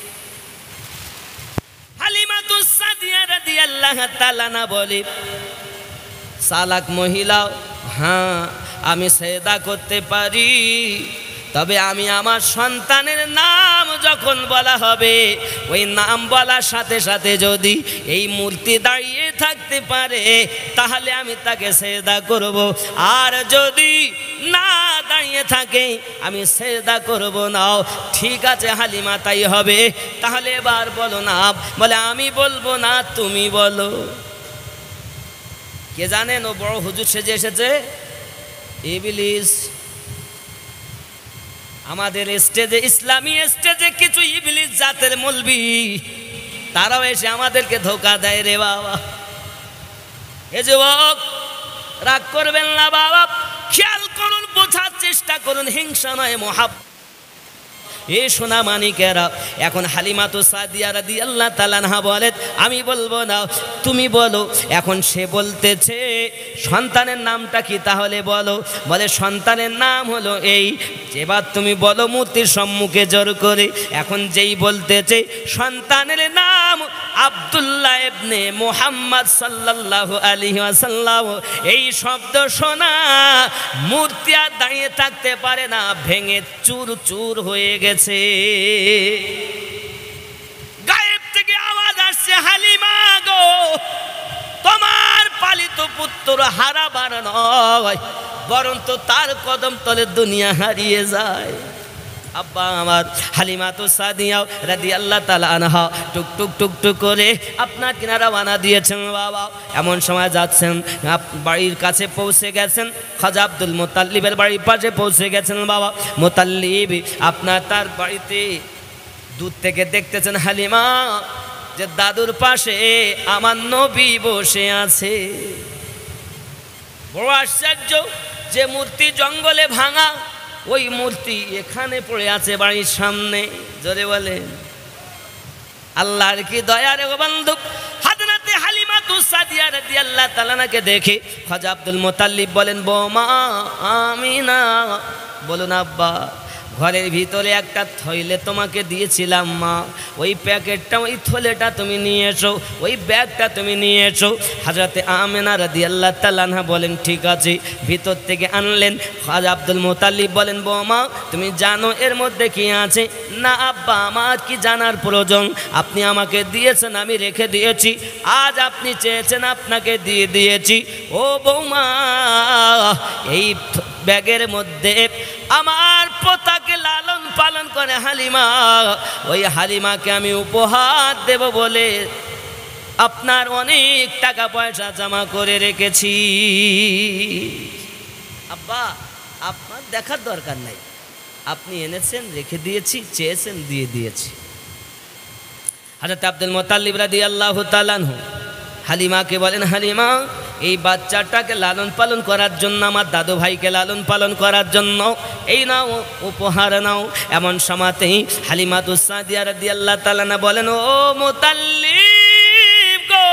হালিমাতুস সাদিয়া রাদিয়াল্লাহু তাআলা না বলে, সালাক মহিলা, হ্যাঁ আমি সেজদা করতে পারি, তবে আমি আমার সন্তানের নাম যখন বলা হবে, ওই নাম বলার সাথে সাথে যদি এই মূর্তি দাঁড়িয়ে থাকতে পারে, তাহলে আমি তাকে সেজদা করব, আর যদি না দাঁড়িয়ে থাকে আমি সেজদা করব না। ঠিক আছে হালিমা, তাই হবে, তাহলে এবার বলো না। বলে, আমি বলবো না, তুমি বলো। কে জানেন ও বড় হুজুর সেজে এসেছে? ইবলিস। আমাদের স্টেজে, ইসলামী স্টেজে কিছু ইবলিস জাতের মৌলবি, তারাও এসে আমাদেরকে ধোকা দেয় রে বাবা। এ যুবক, রাগ করবেন না বাবা, খেয়াল করুন, বোঝার চেষ্টা করুন, হিংসা নয় মহাব্বত। এ সোনা মানিকেরা, এখন হালিমাতুস সাদিয়া রাদিয়াল্লাহু তাআলা আনহা বলেন, আমি বলবো না, তুমি বলো। এখন সে বলতেছে, সন্তানের নামটা কি তাহলে বলো। বলে, সন্তানের নাম হলো এই। এবার তুমি বলো মূর্তির সম্মুখে জোর করে। এখন যেই বলতেছে সন্তানের নাম আব্দুল্লাহ ইবনে মুহাম্মদ সাল্লাল্লাহু আলাইহি ওয়াসাল্লাম, এই শব্দ শোনা মূর্তি আর দাঁড়িয়ে থাকতে পারে না, ভেঙে চুর চুর হয়ে গেছে। গায়েব থেকে আওয়াজ আসছে, হালিমা গো, তোমার পালিত পুত্র হারাবার নয়, বরং তো তার কদম তলে দুনিয়া হারিয়ে যায়। আব্বা আমার হালিমাতুস সাদিয়া রাদিয়াল্লাহু তাআলা আনহা টুক টুক টুক টুক করে আপনার কিনারা বানা দিয়েছেন বাবা। এমন সময় যাচ্ছেন, বাড়ির কাছে পৌঁছে গেছেন, খাজা আব্দুল মুত্তালিবের বাড়ির পাশে পৌঁছে গেছেন বাবা। মুত্তালিব আপনার তার বাড়িতে দূর থেকে দেখতেছেন হালিমা যে দাদুর পাশে আমার নবী বসে আছে। বড় আশ্চর্য, যে মূর্তি জঙ্গলে ভাঙা, ওই মূর্তি এখানে পড়ে আছে বাড়ির সামনে। জোরে বলেন। আল্লাহর কি দয়া রে বন্ধু, হযরতে হালিমাতুস সাদিয়া রাদিয়াল্লাহু তাআলা নাকে দেখে খাজা আব্দুল মুত্তালিব বলেন, বৌমা আমিনা। বলুন আব্বা, ঘরের ভিতরে একটা থলে তোমাকে দিয়েছিলাম মা, ওই প্যাকেটটা ওই থলেটা তুমি নিয়ে এসো, ওই ব্যাগটা তুমি নিয়ে এসো। হযরতে আমিনা রাদিয়াল্লাহু তাআলা আনহা বলেন ঠিক আছে, ভিতর থেকে আনলেন। খাজা আব্দুল মুত্তালিব বলেন, বৌমা তুমি জানো এর মধ্যে কি আছে? না আব্বা, আমার কি জানার প্রয়োজন, আপনি আমাকে দিয়েছেন, আমি রেখে দিয়েছি, আজ আপনি চেয়েছেন আপনাকে দিয়ে দিয়েছি। ও বৌমা, এই ব্যাগের মধ্যে আমার পোতাকে লালন পালন করে হালিমা, ওই হালিমাকে আমি উপহার দেব বলে আপনার অনেক টাকা পয়সা জমা করে রেখেছি। আব্বা, আপনার দেখার দরকার নাই, আপনি এনেছেন, রেখে দিয়েছি, চেয়েছেন, দিয়ে দিয়েছি। হযরত আব্দুল মুত্তালিব রাদিয়াল্লাহু তাআলা আনহু হালিমাকে বলেন, হালিমা এই বাচ্চাটাকে লালন পালন করার জন্য, আমার দাদু ভাইকে লালন পালন করার জন্য এই নাও উপহার নাও। এমন সময়তেই হালিমাতুস সাদিয়া রাদিয়াল্লাহু তাআলা আনহা বলেন, ও মুত্তালিব গো,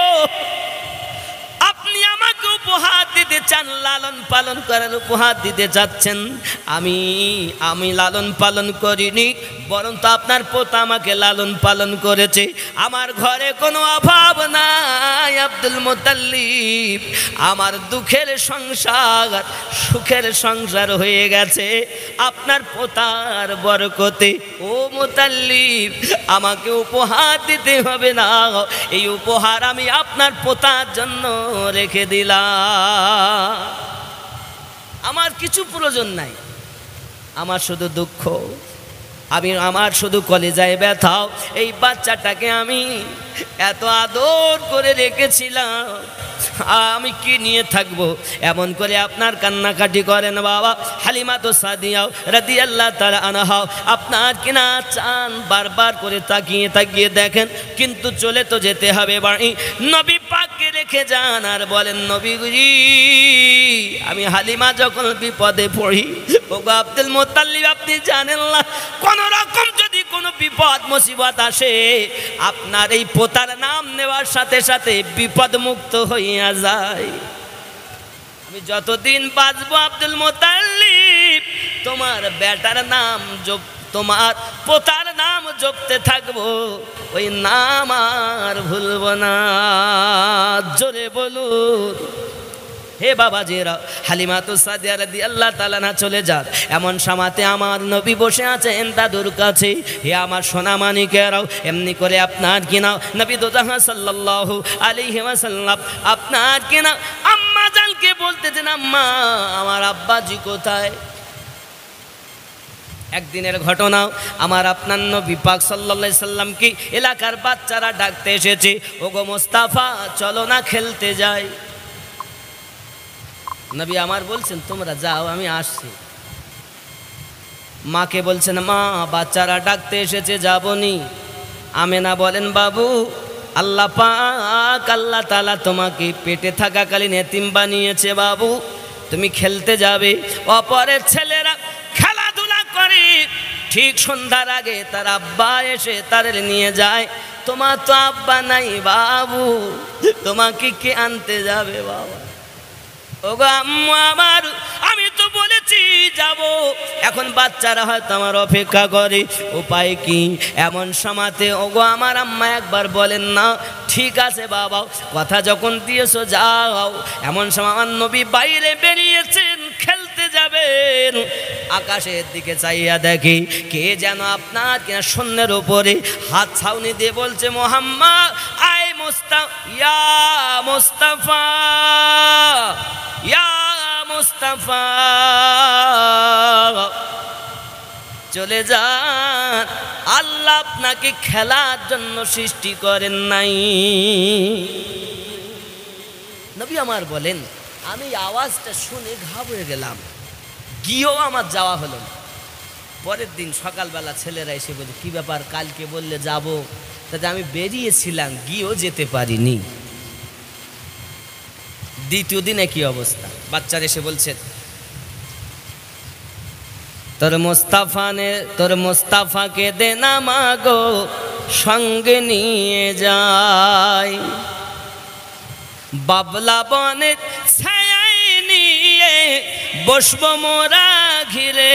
আপনি আমাকে উপহার দিতে চান, লালন পালন করার উপহার দিতে যাচ্ছেন। আমি আমি লালন পালন করিনি, বরং তো আপনার পোতা আমাকে লালন পালন করেছে। আমার ঘরে কোনো অভাব নাই আব্দুল মুত্তালিব, আমার দুঃখের সংসার সুখের সংসার হয়ে গেছে আপনার পোতার বরকতে। ও মুত্তালিব, আমাকে উপহার দিতে হবে না, এই উপহার আমি আপনার পোতার জন্য রেখে দিলাম। আমার কিছু প্রয়োজন নাই, আমার শুধু দুঃখ, আমি আমার শুধু কলিজায় ব্যথাও, এই বাচ্চাটাকে আমি এত আদর করে রেখেছিলাম, আমি কি নিয়ে থাকবো? এমন করে আপনার কান্নাকাটি করেন বাবা। হালিমাতুস সাদিয়া রাদিয়াল্লাহু তাআলা আনহা আপনার কিনা চান, বারবার করে তাকিয়ে তাকিয়ে দেখেন, কিন্তু চলে তো যেতে হবে বাড়ি। নবী পাককে রেখে যান আর বলেন, নবীজি আমি হালিমা যখন বিপদে পড়ি, ওগো আব্দুল মুত্তালিব আপনি জানেন না, কোন রকম যদি কোনো বিপদ মুসিবত আসে, আপনার এই পোতার নাম নেওয়ার সাথে সাথে বিপদ মুক্ত হইয়া যায়। আমি যতদিন বাঁচবো আব্দুল মুত্তালিব তোমার বেটার নাম জপ, তোমার পোতার নাম জপতে থাকবো, ওই নাম আর ভুলবো না। জোরে বলুন। হে বাবাজিরা, হালিমাতুস সাদিয়া রাদিয়াল্লাহু তাআলা আনহা চলে যান। এমন সময়তে আমার নবী বসে আছেন দাদুর কাছে। হে আমার সোনা মানিকেরাও, এমনি করে আপনার কিনা নবী দোজাহান সাল্লাল্লাহু আলাইহি ওয়াসাল্লাম আপনার কিনা আম্মা জানকে বলতেছেন, আম্মা আমার আব্বাজি কোথায়? একদিনের ঘটনা, আমার আপনার নবী পাক সাল্লাল্লাহু আলাইহি সাল্লাম কি এলাকার বাচ্চারা ডাকতে এসেছে, ওগো মোস্তাফা চলো না খেলতে যাই। নবী আমার বলছেন তোমরা যাও, আমি আসছি। মাকে বলছেন, মা বাচ্চারা ডাকতে এসেছে, যাবনি। আমেনা বলেন, বাবু আল্লাহ পাক আল্লাহ তাআলা তোমাকে পেটে থাকাকালীন এতিম বানিয়েছে বাবু, তুমি খেলতে যাবে। অপরের ছেলেরা খেলাধুলা করে, ঠিক সন্ধ্যার আগে তার আব্বা এসে তাদের নিয়ে যায়, তোমার তো আব্বা নাই বাবু, তোমাকে কে আনতে যাবে বাবা? ওগো আম্মু আমার, আমি তো বলেছি যাব, এখন বাচ্চারা হয়তো আমার অপেক্ষা করে, উপায় কি? এমন সময়তে ওগো আমার আম্মা একবার বলেন না, ঠিক আছে বাবা, কথা যখন দিয়েছো যাও। এমন সময় আমার নবী বাইরে বেরিয়েছেন, খেলতে যাবেন। আকাশের দিকে চাইয়া দেখি কে যেন আপনার কিনা শূন্যের উপরে হাত ছাউনি দিয়ে বলছে, মুহাম্মদ আয় মুস্তাফা, ইয়া মুস্তাফা, ইয়া মুস্তাফা, চলে যান, আল্লাহ আপনাকে খেলার জন্য সৃষ্টি করেন নাই। নবী আমার বলেন, আমি আওয়াজটা শুনে ঘাবড়ে গেলাম, গিয়েও আমার যাওয়া হলো না। পরের দিন সকালবেলা ছেলেরা এসে বলে, কী ব্যাপার, কালকে বললে যাব, তাতে আমি বেরিয়েছিলাম, গিয়েও যেতে পারিনি। দ্বিতীয় দিনে কি অবস্থা, বাচ্চারা এসে বলছে, তোর মোস্তাফানে তোর মোস্তাফাকে দে না মাগো, সঙ্গে নিয়ে যায়। বাবলা বনের ছায়ায় নিয়ে বসবো মোরা ঘিরে,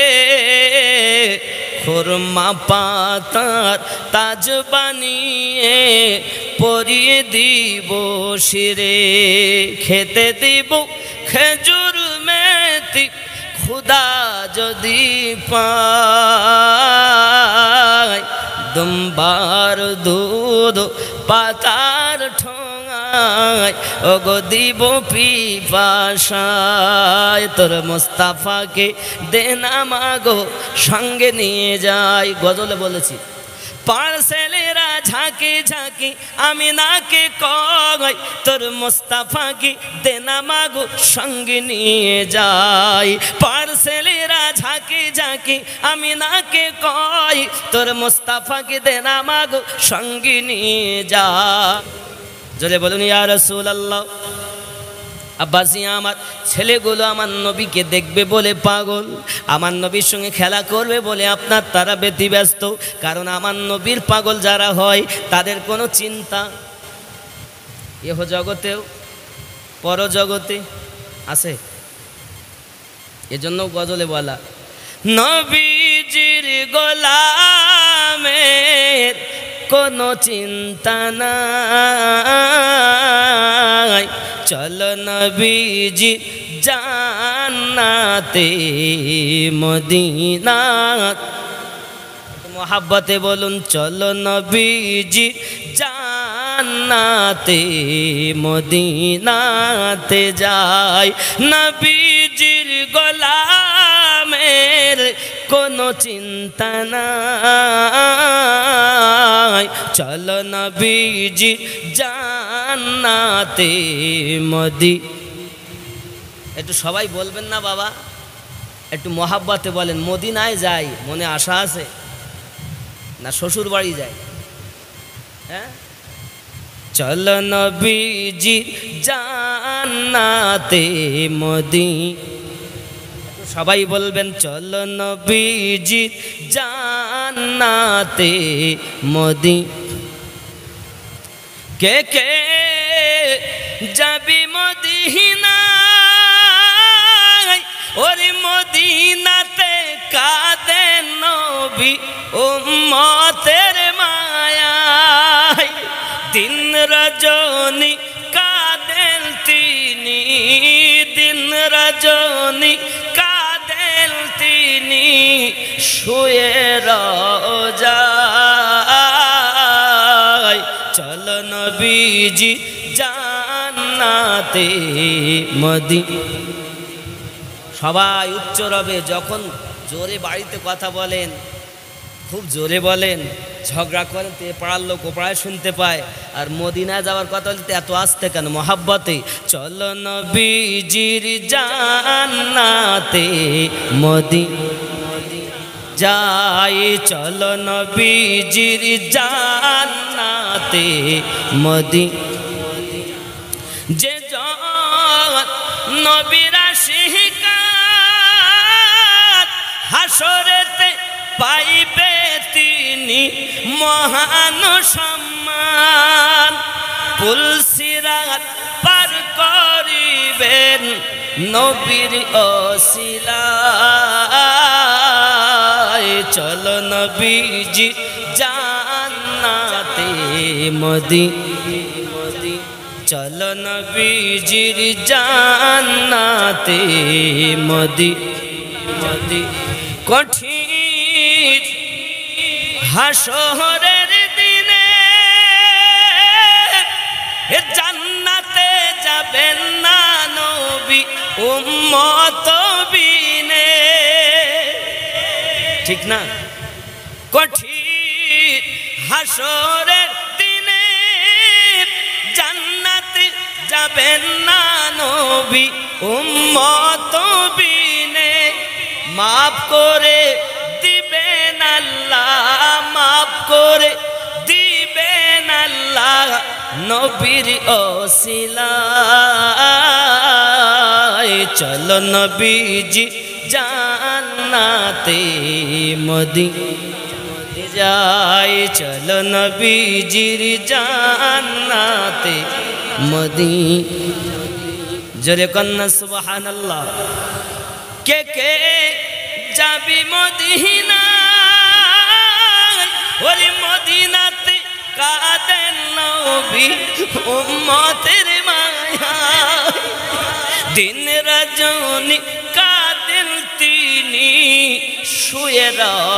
খুরমা পাতার তাজ বানিয়ে পরিয়ে দিব শিরে, খেতে দিব খেজুর মেথি খুদা যদি পায়, দুম্বার দুধ পাতার ঠোঙায় ওগো দিব পিপাসায়। তোর মোস্তাফাকে দেনা মাগো সঙ্গে নিয়ে যাই। গজলে বলেছি পার্সেলেরা ঝাঁকে ঝাঁকে আমি নাকে কয়, তোর মোস্তাফাকে দেনা মাগো সঙ্গে নিয়ে যাই। পার্সেলেরা ঝাঁকে ঝাঁকে আমি নাকে কয়, তোর মোস্তাফাকে দেনা মাগো সঙ্গে নিয়ে যা। জোরে বলুন ইয়া রাসূলুল্লাহ। আব্বাসি আমার ছেলেগুলো আমার নবীকে দেখবে বলে পাগল, আমার নবীর সঙ্গে খেলা করবে বলে আপনার তারা ব্যতিব্যস্ত। কারণ আমার নবীর পাগল যারা হয় তাদের কোনো চিন্তা ইহ জগতেও পরজগতে আছে। এজন্য গজলে বলা নবীজির গোলামের কোনো চিন্তা নাই, চলো নবীজি জান্নাতে মদিনাত। মোহাব্বতে বলুন চলো নবীজি জান্নাতে মদিনাতে যাই। নবীজির গোলামের কোনো চিন্তা নাই, চলো নবীজি জান্নাতে মদি। একটু সবাই বলবেন না বাবা, একটু মোহাব্বতে বলেন মদিনায় যাই, মনে আশা আছে না শ্বশুর বাড়ি যায়? হ্যাঁ, চলো নবীজি জান্নাতে মদি। সবাই বলবেন চলো নবীজি জান্নাতে মদি। কে কে যাবি মদিনায়, ওরে মদিনাতে কাঁদে নবী উম্মতের মায়ায়, দিন রজনী কাঁদেন তিনি, দিন রজনী কাঁদেন তিনি শুয়ে রোজায়। চলো নবীজি জান্নাতে মদি। সবাই উচ্চ রবে যখন জোরে বাড়িতে কথা বলেন, খুব জোরে বলেন, ঝগড়া করেন তো এ পাড়ার লোক ও পাড়ায় শুনতে পায়। আর মদিনায় যাওয়ার কথা বলতে এত আসতে কেন? মহাব্বতে চলো নবীজির জান্নাতে মদি যাই, চলো নবীজির জান্নাতে মদি। যে নবীরা শিকার হাসরেতে পাইবে তিনি মহান সম্মান, পুলসিরাত পার করিবেন নবীর ওসিলায়। চলো নবীজি জান্নাতে মদি। চলো নবীজির জান্নাতে মদি মদি। কঠিন হাসরের দিনে জান্নাতে যাবেন না নবী উম্মত বিনে, ঠিক না? কঠিন হাসরের দিনে জান্নাতে যাবেন না নবী উম্মত বিনে, মাফ করে দিবেন আল্লাহ, মাফ করে দিবেন আল্লাহ নবীর ওসিলায়। চলো নবীজি জান্নাতে মদি। যাই চলো নবীজির জান্নাতে মদিনা। জোরে কন্না সুবহানাল্লাহ। কে কে যাবি মদিনা, ওরে মদিনাতে কাঁদেন নবী উম্মতের মায়া, দিন রজনী কাঁদেন তিনি শুয়ে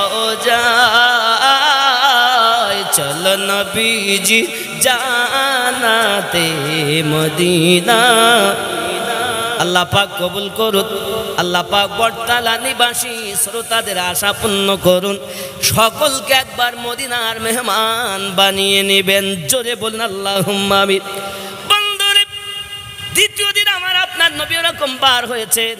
রোজায় চলো নবীজি জান্নাতে মদিনা। আল্লাহ পাক কবুল করুন, আল্লাহ পাক বটতলা নিবাসী শ্রোতাদের আশা পূর্ণ করুন, সকলকে একবার মদিনার মেহমান বানিয়ে নেবেন। জোরে বলুন আল্লাহুম্মা আমিন। বন্ধুরে, দ্বিতীয় দিন আমার আপনার নবী এরকম বার হয়েছেন।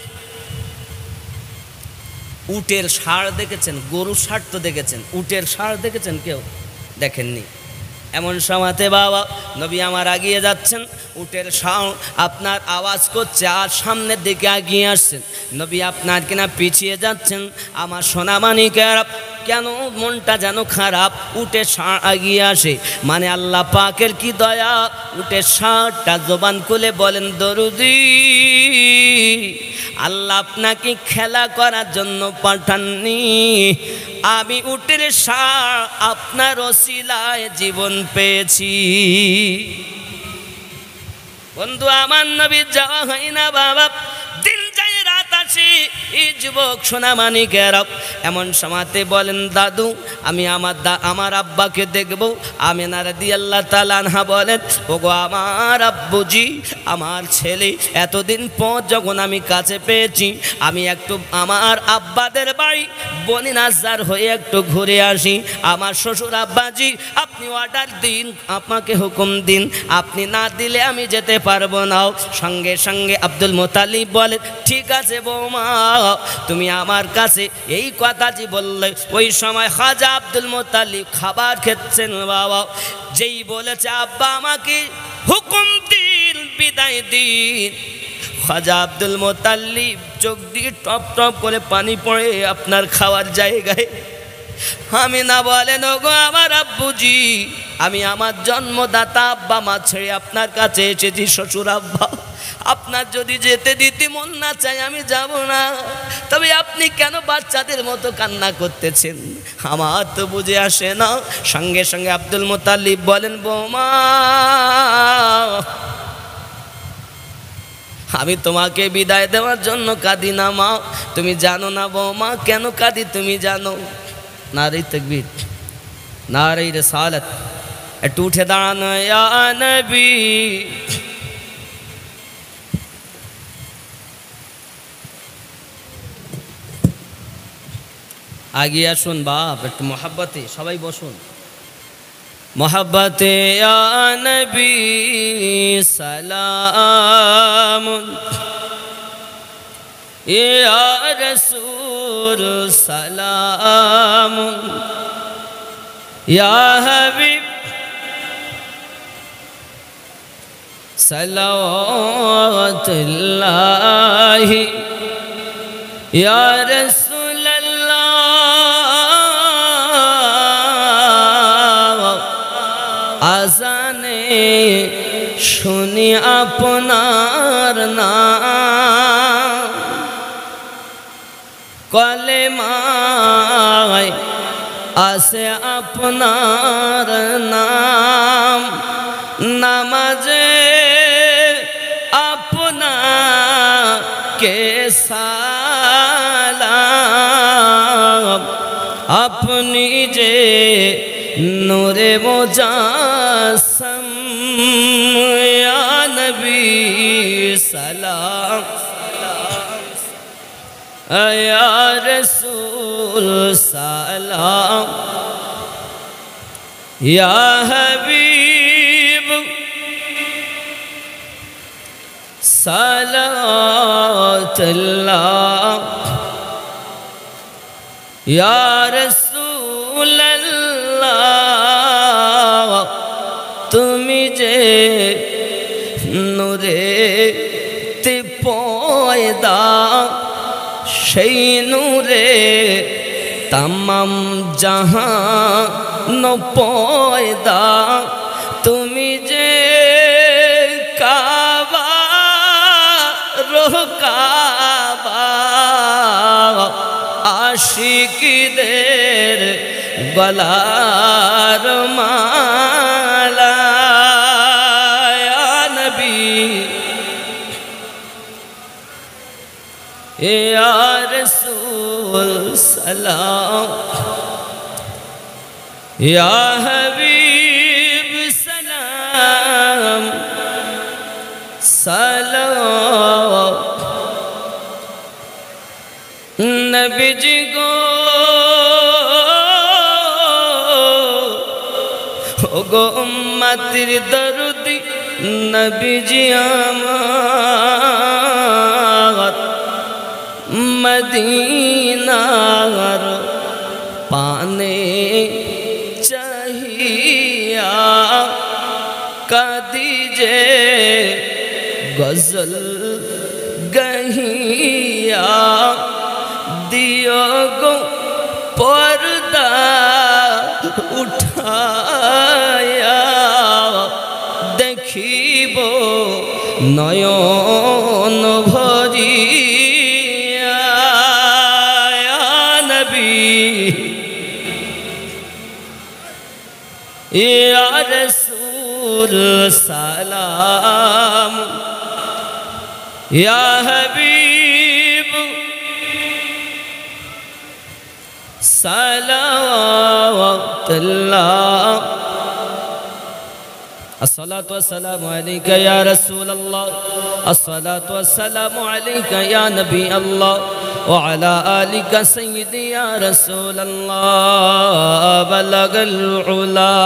উটের ষাঁড় দেখেছেন? গরুর ষাঁড় তো দেখেছেন, উটের ষাঁড় দেখেছেন কেউ? দেখেননি। এমন সময়তে বাবা নবী আমার আগিয়ে যাচ্ছেন, উটের ষাঁড় আপনার আওয়াজ করছে আর সামনের দিকে আগিয়ে আসছেন। নবী আপনার কিনা পিছিয়ে যাচ্ছেন। আমার সোনামানিকেরা কেন মনটা যেন খারাপ, উটের ষাঁড় আগিয়ে আসে মানে আল্লাহ পাকের কি দয়া। উটের ষাঁড়টা জবান খুলে বলেন দরুদি, আল্লাহ আপনাকে খেলা করার জন্য পাঠাননি, আমি উটের ষাঁড় আপনার ওসিলায় জীবন পেয়েছি। বন্ধু আমার নবীর যাওয়া হয় না বাবা, দিন যায় রাত আসে। এই যুবক সোনামানিকেরা এমন সময়তে বলেন দাদু আমি আমার দা আমার আব্বাকে দেখব। আমিনা রাদিয়াল্লাহু তাআলা আনহা বলেন ওগো আমার আব্বুজি, আমার ছেলে এতদিন পর যখন আমি কাছে পেয়েছি, আমি একটু আমার আব্বাদের বাড়ি বনি নাজ্জার হয়ে একটু ঘুরে আসি। আমার শ্বশুর আব্বাজি আপনি অর্ডার দিন, আপনাকে হুকুম দিন, আপনি না দিলে আমি যেতে পারবো না। সঙ্গে সঙ্গে আব্দুল মুত্তালিব বলে ঠিক আছে বৌমা, তুমি আমার কাছে এই কথাটি বললে। ওই সময় খাজা আব্দুল মুত্তালিব খাবার খেচ্ছেন বাবা। যেই বলেছে আব্বা আমাকে হুকুম দিন, বিদায় দিন, খাজা আব্দুল মুত্তালিব চোখ দিয়ে টপ টপ করে পানি পড়ে আপনার খাওয়ার জায়গায়। আমিনা বলেন ওগো আমার আব্বুজি, আমি আমার জন্মদাতা আব্বা মা ছেড়ে আপনার কাছে এসেছি। শ্বশুর আব্বা, আপনার যদি যেতে দিতে মন না চাই আমি যাব না, তবে আপনি কেন বাচ্চাদের মতো কান্না করতেছেন আমার তো বুঝে আসে না। সঙ্গে সঙ্গে আব্দুল মুত্তালিব বলেন বৌমা, আমি তোমাকে বিদায় দেওয়ার জন্য কাঁদি না মা, তুমি জানো না বৌমা কেন কাঁদি তুমি জানো? নারে তাকবীর, নারে রিসালাত। একটু উঠে দাঁড়ানো ইয়া নবী। আগে আসুন বাপ, একটু মোহাব্বতে সবাই বসুন। মোহাব্বতে ইয়া নবী সালাম, ইয়া রাসূল সালাম, ইয়া হাবিব সালাওয়াতুল্লাহি, ইয়া রাসূলুল্লাহ আজানে শুনি আপনার নাম, কলেমায় আসে আপনার নাম, নামাজে আপনাকে সালাম, আপনি যে নূরে মুজাসসাম, ইয়া নবী সালাম, ইয়া রাসূল সালাম, ইয়া হাবিব সালাতুল্লাহ, ইয়া রাসূলুল্লাহ তুমি যে নূরে তে পয়দা, সেই নূরে तमाम जहान पैदा তুমি যে কাবা রহ কাবা আশিকদের গলার মালা ইয়া নবী ইয়া রাসূল সালাম ইয়া হাবিব সালাম সালাম নবী জি গো গো উম্মতের দরদি নবী জি আমার মদিনার পানে চাহিয়া কাদিজে গজল গহিয়া দিও গো পর্দা উঠায়া দেখিব নয়ন ভরিয়া ইয়া নবী ইয়া রাসূল সালাম ইয়া হাবিব সালাওয়াতুল্লাহ الصلاة والسلام عليك يا رسول الله الصلاة والسلام عليك يا نبي الله وعلى آلك سيدي يا رسول الله بلغ العلا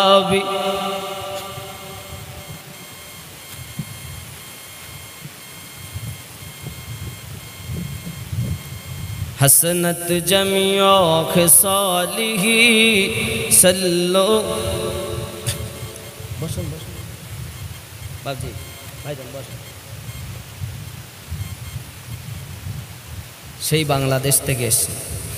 حسنت جميع خصاله صلوا বসুন বসুন বাবজি ভাইজান বসুন সেই বাংলাদেশ থেকে এসেছে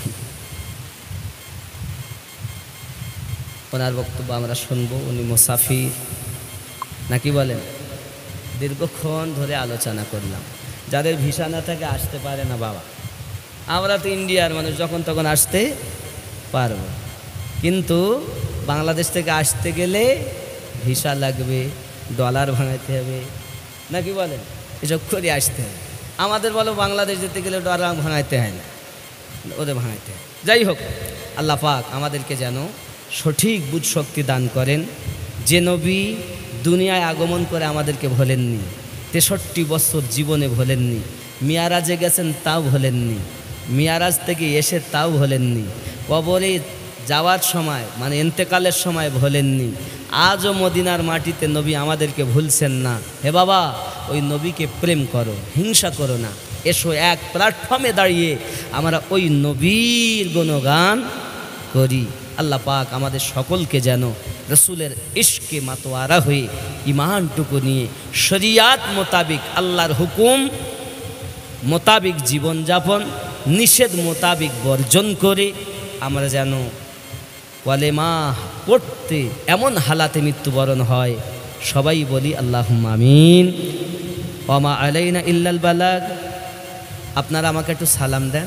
ওনার বক্তব্য আমরা শুনবো উনি মুসাফির নাকি বলেন দীর্ঘক্ষণ ধরে আলোচনা করলাম যাদের ভিসা না থাকে আসতে পারে না বাবা আমরা তো ইন্ডিয়ার মানুষ যখন তখন আসতে পারবো কিন্তু বাংলাদেশ থেকে আসতে গেলে ভিসা লাগবে ডলার ভাঙাইতে হবে নাকি বলেন এসব করে আসতে হবে আমাদের বলো বাংলাদেশ যেতে গেলে ডলার ভাঙাইতে হয় না ওদের ভাঙাইতে হয় যাই হোক আল্লাহ পাক আমাদেরকে যেন সঠিক বুঝ শক্তি দান করেন যে নবী দুনিয়ায় আগমন করে আমাদেরকে ভোলেননি তেষট্টি বছর জীবনে ভোলেননি মিয়ারাজে গেছেন তাও ভোলেননি মিয়ারাজ থেকে এসে তাও ভোলেননি কবরে যাওয়ার সময় মানে ইন্তেকালের সময় ভোলেননি আজও মদিনার মাটিতে নবী আমাদেরকে ভুলছেন না হে বাবা ওই নবীকে প্রেম করো হিংসা করো না এসো এক প্ল্যাটফর্মে দাঁড়িয়ে আমরা ওই নবীর গুণগান করি আল্লাহ পাক আমাদের সকলকে যেন রসুলের ইশকে মাতোয়ারা হয়ে ইমানটুকু নিয়ে শরিয়াত মোতাবিক আল্লাহর হুকুম মোতাবিক জীবনযাপন নিষেধ মোতাবিক বর্জন করে আমরা যেন ওয়ালেমা পড়তে এমন হালাতে মৃত্যুবরণ হয় সবাই বলি আল্লাহুম্মা আমিন ওমা আলাইনা ইল্লাল বালাগ আপনারা আমাকে একটু সালাম দেন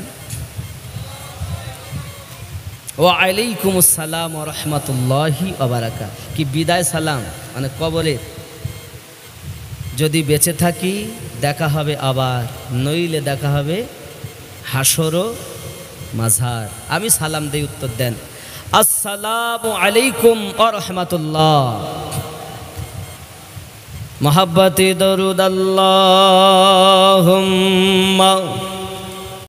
ওয়া আলাইকুমুস সালাম ওয়া রাহমাতুল্লাহি ওয়া বারাকাতুহু কি বিদায় সালাম মানে কবরের যদি বেঁচে থাকি দেখা হবে আবার নইলে দেখা হবে হাসর ও মাঝার আমি সালাম দেই উত্তর দেন আসসালামু আলাইকুম ওয়া রাহমাতুল্লাহ মোহাব্বতে দরুদ আল্লাহুম্মা